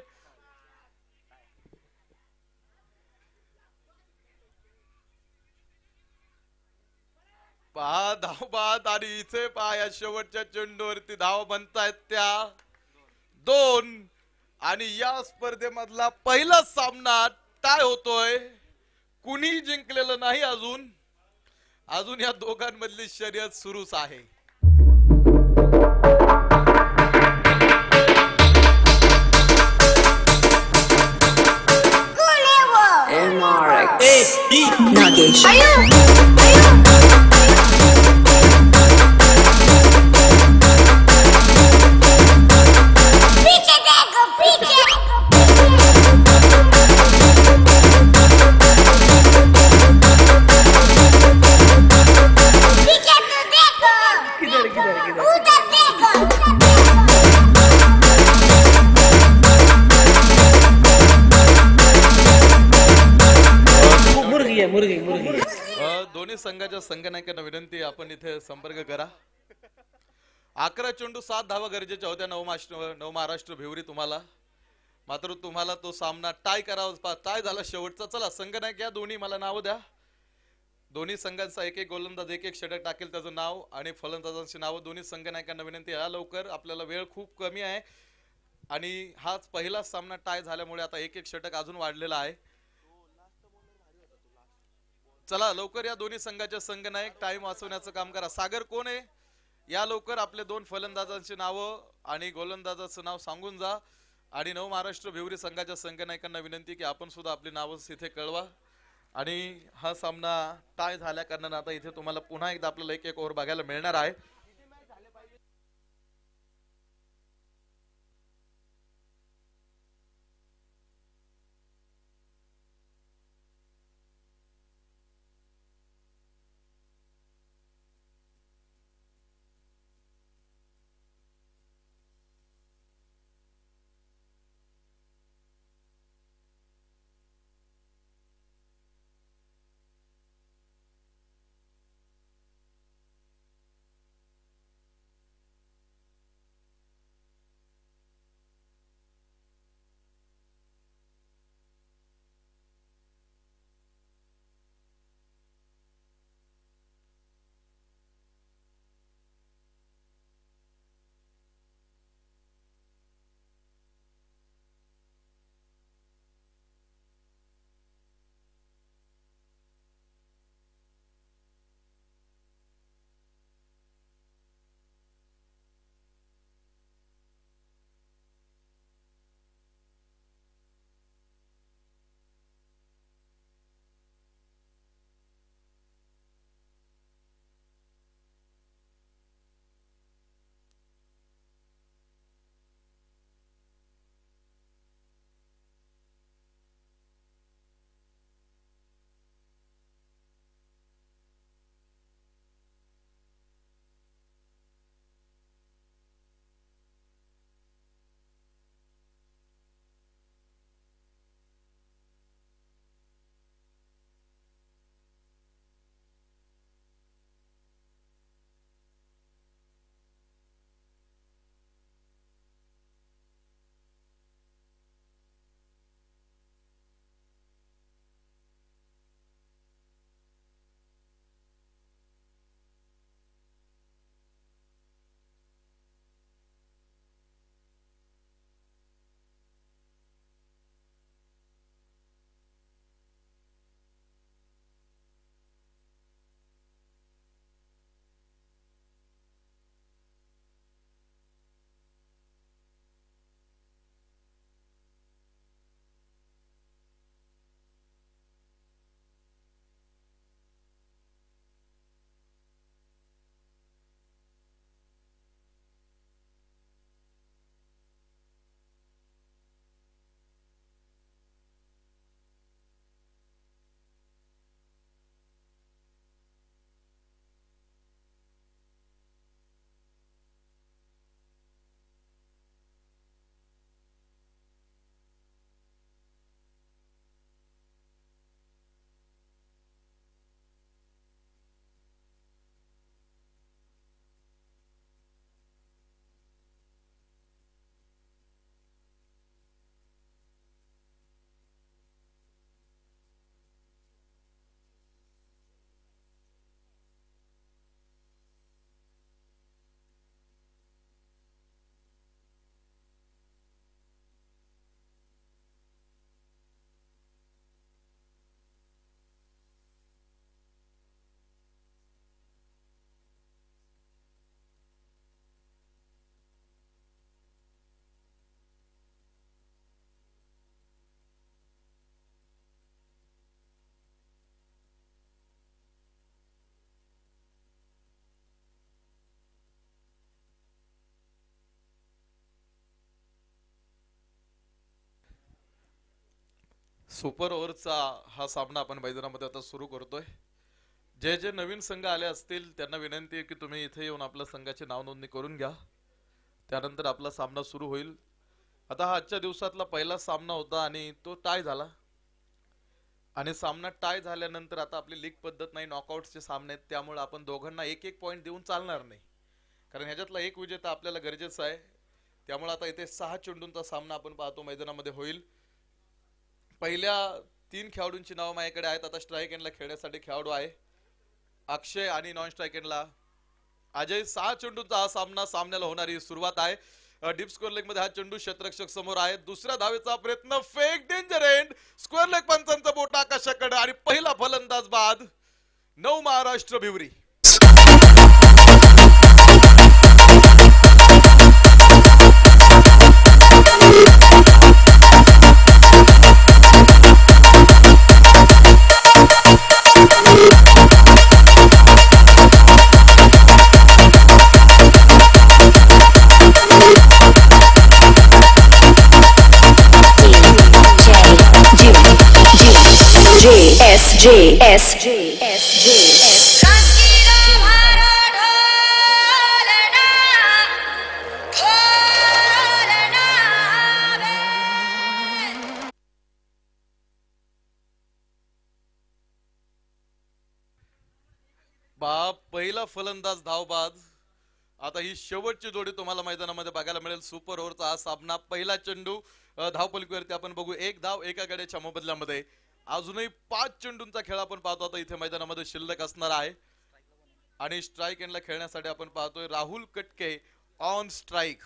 पहा धाव बाद आणि इथे पहा या शेवटच्या चेंडूवरती धाव बनतायत त्या 2 आणि या स्पर्धेमधला पहिला सामना टाय होतोय. कुणी जिंकलेलं नाही अजून. अजून या दोघांमधली शर्यत सुरूच आहे. Nagesh. दोन्ही संघाच्या संघनायकांना विनंती आपण इथे संपर्क करा. 11 चेंडू 7 धावा गरजेच्या होत्या नवमहाराष्ट्र भिवरी तुम्हाला. मात्र तुम्हाला तो सामना टाय करावा. टाय झाला शेवटचा. चला संघनायक या दोन्ही मला नाव द्या. दोन्ही संघांचा 1-1 गोलंदाज 1-1 षटक टाकेल त्याचं नाव आणि फलंदाजांची नाव. दोन्ही संघनायकांना विनंती या लवकर, आपल्याला वेळ खूप कमी आहे आणि हाच पहिला सामना टाय झाल्यामुळे आता 1-1 षटक अजून वाढलेला आहे. चला लवकर या दोन्ही संघाच्या संघनायक टाइम वाचवण्याचं काम करा. सागर कोण आहे या लवकर. आपले 2 फलंदाजांची नावं आणि गोलंदाजाचं नाव सांगून जा. आणि नवमहाराष्ट्र भिवरी संघाच्या संघनायकांना विनंती की आपण सुद्धा आपली नावं इथे कळवा. आणि हा सामना टाय झाल्या कारणाने आता इथे तुम्हाला पुन्हा एकदा आपल्याला एक ओव्हर बघायला मिळणार आहे. सुपर ओव्हरचा हा सामना आपण मैदानामध्ये आता सुरू करतोय. जे जे नवीन संघ आले असतील त्यांना विनंती आहे की तुम्ही इथे येऊन आपल्या संघाची नाव नोंदणी करून घ्या. त्यानंतर आपला सामना सुरू होईल. आता हा आजच्या दिवसातला पहिला सामना होता आणि तो टाय झाला. आणि सामना टाय झाल्यानंतर आता आपली लीग पद्धत नाही, नॉकआउटचे सामने आहेत, त्यामुळे आपण दोघांना एक एक पॉईंट देऊन चालणार नाही, कारण ह्याच्यातला एक विजेता आपल्याला गरजेचा आहे. त्यामुळे आता इथे 6 चेंडूंचा सामना आपण पाहतो मैदानामध्ये होईल. पहिल्या 3 खेळाडूंची नावं माझ्याकडे आहेत. आता स्ट्राईक एंडला खेळण्यासाठी खेळाडू आहे अक्षय आणि नॉन स्ट्राईक एंडला अजय. 6 चेंडूंचा हा सामना, सामन्याला होणारी सुरुवात आहे. डीप स्क्वेअर लेग मध्ये हा चेंडू क्षेत्ररक्षक समोर आहे. दुसऱ्या धावेचा प्रयत्न, फेक, डेंजर एंड, स्क्वेअर लेग, पंचांचा बोट आकाशाकडे आणि पहिला फलंदाज बाद नवमहाराष्ट्र भिवरी. पहिला फलंदाज धावबाद. आता ही शेवटची जोडी तुम्हाला मैदानामध्ये बघायला मिळेल. सुपर ओव्हरचा हा सामना. पहिला चेंडू धावपलकीवरती आपण बघू. एक धाव एका गड्याच्या मोबदल्यामध्ये. अजूनही 5 चेंडूंचा खेळ आपण पाहतो आता इथे मैदानामध्ये शिल्लक असणार आहे. आणि स्ट्राईक एंडला खेळण्यासाठी आपण पाहतोय राहुल कटके ऑन स्ट्राईक.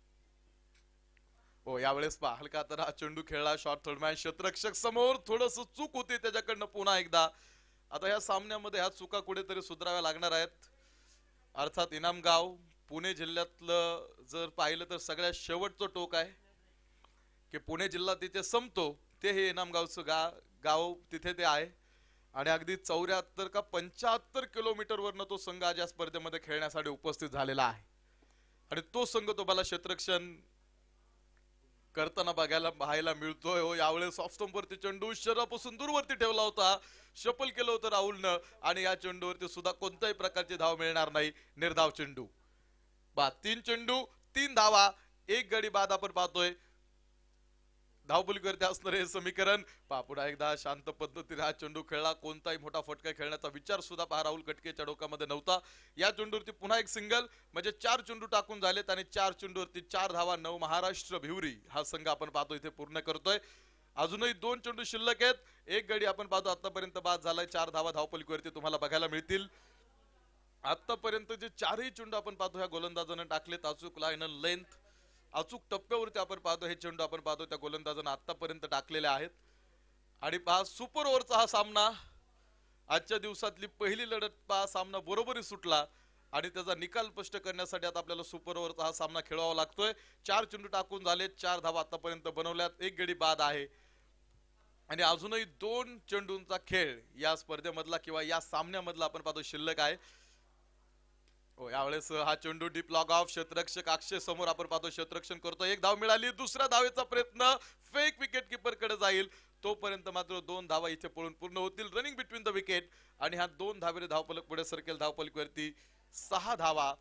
हो, यावेळेस पहा हलका तर हा चेंडू खेळला. शॉर्ट थर्ड मॅन क्षेत्ररक्षक समोर. थोडस चूक होती त्याच्याकडनं पुन्हा एकदा. आता या सामन्यामध्ये ह्या चुका कुठेतरी सुधाराव्या लागणार आहेत. अर्थात इनामगाव पुणे जिल्ह्यातलं जर पाहिलं तर सगळ्यात शेवटचं टोक आहे की पुणे जिल्हा तिथे संपतो ते हे इनामगावचं गाव तिथे ते आहे. आणि अगदी 74 का 75 किलोमीटरवरनं तो संघ आज या स्पर्धेमध्ये खेळण्यासाठी उपस्थित झालेला आहे. आणि तो संघ तुम्हाला क्षेत्ररक्षण करताना पाहायला मिळतोय. हो, यावेळेस ऑफ स्टंप वरती चेंडू शरीरापासून दूरवरती ठेवला होता. शपल केलं होतं राहुलनं. आणि या चेंडूवरती सुद्धा कोणत्याही प्रकारची धाव मिळणार नाही. निर्धाव चेंडू. 3 चेंडू 3 धावा 1 गडी बाद आपण पाहतोय. धावपलकीवरती असणारे हे समीकरण. पुन्हा एकदा शांत पद्धतीने हा चेंडू खेळला. कोणताही मोठा फटका खेळण्याचा विचार सुद्धा पहा राहुल कटकेच्या डोक्यामध्ये नव्हता. या चेंडूवरती पुन्हा एक सिंगल. म्हणजे 4 चेंडू टाकून झालेत आणि 4 चेंडूवरती 4 धावा. नवमहाराष्ट्र भिवरी हा संघ आपण पाहतो इथे पूर्ण करतोय. अजूनही 2 चेंडू शिल्लक आहेत. 1 गडी आपण पाहतो आतापर्यंत बाद झालाय. 4 धावा धावपलकीवरती तुम्हाला बघायला मिळतील. आतापर्यंत जे 4ही चेंडू आपण पाहतो ह्या गोलंदाजानं टाकलेत. अचूक लाईन लेंथ अचूक टप्प्यावरती आपण पाहतो हे चेंडू आपण पाहतो त्या गोलंदाजानं आतापर्यंत टाकलेले आहेत. आणि पहा सुपर ओव्हरचा हा सामना. आजच्या दिवसातली पहिली लढत पहा सामना बरोबरी सुटला आणि त्याचा निकाल स्पष्ट करण्यासाठी आता आपल्याला सुपर ओव्हरचा हा सामना खेळवावा लागतोय. 4 चेंडू टाकून झाले. 4 धावा आतापर्यंत बनवल्यात. 1 गडी बाद आहे. आणि अजूनही 2 चेंडूंचा खेळ या स्पर्धेमधला किंवा या सामन्यामधला आपण पाहतो शिल्लक आहे. हो, यावेळेस हा चेंडू डीप लॉग ऑफ. क्षेत्ररक्षक अक्षय समोर आपण पाहतो क्षेत्ररक्षण करतो. 1 धाव मिळाली. दुसऱ्या धावेचा प्रयत्न फेक विकेट कीपर कडे जाईल. तोपर्यंत मात्र 2 धावा इथे पळून पूर्ण होतील. Running between the wicket. आणि हा 2 धावेने धावपलक पुढे सरकेल. धावपलकीवरती 6 धावा.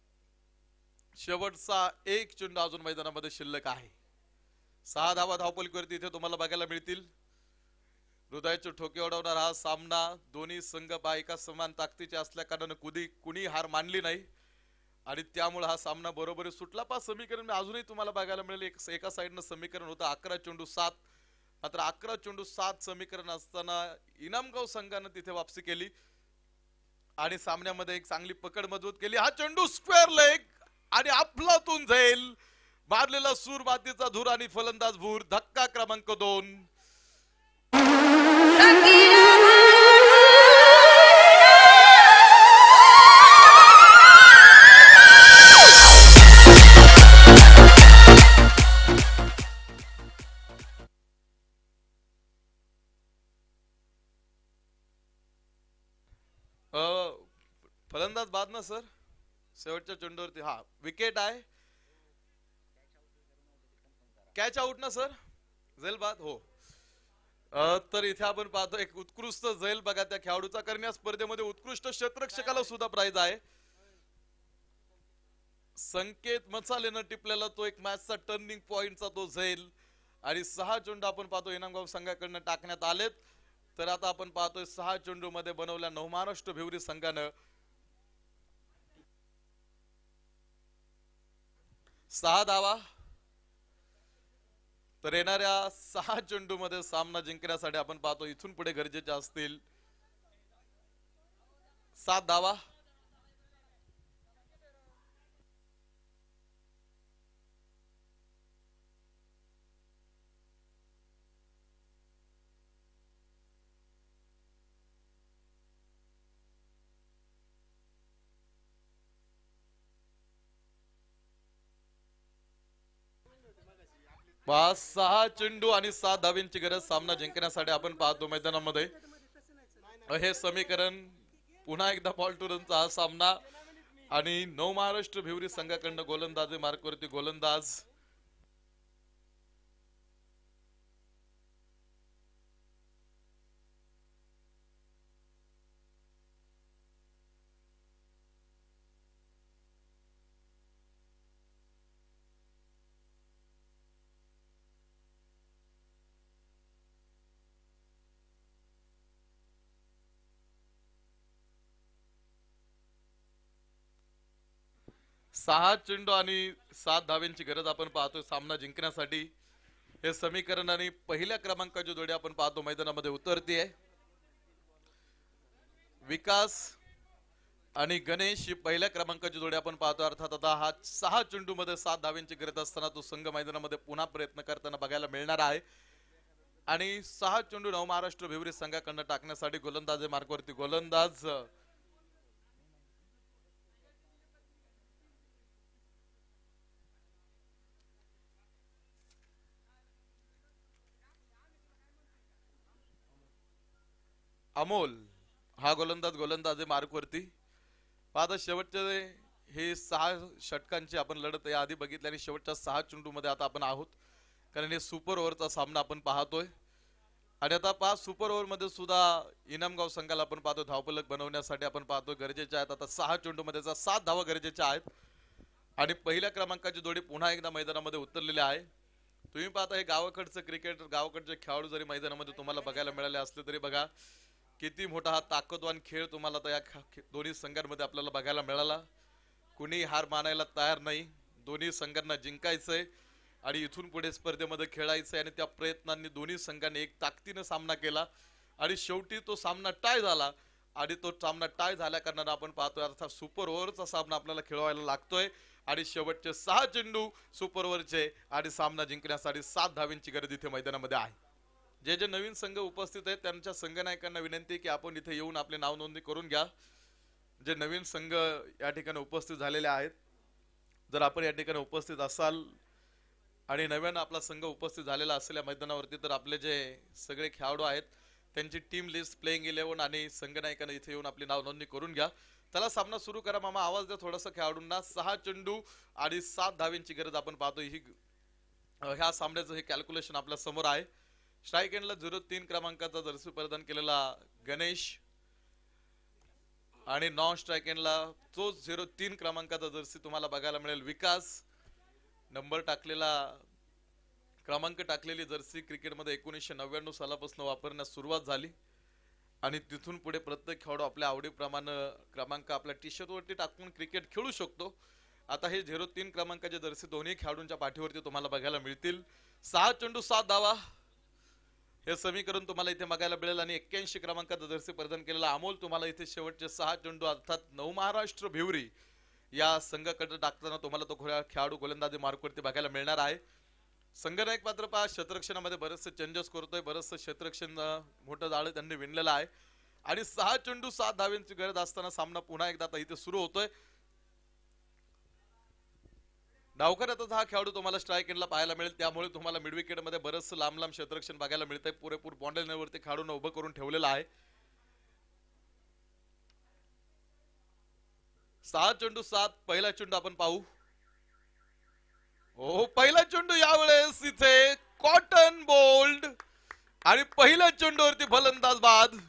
शेवटचा 1 चेंडू अजून मैदानामध्ये शिल्लक आहे. 6 धावा धावपलकीवरती इथे तुम्हाला बघायला मिळतील. हृदयाचे ठोके उडवणारा हा सामना. दोन्ही संघ एका समान ताकदीचे असल्या कारणाने कुणी हार मानली नाही आणि त्यामुळे हा सामना बरोबरी सुटला. समीकरण अजूनही तुम्हाला बघायला मिळेल. एका साईडनं समीकरण होतं 11 चेंडू 7. मात्र 11 चेंडू 7 समीकरण असताना इनामगाव संघानं तिथे वापसी केली आणि सामन्यामध्ये एक चांगली पकड मजबूत केली. हा चेंडू स्क्वेअर लेग आणि आपलातून जाईल. मारलेला सूर मातीचा धूर आणि फलंदाज भूर. धक्का क्रमांक 2. फलंदाज बाद ना सर. शेवटच्या चेंडूवरती हा विकेट आहे. कॅच आउट ना सर. झेल बाद. हो, तर इथे आपण पाहतो एक उत्कृष्ट झेल बघा त्या खेळाडूचा. कारण या स्पर्धेमध्ये उत्कृष्ट क्षेत्ररक्षकाला सुद्धा प्राइज आहे. संकेत मसालेनं टिपलेला तो एक मॅचचा टर्निंग पॉइंटचा तो झेल. आणि 6 चेंडू आपण पाहतो इनामगाव संघाकडनं टाकण्यात आलेत. तर आता आपण पाहतोय 6 चेंडू मध्ये बनवल्या नवमहाराष्ट्र भिवरी संघानं 6 धावा. तर येणाऱ्या 6 चेंडू मध्ये सामना जिंकण्यासाठी आपण पाहतो इथून पुढे गरजेचे असतील 7 धावा. पाच 6 चेंडू आणि 7 धावांची गरज सामना जिंकण्यासाठी आपण पाहतो मैदानामध्ये. हे समीकरण पुन्हा एकदा बॉल टू रनचा हा सामना आणि नवमहाराष्ट्र भिवरी संघाकडनं गोलंदाजी मार्कवरती गोलंदाज 6 चेंडू आणि 7 धाव्यांची गरज आपण पाहतोय सामना जिंकण्यासाठी. हे समीकरण आणि पहिल्या क्रमांकाची जोडी आपण पाहतो मैदानामध्ये उतरतीये. विकास आणि गणेश ही पहिल्या क्रमांकाची जोडी आपण पाहतो. अर्थात आता हा 6 चेंडू मध्ये 7 धाव्यांची गरज असताना तो संघ मैदानामध्ये पुन्हा प्रयत्न करताना बघायला मिळणार आहे. आणि 6 चेंडू नवमहाराष्ट्र भिवरी संघाकडनं टाकण्यासाठी गोलंदाज मार्गवरती गोलंदाज अमोल हा गोलंदाज मार्कवरती. पाहता शेवटचे हे 6 षटकांची आपण लढत या आधी बघितली आणि शेवटच्या 6 चेंडू मध्ये आता आपण आहोत, कारण हे सुपर ओव्हरचा सामना आपण पाहतोय. आणि आता 5 सुपर ओव्हर मध्ये सुद्धा इनामगाव संघाला आपण पाहतो धावफलक बनवण्यासाठी आपण पाहतो गरजेचे आहेत. आता 6 चेंडू मध्ये 7 धावा गरजेच्या आहेत आणि पहिल्या क्रमांकाची जोडी पुन्हा एकदा मैदानामध्ये उतरलेली आहे. तुम्ही पाहता हे गावाकडचं क्रिकेट, गावाकडचे खेळाडू जरी मैदानामध्ये तुम्हाला बघायला मिळाले असले तरी बघा किती मोठा हा ताकदवान खेळ तुम्हाला या दोन्ही संघांमध्ये आपल्याला बघायला मिळाला. कुणी हार मानायला तयार नाही. दोन्ही संघांना जिंकायचंय आणि इथून पुढे स्पर्धेमध्ये खेळायचंय आणि त्या प्रयत्नांनी दोन्ही संघांनी एक ताकदीने सामना केला आणि शेवटी तो सामना टाय झाला. आणि तो सामना टाय झाल्या कारणाने आपण पाहतोय अर्थात सुपर ओव्हरचा सामना आपल्याला खेळवायला लागतोय आणि शेवटचे 6 चेंडू सुपर ओव्हरचे आणि सामना जिंकण्यासाठी 7 धावांची गरज इथे मैदानामध्ये आहे. जे जे नवीन संघ उपस्थित आहेत त्यांच्या संघनायकांना विनंती की आपण इथे येऊन आपले नाव नोंदणी करून घ्या. जे नवीन संघ या ठिकाणी उपस्थित झालेले आहेत, जर आपण या ठिकाणी उपस्थित असाल आणि नव्यानं आपला संघ उपस्थित झालेला असलेल्या मैदानावरती तर आपले जे सगळे खेळाडू आहेत त्यांची टीम लिस्ट, प्लेइंग 11 आणि संघनायकांना इथे येऊन आपली नाव नोंदणी करून घ्या. त्याला सामना सुरू करा मामा, आवाज द्या थोडासा खेळाडूंना. 6 चेंडू आणि 7 धावांची गरज आपण पाहतो. ही ह्या सामन्याचं हे कॅल्क्युलेशन आपल्या समोर आहे. स्ट्राईक एंडला 03 क्रमांकाचा जर्सी परिधान केलेला गणेश आणि नॉन स्ट्राईक एंडला तो 03 क्रमांकाचा जर्सी तुम्हाला बघायला मिळेल विकास. नंबर टाकलेला, क्रमांक टाकलेली जर्सी क्रिकेटमध्ये 1999 सालापासून वापरण्यास सुरुवात झाली आणि तिथून पुढे प्रत्येक खेळाडू आपल्या आवडीप्रमाणे क्रमांक आपल्या टी शर्ट वरती टाकून क्रिकेट खेळू शकतो. आता हे 03 क्रमांकाचे जर्सी दोन्ही खेळाडूंच्या पाठीवरती तुम्हाला बघायला मिळतील. 6 चेंडू 7 धावा हे समीकरण तुम्हाला इथे बघायला मिळेल आणि 81 क्रमांकाचा जर्सी परिधान केलेला अमोल तुम्हाला इथे शेवटचे 6 चेंडू अर्थात नवमहाराष्ट्र भिवरी या संघाकडे टाकताना तुम्हाला तो खेळाडू गोलंदाजी मार्कवरती बघायला मिळणार आहे. संघनायक मात्र पहा क्षेत्ररक्षणामध्ये बरेचसे चेंजेस करतोय, बरेचसे क्षेत्ररक्षण मोठं जाळं त्यांनी विणलेलं आहे आणि 6 चेंडू 7 धावांची गरज असताना सामना पुन्हा एकदा आता इथे सुरू होतोय. डावखऱ्यातच हा खेळाडू तुम्हाला स्ट्राईक एंडला पाहायला मिळेल, त्यामुळे तुम्हाला मिड विकेट मध्ये बरंच लांब लांब क्षेत्ररक्षण बघायला मिळतंय. पुरेपूर बाउंड्रीवरती खेळाडूंना उभं करून ठेवलेलं आहे. 6 चेंडू 7 पहिला चेंडू आपण पाहू. हो, पहिला चेंडू यावेळेस इथे कॉटन बोल्ड आणि पहिल्या चेंडूवरती फलंदाज बाद.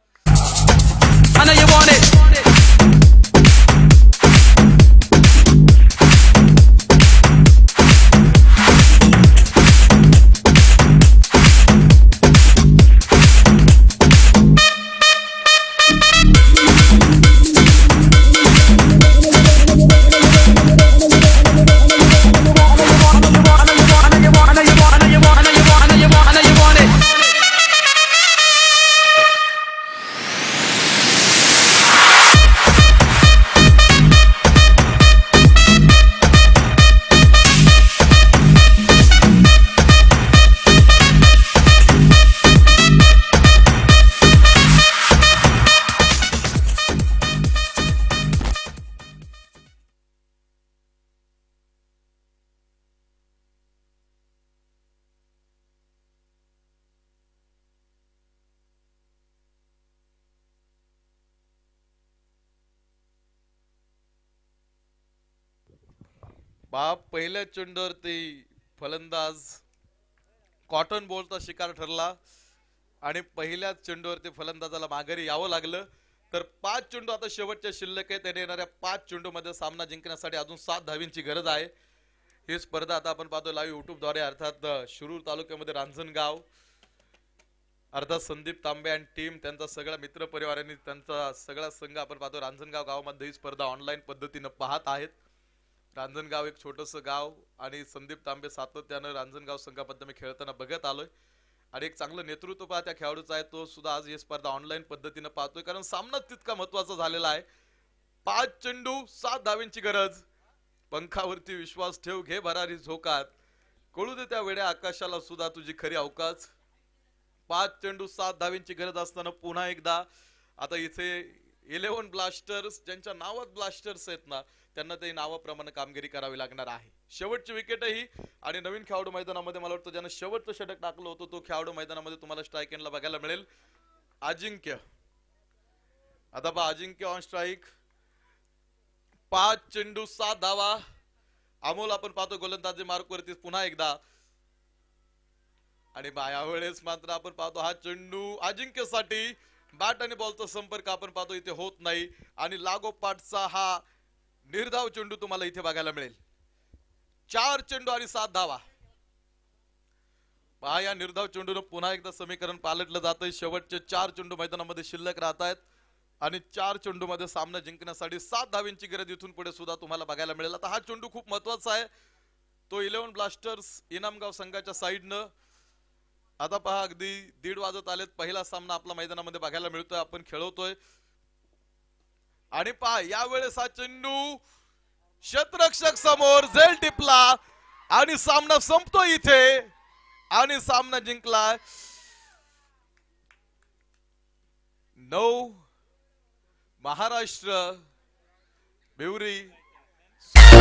I know you want it. बाप पहिल्या चेंडूवरती फलंदाज कॉटन बॉलचा शिकार ठरला आणि पहिल्या चेंडूवरती फलंदाजाला माघारी यावं लागलं. तर 5 चेंडू आता शेवटच्या शिल्लक आहे. त्याने येणाऱ्या 5 चेंडू मध्ये सामना जिंकण्यासाठी अजून 7 धावींची गरज आहे. ही स्पर्धा आता आपण पाहतो लाईव्ह युट्यूब द्वारे, अर्थात शिरूर तालुक्यामध्ये रांजणगाव, अर्थात संदीप तांबे आणि टीम त्यांचा सगळा मित्र परिवारांनी त्यांचा सगळा संघ आपण पाहतो रांजणगाव गावामध्ये ही स्पर्धा ऑनलाईन पद्धतीने पाहत आहेत. रांजणगाव एक छोटस गाव आणि संदीप तांबे सातत्यानं रांजणगाव संघाबद्दल मी खेळताना बघत आलोय आणि एक चांगलं नेतृत्व पहा त्या खेळाडूचा आहे. तो सुद्धा आज ही स्पर्धा ऑनलाईन पद्धतीने पाहतोय कारण सामना तितका महत्वाचा झालेला आहे. 5 चेंडू 7 धावेंची गरज. पंखावरती विश्वास ठेव, घे भरारी झोकात, कळू दे त्या वेड्या आकाशाला सुद्धा तुझी खरी अवकाश. 5 चेंडू 7 धावेंची गरज असताना पुन्हा एकदा आता इथे 11 ब्लास्टर्स ज्यांच्या नावात ब्लास्टर्स आहेत ना त्यांना ते नावाप्रमाणे कामगिरी करावी लागणार आहे. शेवटची विकेट ही आणि नवीन खेळाडू मैदानामध्ये मला वाटतं ज्यानं शेवटचं षटक टाकलं होतं तो खेळाडू मैदानामध्ये तुम्हाला स्ट्राईक एंडला बघायला मिळेल. अजिंक्य. आता पहा अजिंक्य ऑन स्ट्राईक. 5 चेंडू 7 धावा. अमोल आपण पाहतो गोलंदाजी मार्क वरती पुन्हा एकदा आणि यावेळेस मात्र आपण पाहतो हा चेंडू अजिंक्यसाठी बॅट आणि बॉलचा संपर्क आपण पाहतो इथे होत नाही आणि लागोपाठचा हा निर्धाव चेंडू तुम्हाला इथे बघायला मिळेल. 4 चेंडू आणि 7 धावा. पहा या निर्धाव चेंडूनं पुन्हा एकदा समीकरण पालटलं जातंय. शेवटचे 4 चेंडू मैदानामध्ये शिल्लक राहत आहेत आणि 4 चेंडू मध्ये सामना जिंकण्यासाठी 7 धावेंची गरज इथून पुढे सुद्धा तुम्हाला बघायला मिळेल. आता हा चेंडू खूप महत्वाचा आहे. तो 11 ब्लास्टर्स इनामगाव संघाच्या साइडनं. आता पहा अगदी 1:30 वाजत आलेत. पहिला सामना आपला मैदानामध्ये बघायला मिळतोय. आपण खेळवतोय आणि पहा यावेळेस हा चेंडू क्षेत्ररक्षक समोर झेल टिपला आणि सामना संपतो इथे आणि सामना जिंकला 9 महाराष्ट्र. बिवरी